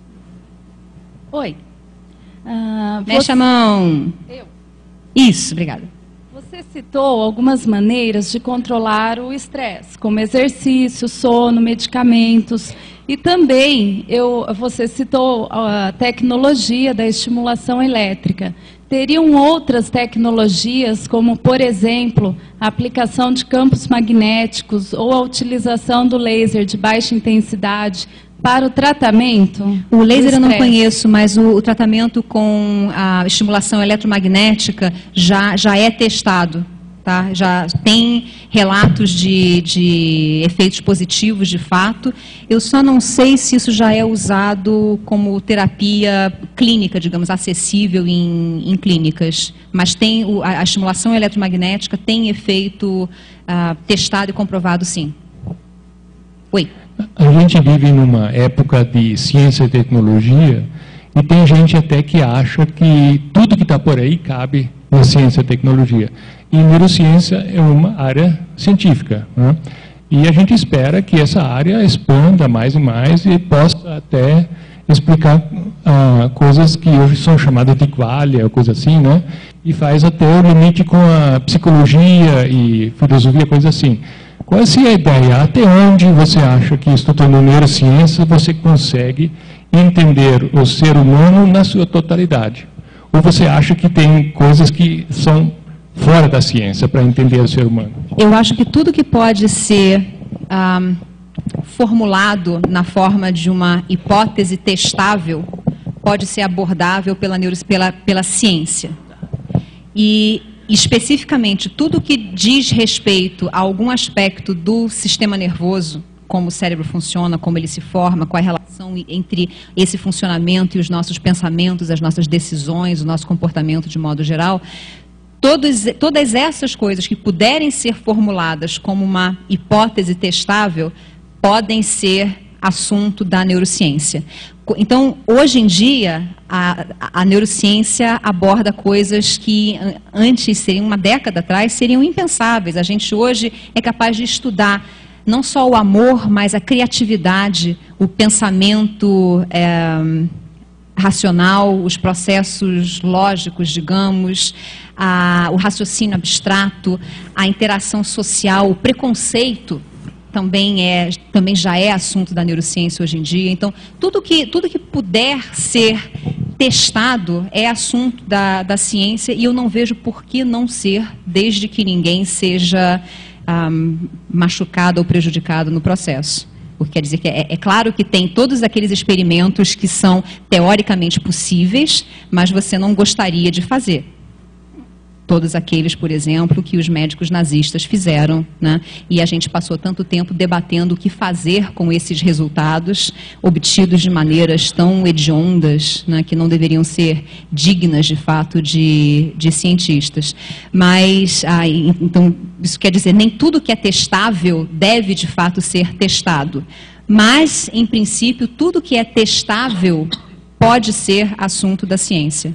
Oi. Uh, Mexe você... a mão. Eu. Isso, obrigada. Você citou algumas maneiras de controlar o estresse, como exercício, sono, medicamentos. E também eu, você citou a tecnologia da estimulação elétrica. Teriam outras tecnologias, como, por exemplo, a aplicação de campos magnéticos ou a utilização do laser de baixa intensidade para o tratamento? O laser eu não conheço, mas o, o tratamento com a estimulação eletromagnética já, já é testado. Tá? Já tem relatos de, de efeitos positivos, de fato. Eu só não sei se isso já é usado como terapia clínica, digamos, acessível em, em clínicas. Mas tem o, a, a estimulação eletromagnética tem efeito uh, testado e comprovado, sim. Oi. A gente vive numa época de ciência e tecnologia, e tem gente até que acha que tudo que está por aí cabe na ciência e tecnologia. E neurociência é uma área científica, né? E a gente espera que essa área expanda mais e mais e possa até explicar ah, coisas que hoje são chamadas de qualia, coisa assim, né? E faz até o limite com a psicologia e filosofia, coisa assim. Qual é a ideia? Até onde você acha que, estudando neurociência, você consegue entender o ser humano na sua totalidade? Ou você acha que tem coisas que são fora da ciência para entender o ser humano? Eu acho que tudo que pode ser um, formulado na forma de uma hipótese testável pode ser abordável pela, neuro, pela, pela ciência. E, especificamente, tudo que diz respeito a algum aspecto do sistema nervoso, como o cérebro funciona, como ele se forma, qual é a relação entre esse funcionamento e os nossos pensamentos, as nossas decisões, o nosso comportamento de modo geral, todos, todas essas coisas que puderem ser formuladas como uma hipótese testável podem ser assunto da neurociência. Então, hoje em dia, a, a neurociência aborda coisas que antes, seriam uma década atrás, seriam impensáveis. A gente hoje é capaz de estudar não só o amor, mas a criatividade, o pensamento é, racional, os processos lógicos, digamos, a, o raciocínio abstrato, a interação social, o preconceito também, é, também já é assunto da neurociência hoje em dia. Então, tudo que, tudo que puder ser testado é assunto da, da ciência, e eu não vejo por que não ser, desde que ninguém seja Um, machucado ou prejudicado no processo. Porque quer dizer que é, é claro que tem todos aqueles experimentos que são teoricamente possíveis, mas você não gostaria de fazer. Todos aqueles, por exemplo, que os médicos nazistas fizeram, né? E a gente passou tanto tempo debatendo o que fazer com esses resultados obtidos de maneiras tão hediondas, né? Que não deveriam ser dignas, de fato, de, de cientistas. Mas, ah, então, isso quer dizer, nem tudo que é testável deve, de fato, ser testado. Mas, em princípio, tudo que é testável pode ser assunto da ciência.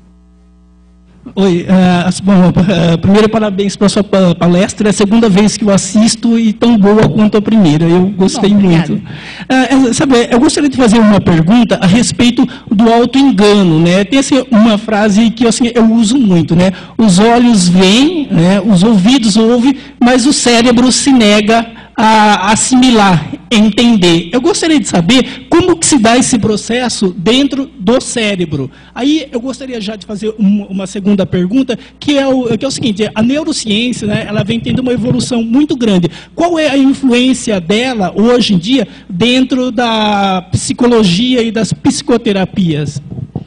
Oi, uh, bom, uh, primeiro parabéns pela sua palestra, é a segunda vez que eu assisto e tão boa quanto a primeira, eu gostei bom, muito. Uh, sabe, eu gostaria de fazer uma pergunta a respeito do auto-engano, né? Tem assim, uma frase que assim, eu uso muito, né? Os olhos veem, né? Os ouvidos ouvem, mas o cérebro se nega a assimilar, entender. Eu gostaria de saber como que se dá esse processo dentro do cérebro. Aí eu gostaria já de fazer um, uma segunda pergunta, que é, o, que é o seguinte, a neurociência, né, ela vem tendo uma evolução muito grande. Qual é a influência dela, hoje em dia, dentro da psicologia e das psicoterapias?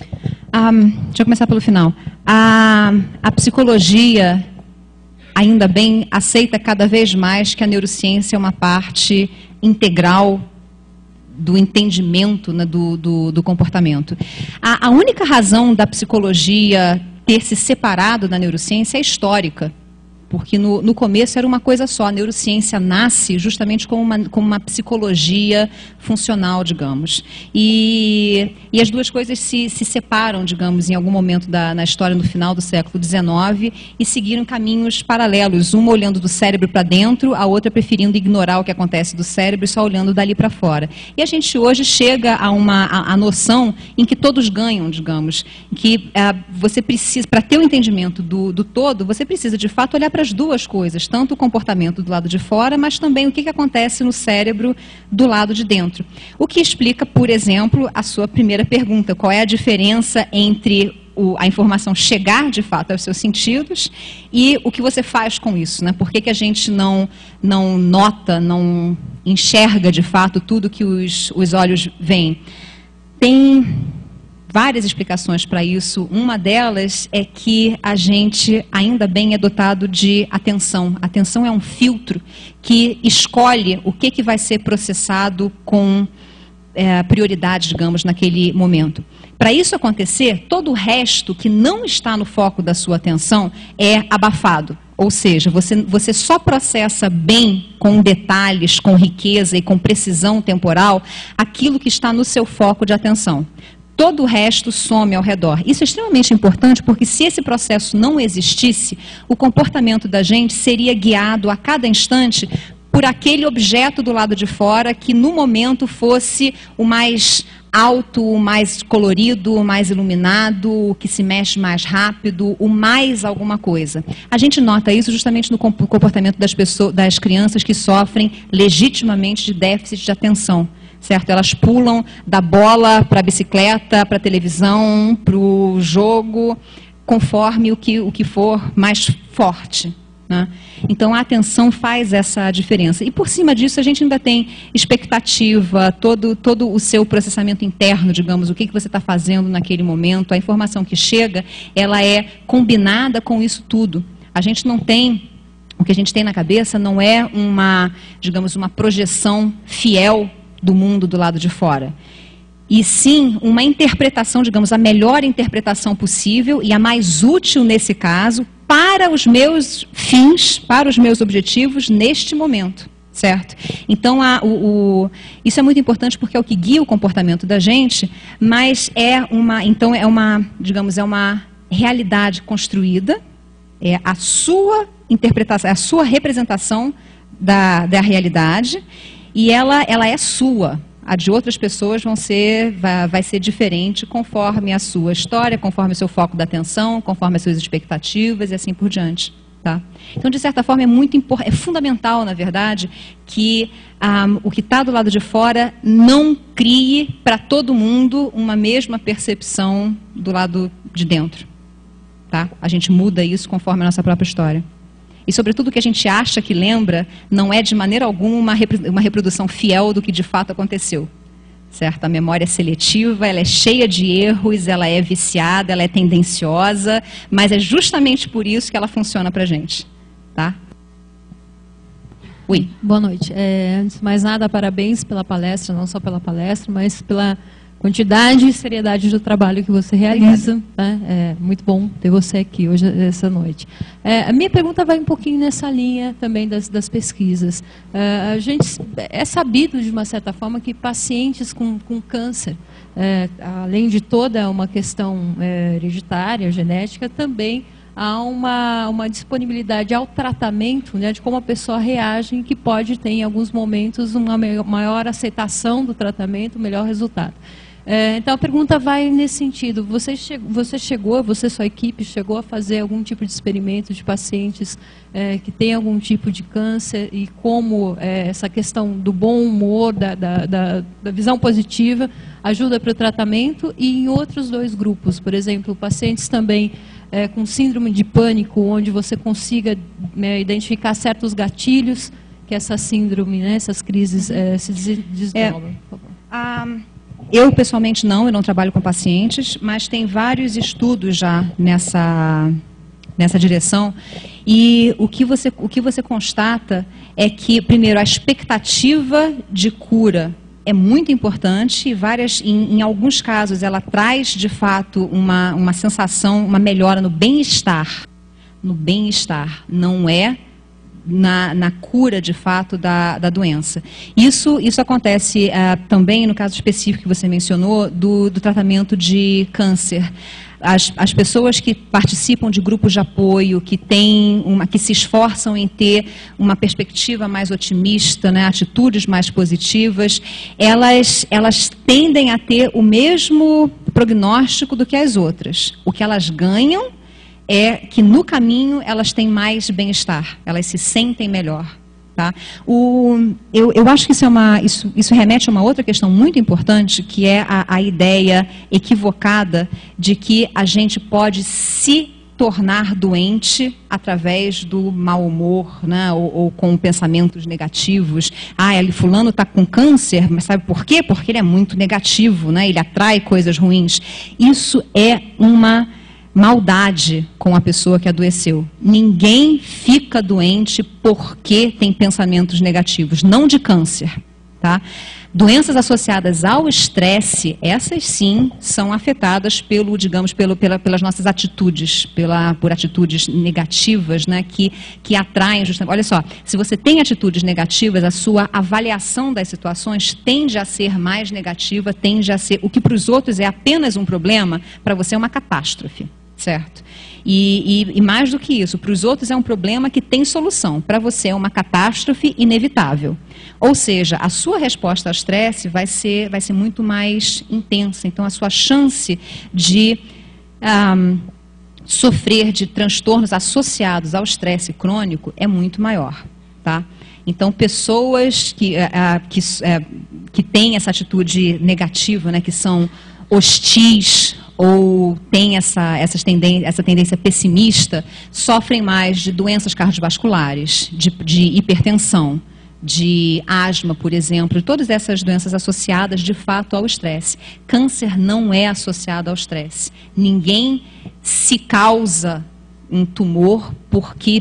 Um, deixa eu começar pelo final. A, a psicologia, ainda bem, aceita cada vez mais que a neurociência é uma parte integral do entendimento, né, do, do, do comportamento. A, a única razão da psicologia ter se separado da neurociência é histórica, porque no, no começo era uma coisa só. A neurociência nasce justamente como uma, como uma psicologia funcional, digamos. E, e as duas coisas se, se separam, digamos, em algum momento da, na história, no final do século dezenove, e seguiram caminhos paralelos, uma olhando do cérebro para dentro, a outra preferindo ignorar o que acontece do cérebro e só olhando dali para fora. E a gente hoje chega a uma a, a noção em que todos ganham, digamos, que uh, você precisa, para ter o entendimento do, do todo, você precisa de fato olhar para as duas coisas, tanto o comportamento do lado de fora, mas também o que, que acontece no cérebro do lado de dentro. O que explica, por exemplo, a sua primeira pergunta, qual é a diferença entre o, a informação chegar de fato aos seus sentidos e o que você faz com isso, né? Por que, que a gente não, não nota, não enxerga de fato tudo que os, os olhos veem? Tem várias explicações para isso. Uma delas é que a gente, ainda bem, é dotado de atenção. A atenção é um filtro que escolhe o que, que vai ser processado com é, prioridade, digamos, naquele momento. Para isso acontecer, todo o resto que não está no foco da sua atenção é abafado. Ou seja, você, você só processa bem, com detalhes, com riqueza e com precisão temporal, aquilo que está no seu foco de atenção. Todo o resto some ao redor. Isso é extremamente importante porque se esse processo não existisse, o comportamento da gente seria guiado a cada instante por aquele objeto do lado de fora que no momento fosse o mais alto, o mais colorido, o mais iluminado, o que se mexe mais rápido, o mais alguma coisa. A gente nota isso justamente no comportamento das pessoas, das crianças que sofrem legitimamente de déficit de atenção. Certo? Elas pulam da bola para a bicicleta, para a televisão, para o jogo, conforme o que, o que for mais forte. Né? Então, a atenção faz essa diferença. E, por cima disso, a gente ainda tem expectativa, todo, todo o seu processamento interno, digamos, o que, que você está fazendo naquele momento, a informação que chega, ela é combinada com isso tudo. A gente não tem, o que a gente tem na cabeça não é uma, digamos, uma projeção fiel do mundo do lado de fora. E sim, uma interpretação, digamos, a melhor interpretação possível e a mais útil nesse caso para os meus fins, para os meus objetivos neste momento, certo? Então, a, o, o, isso é muito importante porque é o que guia o comportamento da gente, mas é uma, então é uma, digamos, é uma realidade construída, é a sua interpretação, é a sua representação da, da realidade. E ela, ela é sua. A de outras pessoas vão ser, vai, vai ser diferente conforme a sua história, conforme o seu foco da atenção, conforme as suas expectativas e assim por diante. Tá? Então, de certa forma, é muito importante, é fundamental, na verdade, que um, o que está do lado de fora não crie para todo mundo uma mesma percepção do lado de dentro. Tá? A gente muda isso conforme a nossa própria história. E, sobretudo, o que a gente acha que lembra não é, de maneira alguma, uma, repro uma reprodução fiel do que de fato aconteceu. Certo? A memória é seletiva, ela é cheia de erros, ela é viciada, ela é tendenciosa, mas é justamente por isso que ela funciona para a gente. Tá? Oi. Boa noite. É, antes de mais nada, parabéns pela palestra, não só pela palestra, mas pela quantidade e seriedade do trabalho que você realiza. Né? É muito bom ter você aqui hoje, essa noite. É, a minha pergunta vai um pouquinho nessa linha também das, das pesquisas. É, a gente é sabido, de uma certa forma, que pacientes com, com câncer, é, além de toda uma questão é, hereditária, genética, também há uma, uma disponibilidade ao tratamento, né, de como a pessoa reage, que pode ter, em alguns momentos, uma maior aceitação do tratamento, um melhor resultado. É, então, a pergunta vai nesse sentido. Você chegou, você chegou, você e sua equipe, chegou a fazer algum tipo de experimento de pacientes é, que têm algum tipo de câncer e como é, essa questão do bom humor, da, da, da, da visão positiva, ajuda para o tratamento? E em outros dois grupos, por exemplo, pacientes também é, com síndrome de pânico, onde você consiga né, identificar certos gatilhos que essa síndrome, né, essas crises é, se desdobram. É, por favor. Um... Eu, pessoalmente, não, eu não trabalho com pacientes, mas tem vários estudos já nessa, nessa direção. E o que, você, o que você constata é que, primeiro, a expectativa de cura é muito importante e várias, em, em alguns casos ela traz, de fato, uma, uma sensação, uma melhora no bem-estar. No bem-estar, não é Na, na cura, de fato, da, da doença. Isso, isso acontece uh, também, no caso específico que você mencionou, do, do tratamento de câncer. As, as pessoas que participam de grupos de apoio, que, têm uma, que se esforçam em ter uma perspectiva mais otimista, né, atitudes mais positivas, elas, elas tendem a ter o mesmo prognóstico do que as outras. O que elas ganham é que no caminho elas têm mais bem-estar, elas se sentem melhor. Tá? O, eu, eu acho que isso, é uma, isso, isso remete a uma outra questão muito importante, que é a, a ideia equivocada de que a gente pode se tornar doente através do mau humor, né? ou, ou com pensamentos negativos. Ah, ele, fulano está com câncer, mas sabe por quê? Porque ele é muito negativo, né? Ele atrai coisas ruins. Isso é uma maldade com a pessoa que adoeceu. Ninguém fica doente porque tem pensamentos negativos, não de câncer. Tá? Doenças associadas ao estresse, essas sim são afetadas pelo, digamos, pelo, pela, pelas nossas atitudes, pela, por atitudes negativas, né, que, que atraem justamente. Olha só, se você tem atitudes negativas, a sua avaliação das situações tende a ser mais negativa, tende a ser, o que para os outros é apenas um problema, para você é uma catástrofe. Certo? E, e, e mais do que isso, para os outros é um problema que tem solução. Para você é uma catástrofe inevitável. Ou seja, a sua resposta ao estresse vai ser, vai ser muito mais intensa. Então, a sua chance de um, sofrer de transtornos associados ao estresse crônico é muito maior. Tá? Então, pessoas que, uh, que, uh, que têm essa atitude negativa, né, que são hostis, ou tem essa, essas tendência, essa tendência pessimista, sofrem mais de doenças cardiovasculares, de, de hipertensão, de asma, por exemplo, todas essas doenças associadas de fato ao estresse. Câncer não é associado ao estresse. Ninguém se causa um tumor porque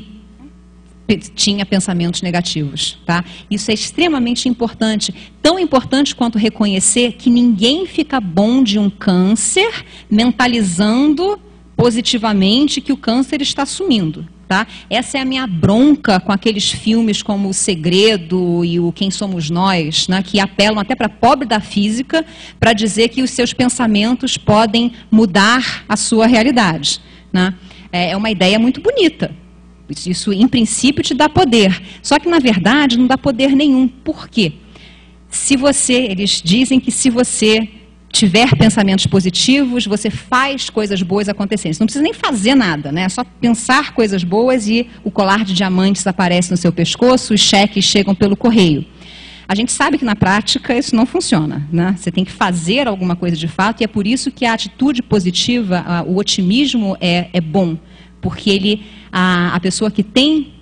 tinha pensamentos negativos, tá? Isso é extremamente importante, tão importante quanto reconhecer que ninguém fica bom de um câncer mentalizando positivamente que o câncer está sumindo, tá? Essa é a minha bronca com aqueles filmes como O Segredo e o Quem Somos Nós, né, que apelam até para pobre da física para dizer que os seus pensamentos podem mudar a sua realidade, né? É uma ideia muito bonita. Isso, em princípio, te dá poder. Só que, na verdade, não dá poder nenhum. Por quê? Se você, eles dizem que se você tiver pensamentos positivos, você faz coisas boas acontecerem. Você não precisa nem fazer nada, né? É só pensar coisas boas e o colar de diamantes aparece no seu pescoço, os cheques chegam pelo correio. A gente sabe que, na prática, isso não funciona, né? Você tem que fazer alguma coisa de fato, e é por isso que a atitude positiva, a, o otimismo é, é bom. Porque ele, a, a pessoa que tem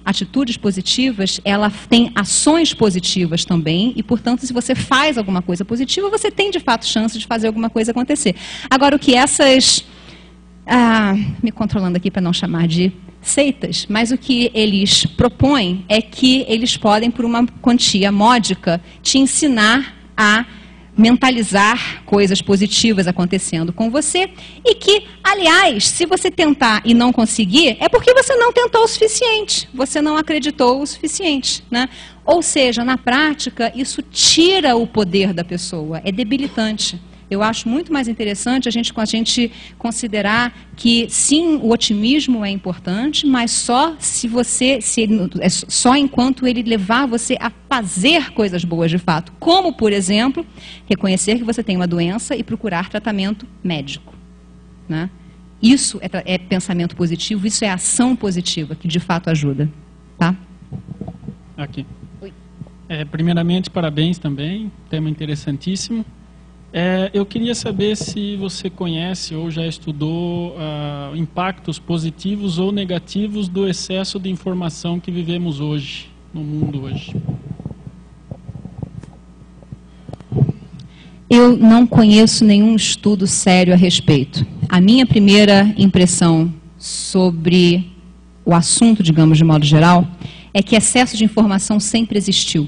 atitudes positivas, ela tem ações positivas também, e, portanto, se você faz alguma coisa positiva, você tem, de fato, chance de fazer alguma coisa acontecer. Agora, o que essas... Ah, me controlando aqui para não chamar de seitas, mas o que eles propõem é que eles podem, por uma quantia módica, te ensinar a mentalizar coisas positivas acontecendo com você, e que, aliás, se você tentar e não conseguir, é porque você não tentou o suficiente, você não acreditou o suficiente, né? Ou seja, na prática, isso tira o poder da pessoa, é debilitante. Eu acho muito mais interessante a gente, a gente considerar que, sim, o otimismo é importante, mas só se você, se, é só enquanto ele levar você a fazer coisas boas de fato. Como, por exemplo, reconhecer que você tem uma doença e procurar tratamento médico, né? Isso é, é pensamento positivo, isso é ação positiva, que de fato ajuda. Tá? Aqui. Oi. É, primeiramente, parabéns também, tema interessantíssimo. É, eu queria saber se você conhece ou já estudou uh, impactos positivos ou negativos do excesso de informação que vivemos hoje, no mundo hoje. Eu não conheço nenhum estudo sério a respeito. A minha primeira impressão sobre o assunto, digamos, de modo geral, é que excesso de informação sempre existiu.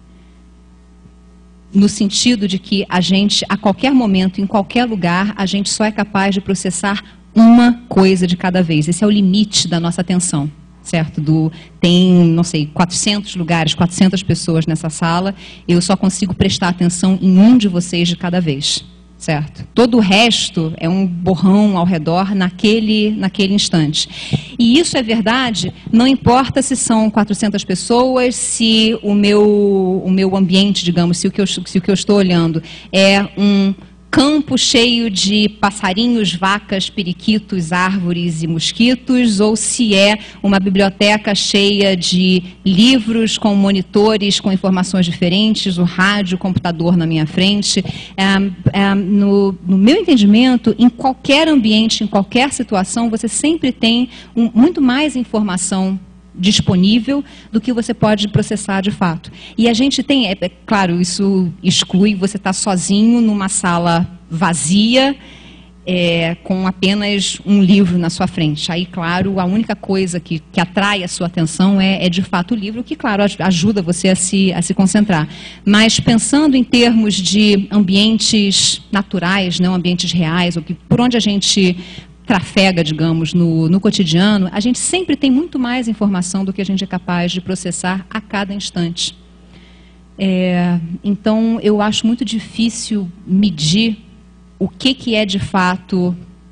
No sentido de que a gente, a qualquer momento, em qualquer lugar, a gente só é capaz de processar uma coisa de cada vez. Esse é o limite da nossa atenção, certo? Do, tem, não sei, quatrocentos lugares, quatrocentas pessoas nessa sala, eu só consigo prestar atenção em um de vocês de cada vez, certo? Todo o resto é um borrão ao redor naquele, naquele instante. E isso é verdade, não importa se são quatrocentas pessoas, se o meu, o meu ambiente, digamos, se o, que eu, se o que eu estou olhando é um campo cheio de passarinhos, vacas, periquitos, árvores e mosquitos, ou se é uma biblioteca cheia de livros com monitores, com informações diferentes, o rádio, o computador na minha frente. É, é, no, no meu entendimento, em qualquer ambiente, em qualquer situação, você sempre tem um, muito mais informação disponível do que você pode processar de fato. E a gente tem, é, é claro, isso exclui você estar sozinho numa sala vazia, é, com apenas um livro na sua frente. Aí, claro, a única coisa que, que atrai a sua atenção é, é de fato o livro, que, claro, ajuda você a se, a se concentrar. Mas pensando em termos de ambientes naturais, não ambientes reais, ou que, por onde a gente trafega, digamos, no, no cotidiano, a gente sempre tem muito mais informação do que a gente é capaz de processar a cada instante. É, então, eu acho muito difícil medir o que, que é, de fato,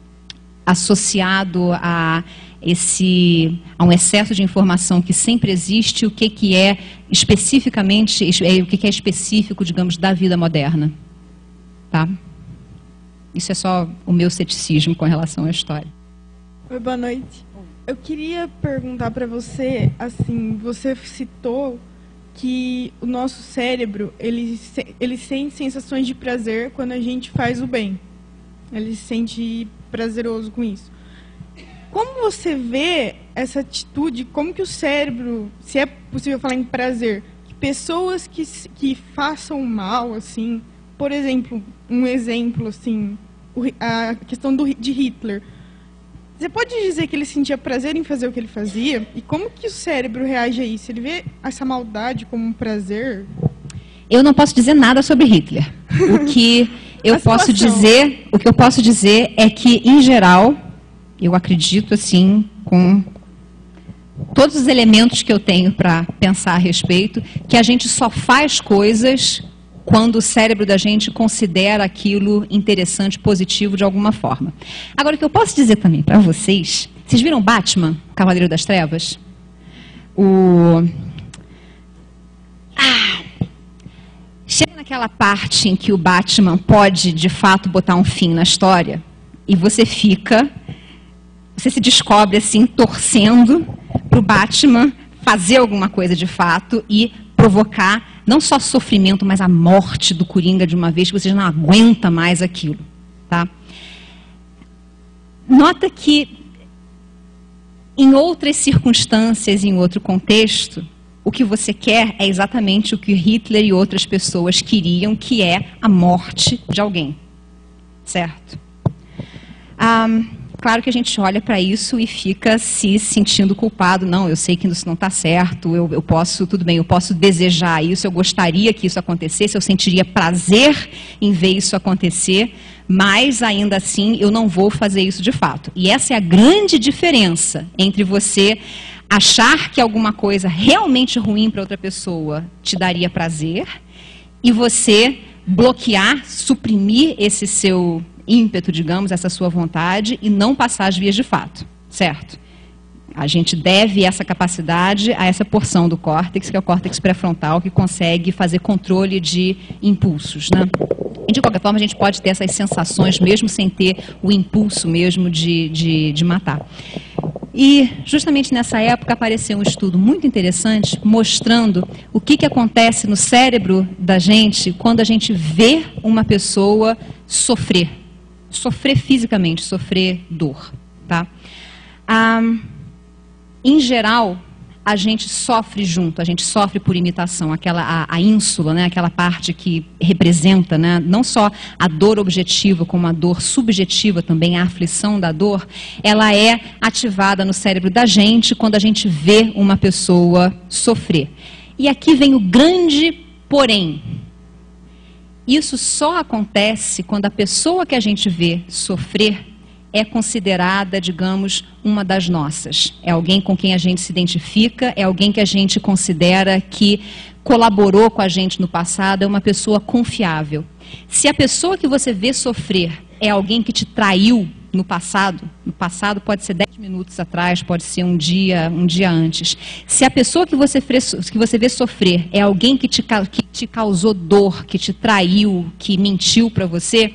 associado a, esse, a um excesso de informação que sempre existe, o que, que é especificamente, o que, que é específico, digamos, da vida moderna. Tá? Isso é só o meu ceticismo com relação à história. Oi, boa noite. Eu queria perguntar para você, assim, você citou que o nosso cérebro, ele, ele sente sensações de prazer quando a gente faz o bem. Ele se sente prazeroso com isso. Como você vê essa atitude, como que o cérebro, se é possível falar em prazer, que pessoas que, que façam mal, assim, por exemplo, um exemplo, assim, a questão do, de Hitler. Você pode dizer que ele sentia prazer em fazer o que ele fazia? E como que o cérebro reage a isso? Ele vê essa maldade como um prazer? Eu não posso dizer nada sobre Hitler. O que eu posso dizer, o que eu posso dizer é que, em geral, eu acredito, assim, com todos os elementos que eu tenho para pensar a respeito, que a gente só faz coisas quando o cérebro da gente considera aquilo interessante, positivo de alguma forma. Agora, o que eu posso dizer também para vocês, vocês viram Batman, Cavaleiro das Trevas? O... Ah, chega naquela parte em que o Batman pode, de fato, botar um fim na história, e você fica, você se descobre assim, torcendo para o Batman fazer alguma coisa de fato e provocar não só sofrimento, mas a morte do Coringa de uma vez, que você já não aguenta mais aquilo. Tá? Nota que em outras circunstâncias, em outro contexto, o que você quer é exatamente o que Hitler e outras pessoas queriam, que é a morte de alguém. Certo? Ah, claro que a gente olha para isso e fica se sentindo culpado. Não, eu sei que isso não está certo, eu, eu posso, tudo bem, eu posso desejar isso, eu gostaria que isso acontecesse, eu sentiria prazer em ver isso acontecer, mas ainda assim eu não vou fazer isso de fato. E essa é a grande diferença entre você achar que alguma coisa realmente ruim para outra pessoa te daria prazer e você bloquear, suprimir esse seu ímpeto, digamos, essa sua vontade e não passar as vias de fato, certo? A gente deve essa capacidade a essa porção do córtex, que é o córtex pré-frontal, que consegue fazer controle de impulsos, né? E de qualquer forma, a gente pode ter essas sensações, mesmo sem ter o impulso mesmo de, de, de matar. E, justamente nessa época, apareceu um estudo muito interessante mostrando o que, que acontece no cérebro da gente quando a gente vê uma pessoa sofrer. Sofrer fisicamente, sofrer dor. Tá? Ah, em geral, a gente sofre junto, a gente sofre por imitação, aquela, a, a ínsula, né, aquela parte que representa, né, não só a dor objetiva, como a dor subjetiva também, a aflição da dor, ela é ativada no cérebro da gente quando a gente vê uma pessoa sofrer. E aqui vem o grande porém. Isso só acontece quando a pessoa que a gente vê sofrer é considerada, digamos, uma das nossas. É alguém com quem a gente se identifica, é alguém que a gente considera que colaborou com a gente no passado, é uma pessoa confiável. Se a pessoa que você vê sofrer é alguém que te traiu no passado, no passado pode ser dez minutos atrás, pode ser um dia, um dia antes. Se a pessoa que você, que você vê sofrer é alguém que te, que te causou dor, que te traiu, que mentiu para você,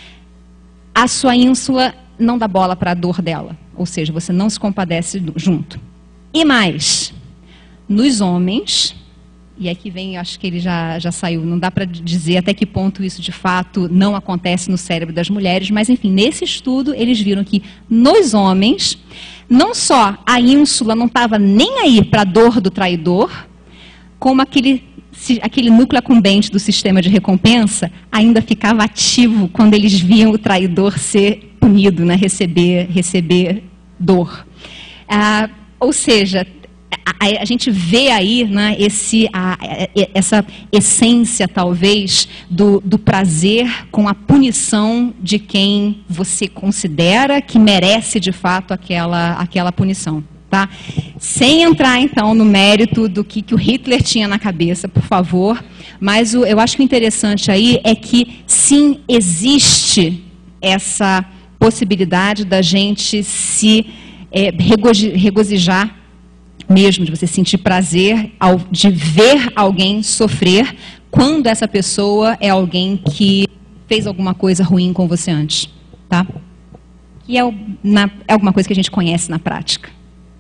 a sua ínsula não dá bola para a dor dela, ou seja, você não se compadece junto. E mais, nos homens, e aqui vem, acho que ele já, já saiu, não dá para dizer até que ponto isso de fato não acontece no cérebro das mulheres, mas enfim, nesse estudo eles viram que nos homens, não só a ínsula não estava nem aí para a dor do traidor, como aquele, aquele núcleo acumbente do sistema de recompensa ainda ficava ativo quando eles viam o traidor ser punido, né, receber, receber dor. Ah, ou seja, a, a gente vê aí, né, esse, a, a, essa essência, talvez, do, do prazer com a punição de quem você considera que merece, de fato, aquela, aquela punição. Tá? Sem entrar, então, no mérito do que, que o Hitler tinha na cabeça, por favor, mas o, eu acho que o interessante aí é que, sim, existe essa possibilidade da gente se é, regozi, regozijar mesmo, de você sentir prazer ao, de ver alguém sofrer quando essa pessoa é alguém que fez alguma coisa ruim com você antes. Tá? E é, na, é alguma coisa que a gente conhece na prática.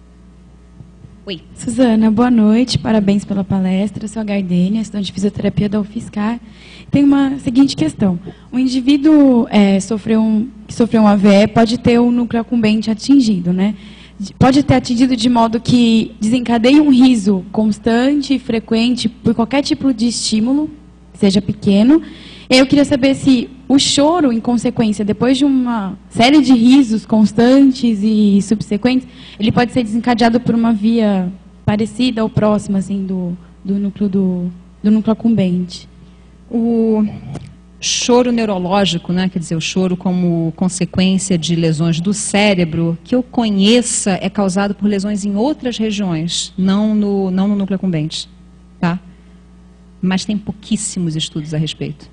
Oi. Suzana, boa noite, parabéns pela palestra. Eu sou a Gardênia, estudante de fisioterapia da UFSCar. Tem uma seguinte questão. O indivíduo é, sofreu um, que sofreu um A V E pode ter o núcleo acumbente atingido, né? Pode ter atingido de modo que desencadeie um riso constante e frequente por qualquer tipo de estímulo, seja pequeno. E aí eu queria saber se o choro, em consequência, depois de uma série de risos constantes e subsequentes, ele pode ser desencadeado por uma via parecida ou próxima, assim, do, do núcleo do, do núcleo acumbente. O choro neurológico, né, quer dizer, o choro como consequência de lesões do cérebro, que eu conheça, é causado por lesões em outras regiões, não no, não no núcleo acumbente, tá? Mas tem pouquíssimos estudos a respeito.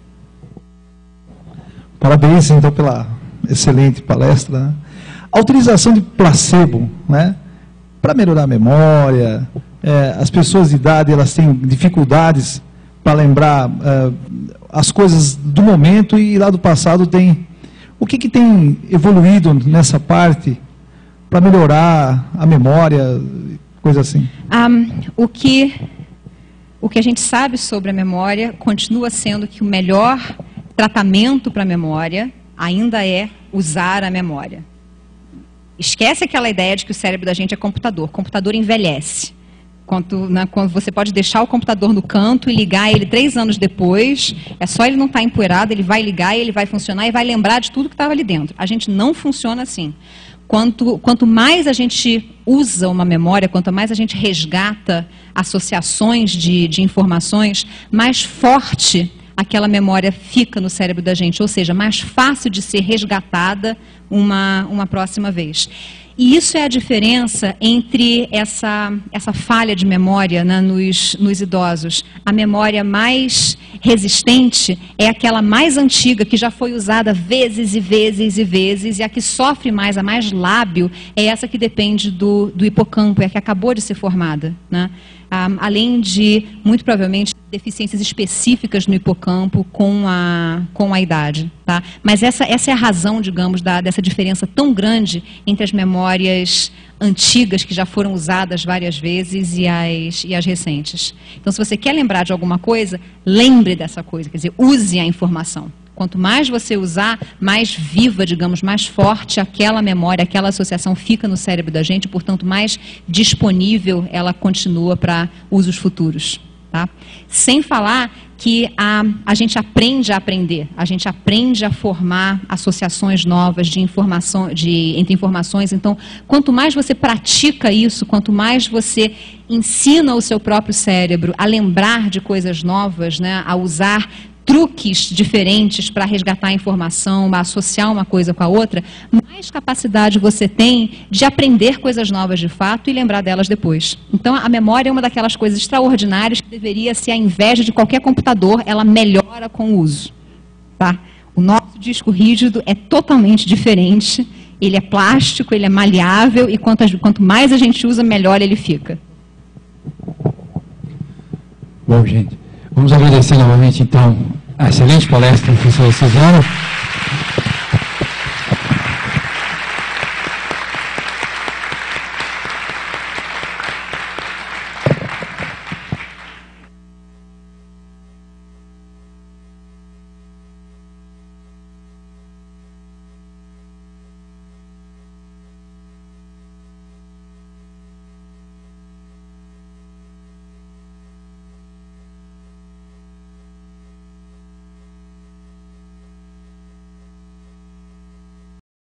Parabéns, então, pela excelente palestra. Né? A utilização de placebo, né, para melhorar a memória, é, as pessoas de idade, elas têm dificuldades para lembrar é, as coisas do momento e lá do passado tem... O que, que tem evoluído nessa parte para melhorar a memória, coisa assim? Um, o que... O que a gente sabe sobre a memória continua sendo que o melhor tratamento para a memória ainda é usar a memória. Esquece aquela ideia de que o cérebro da gente é computador. Computador envelhece. Quando, né, quando você pode deixar o computador no canto e ligar ele três anos depois, é só ele não estar empoeirado, ele vai ligar, ele vai funcionar e vai lembrar de tudo que estava ali dentro. A gente não funciona assim. Quanto, quanto mais a gente usa uma memória, quanto mais a gente resgata associações de, de informações, mais forte aquela memória fica no cérebro da gente, ou seja, mais fácil de ser resgatada uma, uma próxima vez. E isso é a diferença entre essa, essa falha de memória, né, nos, nos idosos. A memória mais resistente é aquela mais antiga, que já foi usada vezes e vezes e vezes, e a que sofre mais, a mais lábil, é essa que depende do, do hipocampo, é a que acabou de ser formada, né? Ah, além de, muito provavelmente, deficiências específicas no hipocampo com a, com a idade. Tá? Mas essa, essa é a razão, digamos, da, dessa diferença tão grande entre as memórias antigas, que já foram usadas várias vezes, e as, e as recentes. Então, se você quer lembrar de alguma coisa, lembre dessa coisa, quer dizer, use a informação. Quanto mais você usar, mais viva, digamos, mais forte aquela memória, aquela associação fica no cérebro da gente, portanto, mais disponível ela continua para usos futuros. Tá? Sem falar que a, a gente aprende a aprender, a gente aprende a formar associações novas de informação, de, entre informações. Então, quanto mais você pratica isso, quanto mais você ensina o seu próprio cérebro a lembrar de coisas novas, né, a usar truques diferentes para resgatar a informação, a associar uma coisa com a outra, mais capacidade você tem de aprender coisas novas de fato e lembrar delas depois. Então, a memória é uma daquelas coisas extraordinárias que deveria ser a inveja de qualquer computador, ela melhora com o uso. Tá? O nosso disco rígido é totalmente diferente, ele é plástico, ele é maleável, e quanto, quanto mais a gente usa, melhor ele fica. Bom, gente, vamos agradecer novamente, então, a excelente palestra que vocês fizeram.